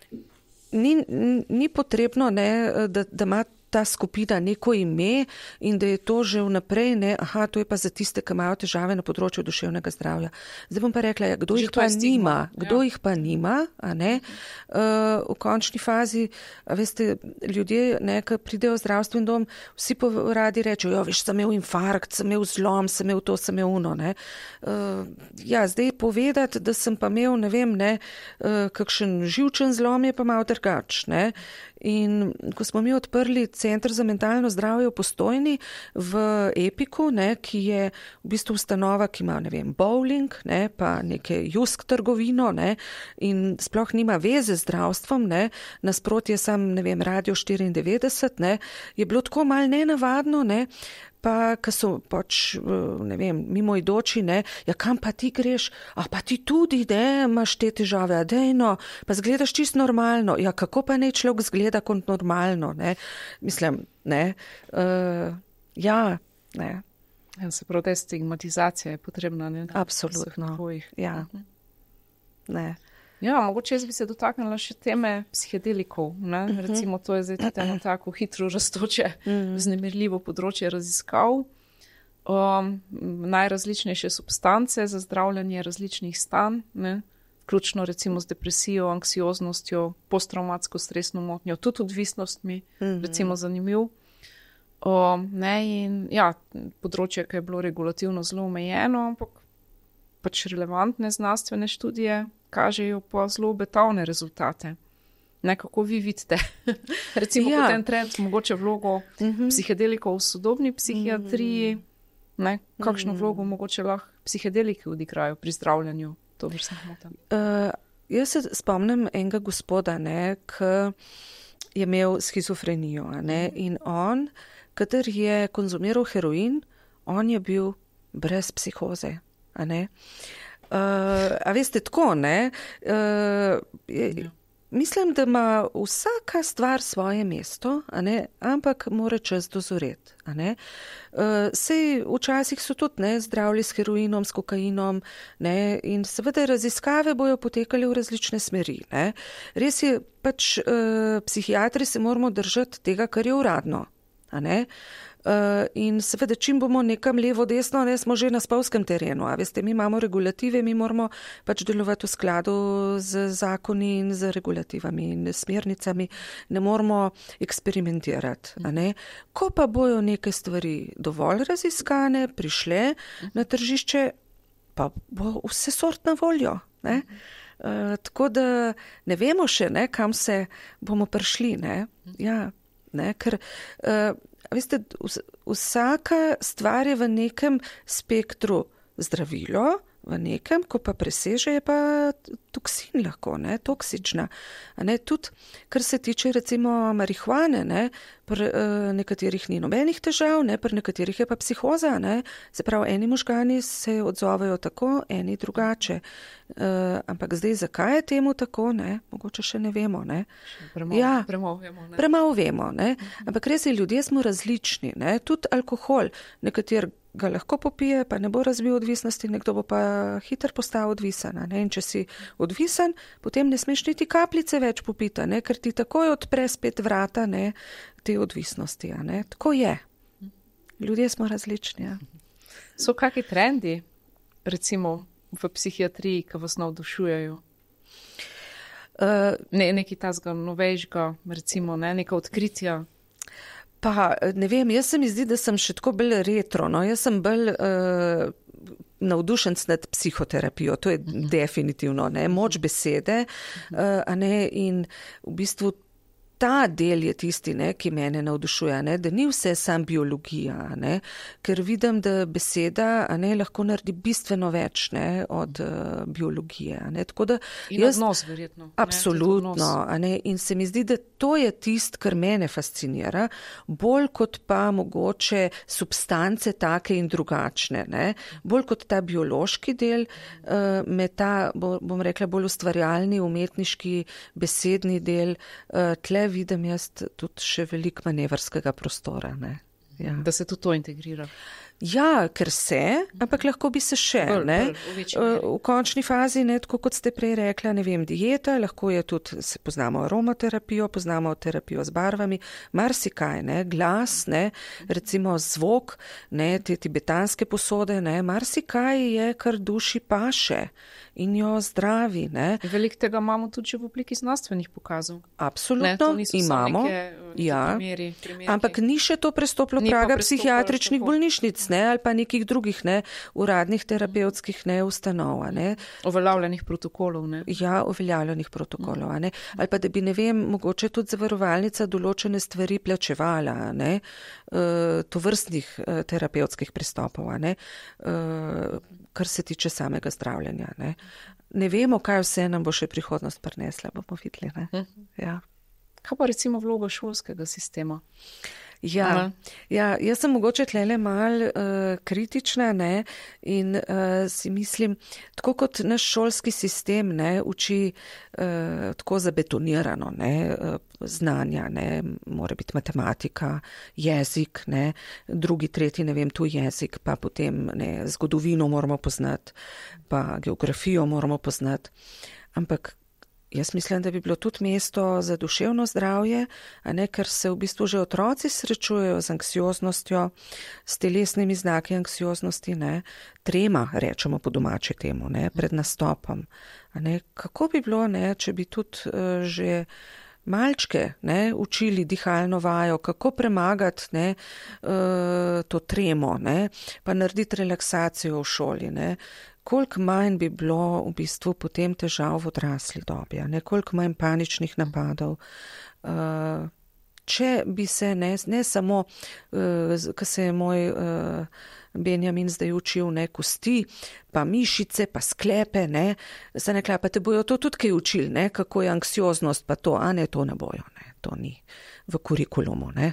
ni, ni potrebno, ne, da, da ima ta skupina neko ime in da je to že vnaprej, ne, aha, to je pa za tiste, ki imajo težave na področju duševnega zdravja. Zdaj bom pa rekla, ja, kdo že jih pa nima, kdo ja. jih pa nima, a ne, uh, v končni fazi, a veste, ljudje, ne, ki pridejo v zdravstveni dom, vsi pa radi rečejo, jo, veš, sem imel infarkt, sem imel zlom, sem imel to, sem imel uno, ne. Uh, ja, zdaj povedati, da sem pa imel, ne vem, ne, uh, kakšen živčen zlom je pa malo drugač, ne. In ko smo mi odprli Center za mentalno zdravje v Postojni v Epiku, ne, ki je v bistvu ustanova, ki ima, ne vem, bowling, ne, pa neke jusk trgovino, ne, in sploh nima veze z zdravstvom, ne, nasprotje sam, ne vem, Radio štiriindevetdeset, ne, je bilo tako malo nenavadno, ne, pa, ko so pač, ne vem, mimoidoči, ne, ja, kam pa ti greš, a pa ti tudi, ne, imaš te težave, a dejno, pa zgledaš čisto normalno, ja, kako pa ne človek zgleda kot normalno, ne, mislim, ne, uh, ja, ne.
Ja, se pravi, ta stigmatizacija je potrebna, ne?
Absolutno, ja, ne.
Ja, mogoče jaz bi se dotaknila še teme psihedelikov, ne? Uh-huh. Recimo to je zdaj tudi eno tako hitro rastoče, uh-huh. vznemirljivo področje raziskav. Um, najrazličnejše substance za zdravljanje različnih stanj, ne? Vključno recimo z depresijo, anksioznostjo, posttraumatsko stresno motnjo, tudi odvisnostmi, uh-huh. recimo zanimiv. Um, ne, in ja, področje, ki je bilo regulativno zelo omejeno, ampak pač relevantne znanstvene študije kažejo pa zelo obetavne rezultate. Ne, kako vi vidite? Recimo ja. Potem trend, mogoče vlogo uh-huh. psihedelikov v sodobni psihiatriji, uh-huh. ne, kakšno uh-huh. vlogo mogoče lahko psihedeliki odigrajo pri zdravljanju? To bi se motam.
Uh, jaz se spomnim enega gospoda, ne, ki je imel schizofrenijo, a ne, in on, kater je konzumiral heroin, on je bil brez psihoze, a ne. Uh, a veste, tako, ne, uh, je, mislim, da ima vsaka stvar svoje mesto, a ne, ampak mora čas dozoreti, a ne. Uh, sej včasih so tudi, ne, zdravili s heroinom, s kokainom, ne, in seveda raziskave bojo potekali v različne smeri, ne. Res je, pač uh, psihiatri se moramo držati tega, kar je uradno, a ne. Uh, in seveda, čim bomo nekam levo, desno, ne, smo že na spolskem terenu, a veste, mi imamo regulative, mi moramo pač delovati v skladu z zakoni in z regulativami in smernicami, ne moramo eksperimentirati, a ne. Ko pa bojo neke stvari dovolj raziskane, prišle na tržišče, pa bo vse sort na voljo, ne. Uh, tako da ne vemo še, ne, kam se bomo prišli, ne, ja, ne, ker uh, veste, vsaka stvar je v nekem spektru zdravilo, v nekem, ko pa preseže, je pa toksin lahko, ne, toksična. A ne, tudi, kar se tiče recimo marihuane, ne, pri uh, nekaterih ni nobenih težav, ne, pri nekaterih je pa psihoza, ne, se pravi, eni možgani se odzovejo tako, eni drugače. Uh, ampak zdaj, zakaj je temu tako, ne, mogoče še ne vemo, ne.
Premalo,
ja,
premalo vemo, ne.
Premalo vemo, ne, ampak res je, ljudje smo različni, ne, tudi alkohol, nekater ga lahko popije, pa ne bo razvil odvisnosti, nekdo bo pa hitro postal odvisen, ne, in če si odvisen, potem ne smeš niti kapljice več popita, ne, ker ti takoj odpre spet vrata, ne, te odvisnosti, ne, tako je. Ljudje smo različni, ja.
So kakšni trendi, recimo, v psihiatriji, ki vas navdušujejo? Uh, ne, nekaj tazga novejšega, recimo, ne, neka odkritja?
Pa, ne vem, jaz se mi zdi, da sem še tako bolj retro, no, jaz sem bolj uh, navdušenc nad psihoterapijo, to je definitivno, ne, moč besede, uh, a ne, in v bistvu ta del je tisti, ne, ki mene navdušuje, ne, da ni vse sam biologija, ne, ker vidim, da beseda a ne, lahko naredi bistveno več ne, od uh, biologije. A ne. Tako da
in
jaz,
odnos, verjetno.
absolutno.
Ne,
a ne, in se mi zdi, da to je tist, kar mene fascinira, bolj kot pa mogoče substance take in drugačne. Ne. Bolj kot ta biološki del, uh, me ta, bom rekla, bolj ustvarjalni, umetniški, besedni del, uh, tle vidim jaz tudi še veliko manevrskega prostora. Ne. Ja.
Da se tudi to integrira.
Ja, ker se, ampak lahko bi se še.
Bolj,
ne.
bolj, v,
v končni fazi, ne, tako kot ste prej rekla, ne vem, dieta, lahko je tudi, se poznamo aromaterapijo, poznamo terapijo z barvami, marsikaj, ne, glas, ne, recimo zvok, ne, te tibetanske posode, ne, marsikaj je, kar duši paše in jo zdravi. Ne.
Veliko tega imamo tudi v obliki znanstvenih pokazov.
Absolutno, ne, imamo. Neke, ja. primeri, primeri. Ampak ni še to prestoplo praga psihiatričnih bolnišnic. Ne, ali pa nekih drugih ne, uradnih terapevtskih ne, ustanov. Ne.
Uveljavljenih protokolov. Ne.
Ja, uveljavljenih protokolov. Ne. Ali pa da bi, ne vem, mogoče tudi zavarovalnica določene stvari plačevala, ne, uh, to vrstnih uh, terapevtskih pristopov, ne, uh, kar se tiče samega zdravljenja. Ne. Ne vemo, kaj vse nam bo še prihodnost prinesla, bomo videli. Ne. Ja.
Kaj pa recimo vloga šolskega sistema?
Ja, ja, jaz sem mogoče tlele mal uh, kritična, ne, in uh, si mislim, tako kot naš šolski sistem, ne, uči uh, tako zabetonirano, ne, uh, znanja, ne, mora biti matematika, jezik, ne, drugi, tretji, ne vem, tu jezik, pa potem, ne, zgodovino moramo poznati, pa geografijo moramo poznati, ampak jaz mislim, da bi bilo tudi mesto za duševno zdravje, a ne, ker se v bistvu že otroci srečujejo z anksioznostjo, s telesnimi znaki anksioznosti, ne, trema, rečemo po domače temu, ne, pred nastopom. A ne, kako bi bilo, ne, če bi tudi uh, že malčke ne, učili dihalno vajo, kako premagati ne, uh, to tremo, ne, pa narediti relaksacijo v šoli, ne. Koliko manj bi bilo v bistvu potem težav v odrasli dobi, ne, koliko manj paničnih napadov. Uh, če bi se ne, ne samo, uh, ko se je moj uh, Benjamin zdaj učil, ne, kosti, pa mišice, pa sklepe, ne, se ne klapa, te bojo to tudi kaj učili, ne, kako je anksioznost, pa to, a ne, to ne bojo, ne, to ni v kurikulumu, ne.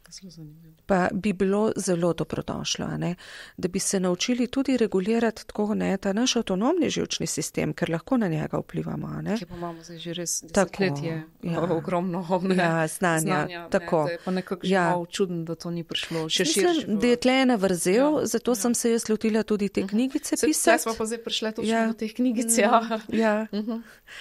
Pa bi bilo zelo dobrodošlo, ne? Da bi se naučili tudi regulirati tako, ne, ta naš avtonomni živčni sistem, ker lahko na njega vplivamo. Ne?
Ki pa imamo zdaj že res desetletje, ja. ogromno ne,
ja, znanja.
znanja
tako.
Ne, da je pa nekako
ja.
malo čudno, da to ni prišlo še
Mislim,
širše.
Da je tle ena vrzel,
ja.
zato ja. sem se jaz lotila tudi te knjigice
se,
pisati.
Zdaj smo pa zdaj prišle točno
ja.
do teh knjigic. Ja.
ja. Uh-huh.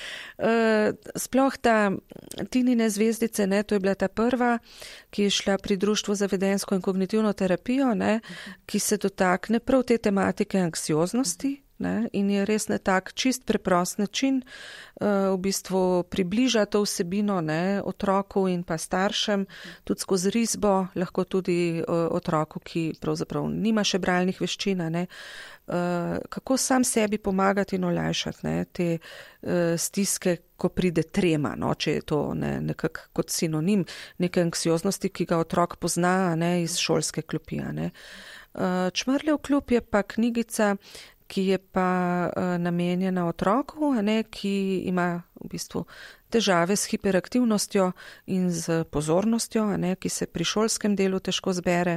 Uh, sploh ta Tinine zvezdice, ne, to je bila ta prva, ki je šla pri Društvu za vedenjsko in kognitivno terapijo, ne, ki se dotakne prav te tematike anksioznosti, ne, in je res na tak čist preprost način uh, v bistvu približa to vsebino, ne, otroku in pa staršem, tudi skozi risbo, lahko tudi uh, otroku, ki pravzaprav nima še bralnih veščin, ne, uh, kako sam sebi pomagati in olajšati, ne, te uh, stiske, ko pride trema, no, če je to ne, nekako kot sinonim neke anksioznosti, ki ga otrok pozna, ne, iz šolske klopi. Ne. Uh, Čmrljev klub je pa knjigica, ki je pa uh, namenjena otroku, ne, ki ima v bistvu težave s hiperaktivnostjo in z pozornostjo, ne, ki se pri šolskem delu težko zbere.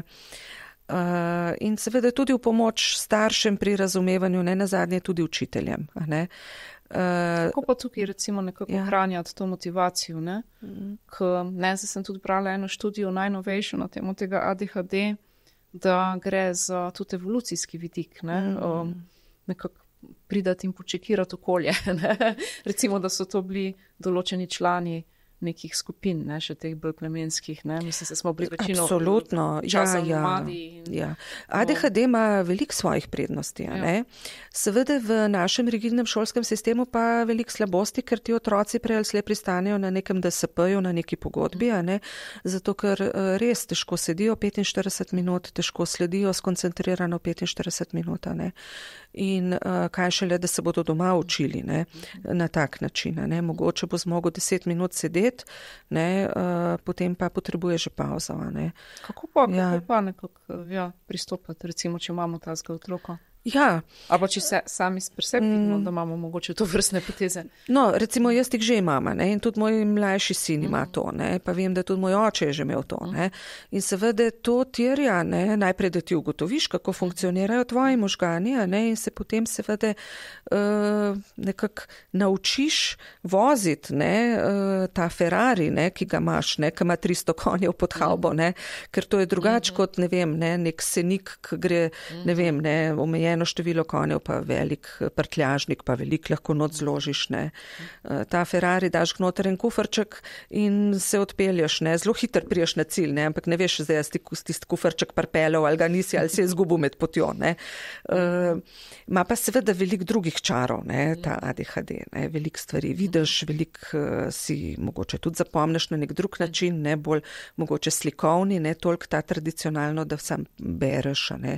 Uh, in seveda tudi v pomoč staršem pri razumevanju, ne nazadnje tudi učiteljem. Ne. Uh,
Kako pa tukaj recimo nekako ja. ohranjati to motivacijo, ne? Mm. K, ne, zdaj sem tudi brala eno študijo najnovejšo na temu tega A D H D, da gre za tudi evolucijski vidik, ne? Mm. Um, nekako pridati in počekirati okolje, ne? Recimo, da so to bili določeni člani nekih skupin, ne, še teh bolj plemenskih, ne, mislim, se smo bili večino
absolutno,
časa
ja,
nomadi.
Ja. A D H D ima veliko svojih prednosti, ja. ne. Seveda v našem rigidnem šolskem sistemu pa veliko slabosti, ker ti otroci prej ali slej pristanejo na nekem D S P-ju, na neki pogodbi, a ne, zato ker res težko sedijo petinštirideset minut, težko sledijo skoncentrirano petinštirideset minut, a ne. In uh, kaj šele, da se bodo doma učili, ne, na tak način, ne. Mogoče bo zmogel deset minut sedeti, let, ne, uh, potem pa potrebuje že pauzo. Ne.
Kako pa, ja. kako pa nekako ja, pristopati, recimo, če imamo tazga otroka?
Ja.
Ali če se sami s presebi, mm. da imamo mogoče to vrstne poteze.
No, recimo jaz jih že imam, ne, in tudi moj mlajši sin ima mm. to, ne, pa vem, da tudi moj oče je že imel to. Ne, in seveda to terja, ne, najprej, da ti ugotoviš, kako funkcionirajo tvoji možgani, ne, in se potem seveda uh, nekako naučiš voziti, ne, uh, ta Ferrari, ne, ki ga imaš, ne, ki ima tristo konjev pod havbo, ne, ker to je drugače mm. kot, ne vem, ne, nek senik, ki gre, ne vem, ne, omejen eno število konjev, pa velik prtljažnik, pa velik lahko not zložiš, ne. Ta Ferrari daš noter en kufrček in se odpelješ, ne. Zelo hitro priješ na cilj, ne, ampak ne veš, zdaj jaz tisti kufrček parpeljal, ali ga nisi, ali si je zgubil med potjo, ne. Uh, ma pa seveda velik drugih čarov, ne, ta A D H D, ne, velik stvari vidiš, velik uh, si mogoče tudi zapomniš na nek drug način, ne, bolj mogoče slikovni, ne, toliko ta tradicionalno, da sam bereš, ne.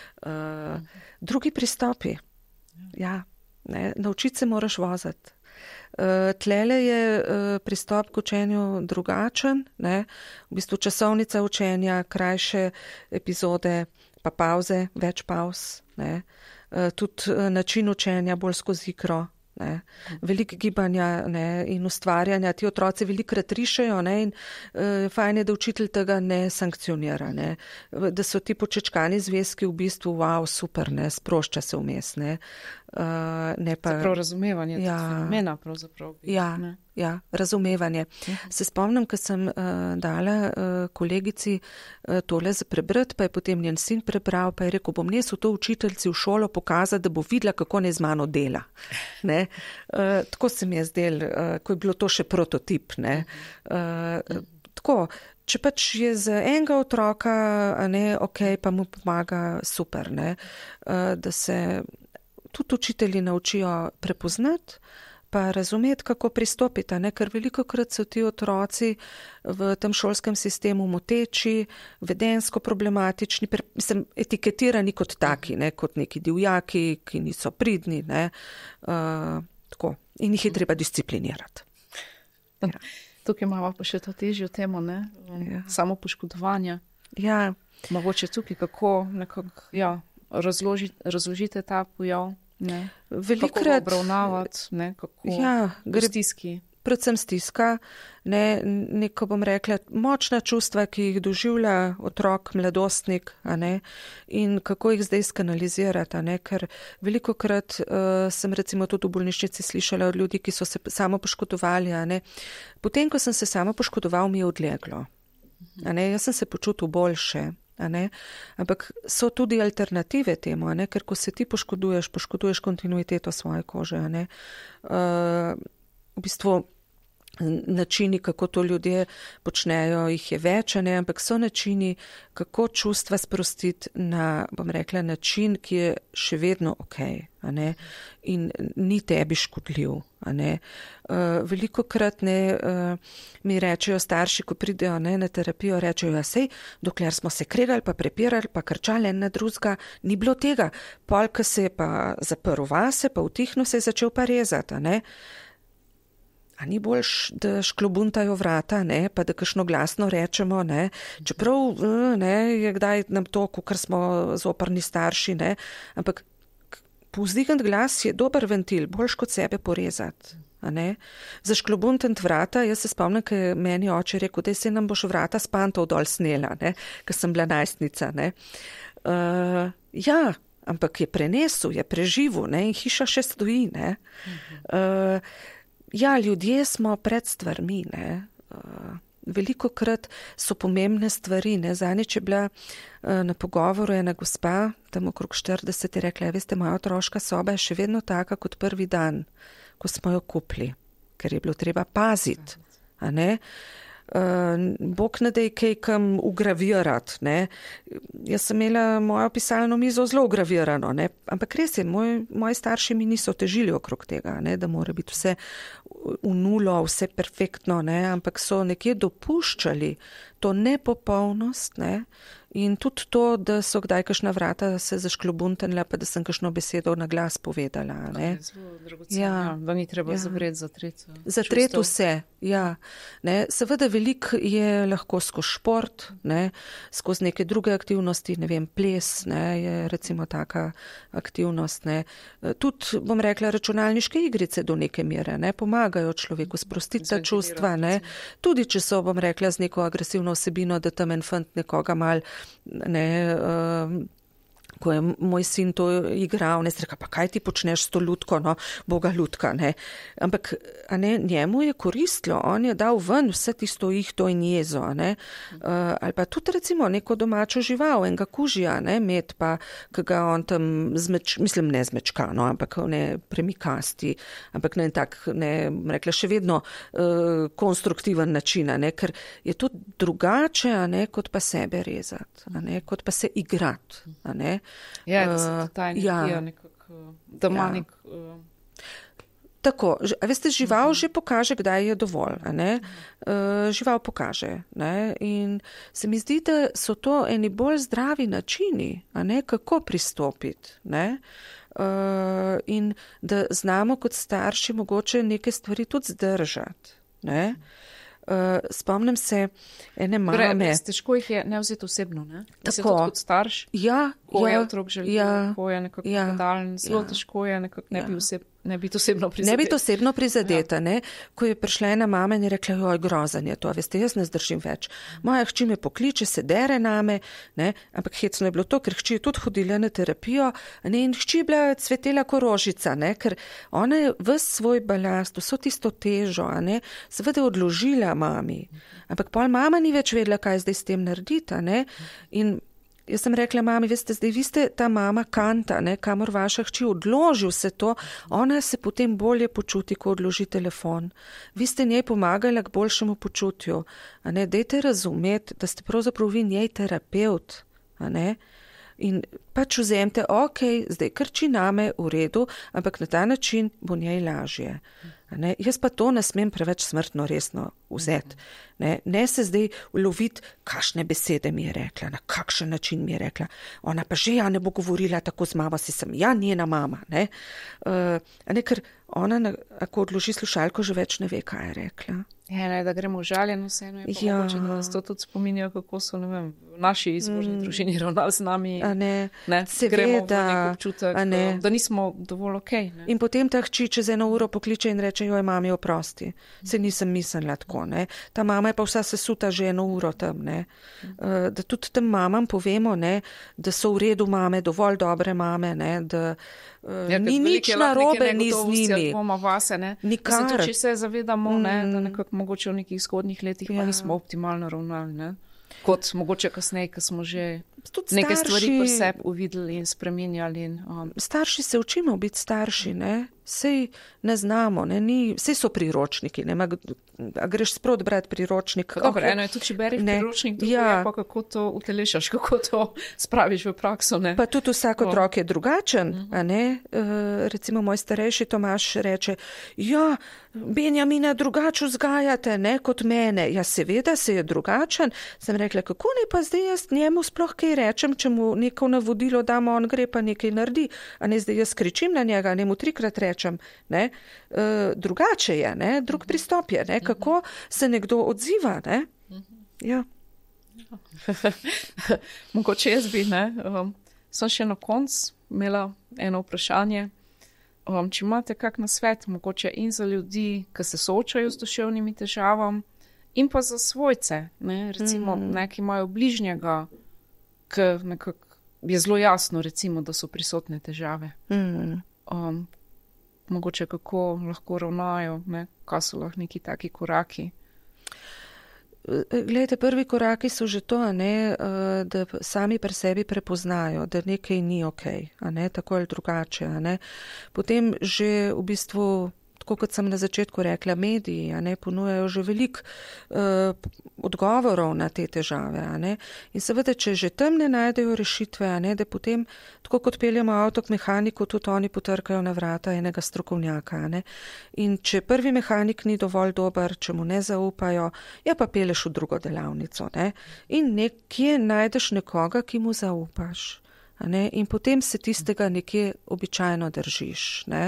Uh, drugi pristopi. Ja, ne, naučiti se moraš voziti. Uh, tlele je uh, pristop k učenju drugačen, ne, v bistvu časovnica učenja, krajše epizode, pa pauze, več pauz, ne, uh, tudi uh, način učenja bolj skozi igro. Ne. Veliko gibanja, ne, in ustvarjanja, ti otroci velikokrat rišejo, ne, in uh, fajn je, da učitelj tega ne sankcionira, ne, da so ti počečkani zvezki v bistvu wow, super, ne, sprošča se vmes, ne. Uh, ne pa,
prav razumevanje,
ja,
fenomena pravzaprav.
Ja, ja, razumevanje. Uh-huh. Se spomnim, ko sem uh, dala uh, kolegici uh, tole za prebrati, pa je potem njen sin prebral, pa je rekel, bom nesel to učiteljci v šolo pokazati, da bo videla, kako ne z mano dela. Ne? Uh, tako se mi je zdel, uh, ko je bilo to še prototip. Ne? Uh, uh, tako, če pač je za enega otroka, a ne, ok, pa mu pomaga super, ne? Uh, da se tudi učitelji naučijo prepoznati, pa razumeti, kako pristopiti, ne? Ker velikokrat so ti otroci v tem šolskem sistemu moteči, vedensko problematični, mislim, etiketirani kot taki, ne? Kot neki divjaki, ki niso pridni, ne? Uh, tako. In jih je treba disciplinirati.
Ja. Tukaj imamo pa še to težjo temo, ne? Ja. Samo poškodovanja.
Ja.
Mogoče tukaj, kako nekako, ja, razloži, razložite ta pojav. Ne.
Velikrat,
kako obravnavati, ne, kako
ja, gre,
stiski.
Predvsem stiska, ne, neko bom rekla, močna čustva, ki jih doživlja otrok, mladostnik, a ne, in kako jih zdaj skanalizirati, a ne, ker velikokrat uh, sem recimo tudi v bolnišnici slišala od ljudi, ki so se samo poškodovali, a ne. Potem, ko sem se samo poškodoval, mi je odleglo. A ne, jaz sem se počutil boljše. A ne? Ampak so tudi alternative temu, a ne? Ker ko se ti poškoduješ, poškoduješ kontinuiteto svoje kože. A ne? Uh, v bistvu načini, kako to ljudje počnejo, jih je več, a ne? Ampak so načini, kako čustva sprostiti na, bom rekla, način, ki je še vedno ok, a ne? In ni tebi škodljiv. A ne? Uh, velikokrat ne, uh, mi rečejo starši, ko pridejo, ne, na terapijo, rečejo, ja, sej, dokler smo se kregali, pa prepirali, pa krčali en na drugega, ni bilo tega. Pol, ko se je pa zaprl vase, pa utihnil, se je začel pa rezati. A ne? A ni boljš, da šklobuntajo vrata, ne, pa da kakšno glasno rečemo, ne, čeprav, ne, je kdaj nam to, kakor smo zoprni starši, ne, ampak povzdignut glas je dober ventil, boljš kot sebe porezati, a ne. Za šklobuntant vrata, jaz se spomnim, ko je meni oče rekel, da se nam boš vrata s pantov dol snela, ne, ko sem bila najstnica, ne. Uh, ja, ampak je prenesel, je preživel, ne, in hiša še stoji, ne. Uh, Ja, ljudje smo pred stvarmi, ne. Uh, velikokrat so pomembne stvari, ne. Zadnjič je bila uh, na pogovoru ena gospa, tam okrog štirideset, je rekla, ja, veste, moja otroška soba je še vedno taka kot prvi dan, ko smo jo kupili, ker je bilo treba paziti, a ne. Uh, Bog ne dej kaj kam ugravirati, ne. Jaz sem imela mojo pisalno mizo zelo ugravirano, ne. Ampak res je, moj, moji starši mi niso težili okrog tega, ne, da mora biti vse v nulo, vse perfektno, ne, ampak so nekje dopuščali to nepopolnost, ne, In tudi to, da so kdaj kakšna vrata se zašklobuntenila, pa da sem kakšno besedo na glas povedala. Ne?
Zelo dragoceno, ja, da ni treba ja. zavreti za tretjo.
Za tretjo vse, ja. Ne? Seveda veliko je lahko skozi šport, ne? Skozi neke druge aktivnosti, ne vem, ples, ne? Je recimo taka aktivnost. Ne? Tudi, bom rekla, računalniške igrice do neke mere, ne? Pomagajo človeku sprostiti ta čustva. Ne? Tudi, če so, bom rekla, z neko agresivno vsebino, da tam en fant nekoga mal, ne, uh, ko je moj sin to igral, ne, streka, pa kaj ti počneš s to lutko, no, boga lutka, ne. Ampak, a ne, njemu je koristilo, on je dal ven vse tisto ihto in jezo, ne. Uh, ali pa tudi recimo neko domačo žival, enega kužija, ne, med pa, ki ga on tam zmeč, mislim, ne zmečka, no, ampak ne premikasti, ampak ne tak, ne, rekla, še vedno uh, konstruktiven način, ne, ker je to drugače, a ne, kot pa sebe rezati, a ne, kot pa se igrati, a ne.
Ja, da se ta energija ja, nekako, da ima ja. nek... Uh...
Tako, a veste, žival uh-huh. že pokaže, kdaj je dovolj, a ne? Uh, žival pokaže, ne? In se mi zdi, da so to eni bolj zdravi načini, a ne, kako pristopiti, ne? Uh, in da znamo kot starši mogoče neke stvari tudi zdržati, ne? Uh, spomnim se ene mame.
Res, težko jih je ne vzeti osebno, ne?
Tako.
Kot starš,
ja,
ko
ja,
je otrok želi,
ja,
ko je nekako
ja,
nadaljen, zelo
ja,
težko je nekako ne,
ja.
bi oseb, ne biti osebno prizadeta.
Ne biti osebno prizadeta, ja. ne? Ko je prišla ena mama in je rekla, joj, grozen je to, veste, jaz ne zdržim več. Moja hči me pokliče, se dere name, ne? Ampak hecno je bilo to, ker hči je tudi hodila na terapijo, ne? In hči je bila cvetela korožica, ne? Ker ona je ves svoj balast, vso tisto težo, a ne? Seveda odložila mami. Ampak pol mama ni več vedela, kaj zdaj s tem narediti, ne? In jaz sem rekla, mami, veste, zdaj vi ste ta mama kanta, ne, kamor vaša hči odloži vse to, ona se potem bolje počuti, ko odloži telefon. Vi ste njej pomagali k boljšemu počutju, a ne, dajte razumeti, da ste pravzaprav vi njej terapeut, a ne, in pač vzemte, ok, zdaj krči name, v redu, ampak na ta način bo njej lažje. Ne, jaz pa to ne smem preveč smrtno resno vzeti. Ne, ne se zdaj uloviti, kakšne besede mi je rekla, na kakšen način mi je rekla. Ona pa že ja ne bo govorila tako z mamo, si sem ja njena mama. Ne, uh, ne ker ona, ako odloži slušalko, že več ne ve, kaj je rekla.
Ja, ne, da gremo užaljeno, vseeno je pa
ja.
mogoče, da nas to tudi spominjajo, kako so, ne vem, v naši izvorni mm. družini ravnali z nami.
A ne,
ne
seveda,
gremo v nek občutek,
a ne.
da nismo dovolj okej. Okay,
in potem ta hči čez eno uro pokliče in reče, joj, mami, oprosti. Se nisem mislila tako, ne. Ta mama je pa vsa sesuta že eno uro tam, ne. Uh, da tudi tem mamam povemo, ne, da so v redu mame, dovolj dobre mame, ne, da uh, ja, ni nič narobe ni z njimi.
Vase, ne.
Nikar.
Mislim, če se zavedamo, ne, da nekako mogoče v nekih zgodnjih letih ja. pa nismo optimalno ravnali, ne. Kot mogoče kasneje, ko smo že tudi neke starši, stvari pri sebi uvideli in spreminjali. In, um.
Starši se učimo biti starši, ne. Sej ne znamo, ne, ni, sej so priročniki, ne, ma, a greš sprot brati priročnik.
Dobro, okay. Eno je tudi, če bereš priročnik, drugo ja. je pa kako to utelešaš, kako to spraviš v prakso, ne.
Pa tudi vsak otrok je drugačen, mm-hmm. a ne, uh, recimo moj starejši Tomaš reče, ja, Benjamina drugače vzgajate, ne, kot mene. Ja, seveda se je drugačen. Sem rekla, kako ne pa zdaj jaz njemu sploh kaj rečem, če mu neko navodilo damo, on gre pa nekaj naredi, a ne zdaj jaz kričim na njega, ne mu trikrat rečem, ne. Uh, drugače je, ne, drug pristop je, ne, kako se nekdo odziva, ne. Ja.
Mogoče jaz bi, ne, um, sem še na koncu imela eno vprašanje. Um, če imate kak nasvet, mogoče in za ljudi, ki se soočajo z duševnimi težavami, in pa za svojce, ne, recimo mm. neki imajo bližnjega, ki nekako je zelo jasno, recimo, da so prisotne težave.
Mm.
Um, mogoče kako lahko ravnajo, ne, kaj so lahko neki taki koraki.
Glejte, prvi koraki so že to, a ne, da sami pri sebi prepoznajo, da nekaj ni okej, a ne, tako ali drugače, a ne. Potem že v bistvu tako kot sem na začetku rekla, mediji, a ne, ponujajo že veliko uh, odgovorov na te težave, a ne. In seveda, če že tam ne najdejo rešitve, a ne, da potem, tako kot peljemo avto k mehaniku, tudi oni potrkajo na vrata enega strokovnjaka, a ne. In če prvi mehanik ni dovolj dober, če mu ne zaupajo, ja pa peleš v drugo delavnico, ne. In nekje najdeš nekoga, ki mu zaupaš. A ne? In potem se tistega nekje običajno držiš, ne?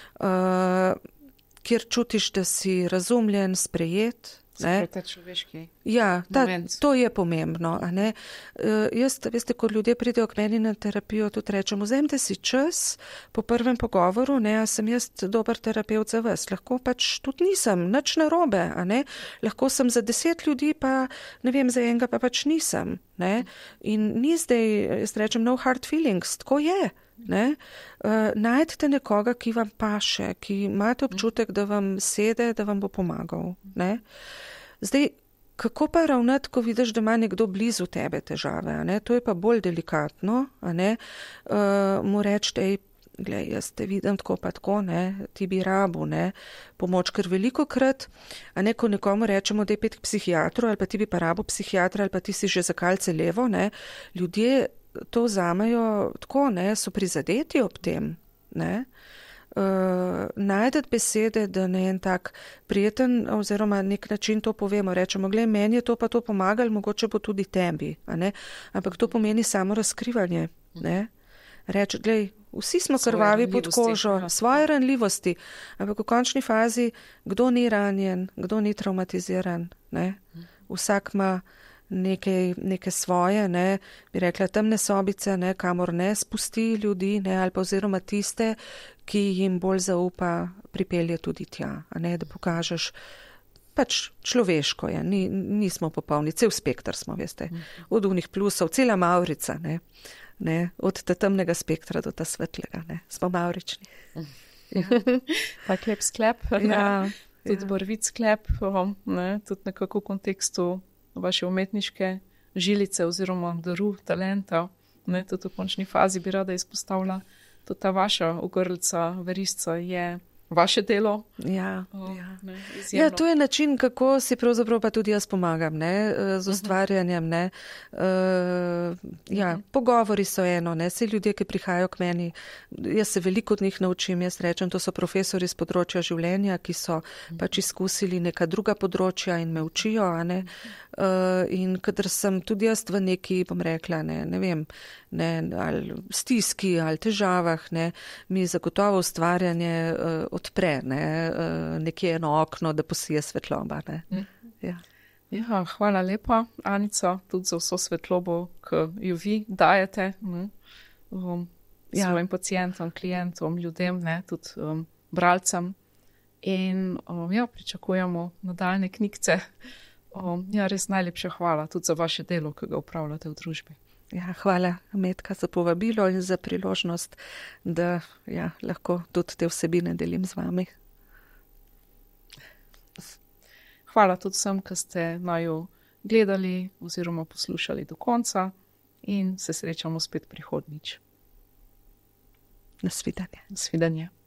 Uh, kjer čutiš, da si razumljen, sprejet.
Sprejeta človeški.
Ja, ta, to je pomembno. A ne? Uh, jaz, veste, ko ljudje pridejo k meni na terapijo, tudi rečem, vzemite si čas po prvem pogovoru, ne, a sem jaz dober terapevt za vas. Lahko pač tudi nisem, nič narobe, a ne. Lahko sem za deset ljudi, pa ne vem, za enega pa pač nisem. Ne? In ni zdaj, jaz rečem, no hard feelings, tako je. Ne? Uh, najdete nekoga, ki vam paše, ki imate občutek, da vam sede, da vam bo pomagal. Ne? Zdaj, kako pa ravnati, ko vidiš, da ima nekdo blizu tebe težave, a ne? To je pa bolj delikatno, a ne? Uh, mu reči, ej, glej, jaz te vidim tako pa tako, ne, ti bi rabu, ne, pomoč, ker veliko krat, a ne, ko nekomu rečemo, da je pet k psihiatru, ali pa ti bi pa rabu psihiatra, ali pa ti si že za kalce levo, ne, ljudje to vzamejo tako, ne, so prizadeti ob tem, ne, uh, najdeti besede, da ne en tak prijeten, oziroma nek način to povemo, rečemo, glej, meni je to pa to pomagalo, mogoče bo tudi tebi, a ne, ampak to pomeni samo razkrivanje, ne, reči, glej, vsi smo krvavi pod kožo, svoje ranljivosti, ampak v končni fazi, kdo ni ranjen, kdo ni traumatiziran, ne? Vsak ima nekaj, neke svoje, ne? Bi rekla, temne sobice, ne? Kamor ne spusti ljudi, ne? Ali pa oziroma tiste, ki jim bolj zaupa, pripelje tudi tja, a ne, da pokažeš, pač človeško je, ni, nismo popolni, cel spektr smo, veste, od unih plusov, cela Maurica, ne? Ne, od ta temnega spektra do ta svetlega, ne, smo mavrični.
Ja. Tak lep sklep, ja, tudi ja. Barvit sklep, ne, tudi nekako v kontekstu vaše umetniške žilice oziroma daru, talenta, ne, tudi v končni fazi bi rada izpostavila, tudi ta vaša ogrlica, verisca je vaše delo. Ja, o,
ja. Ne, ja, to je način, kako si pravzaprav pa tudi jaz pomagam, ne, z ustvarjanjem, ne. Uh, ja, uh-huh. Pogovori so eno, ne, vsi ljudje, ki prihajajo k meni, jaz se veliko od njih naučim, jaz rečem, to so profesori z področja življenja, ki so uh-huh. pač izkusili neka druga področja in me učijo, a ne. Uh, in kadar sem tudi jaz v neki, bom rekla, ne, ne vem, ne, ali stiski ali težavah, ne, mi zagotovo ustvarjanje uh, odpre, ne, uh, nekje eno okno, da posije svetloba, ne. Mm. Ja.
Ja, hvala lepa, Anica, tudi za vso svetlobo, ki jo vi dajete, ne, um, ja. svojim pacientom, klientom, ljudem, ne, tudi um, bralcem. In um, ja, pričakujemo nadaljne knjigce. Um, ja, res najlepša hvala tudi za vaše delo, ki ga upravljate v družbi.
Ja, hvala, Metka, za povabilo in za priložnost, da ja, lahko tudi te vsebine delim z vami.
Hvala tudi vsem, ki ste naju gledali oziroma poslušali do konca in se srečamo spet prihodnjič.
Nasvidenje.
Nasvidenje.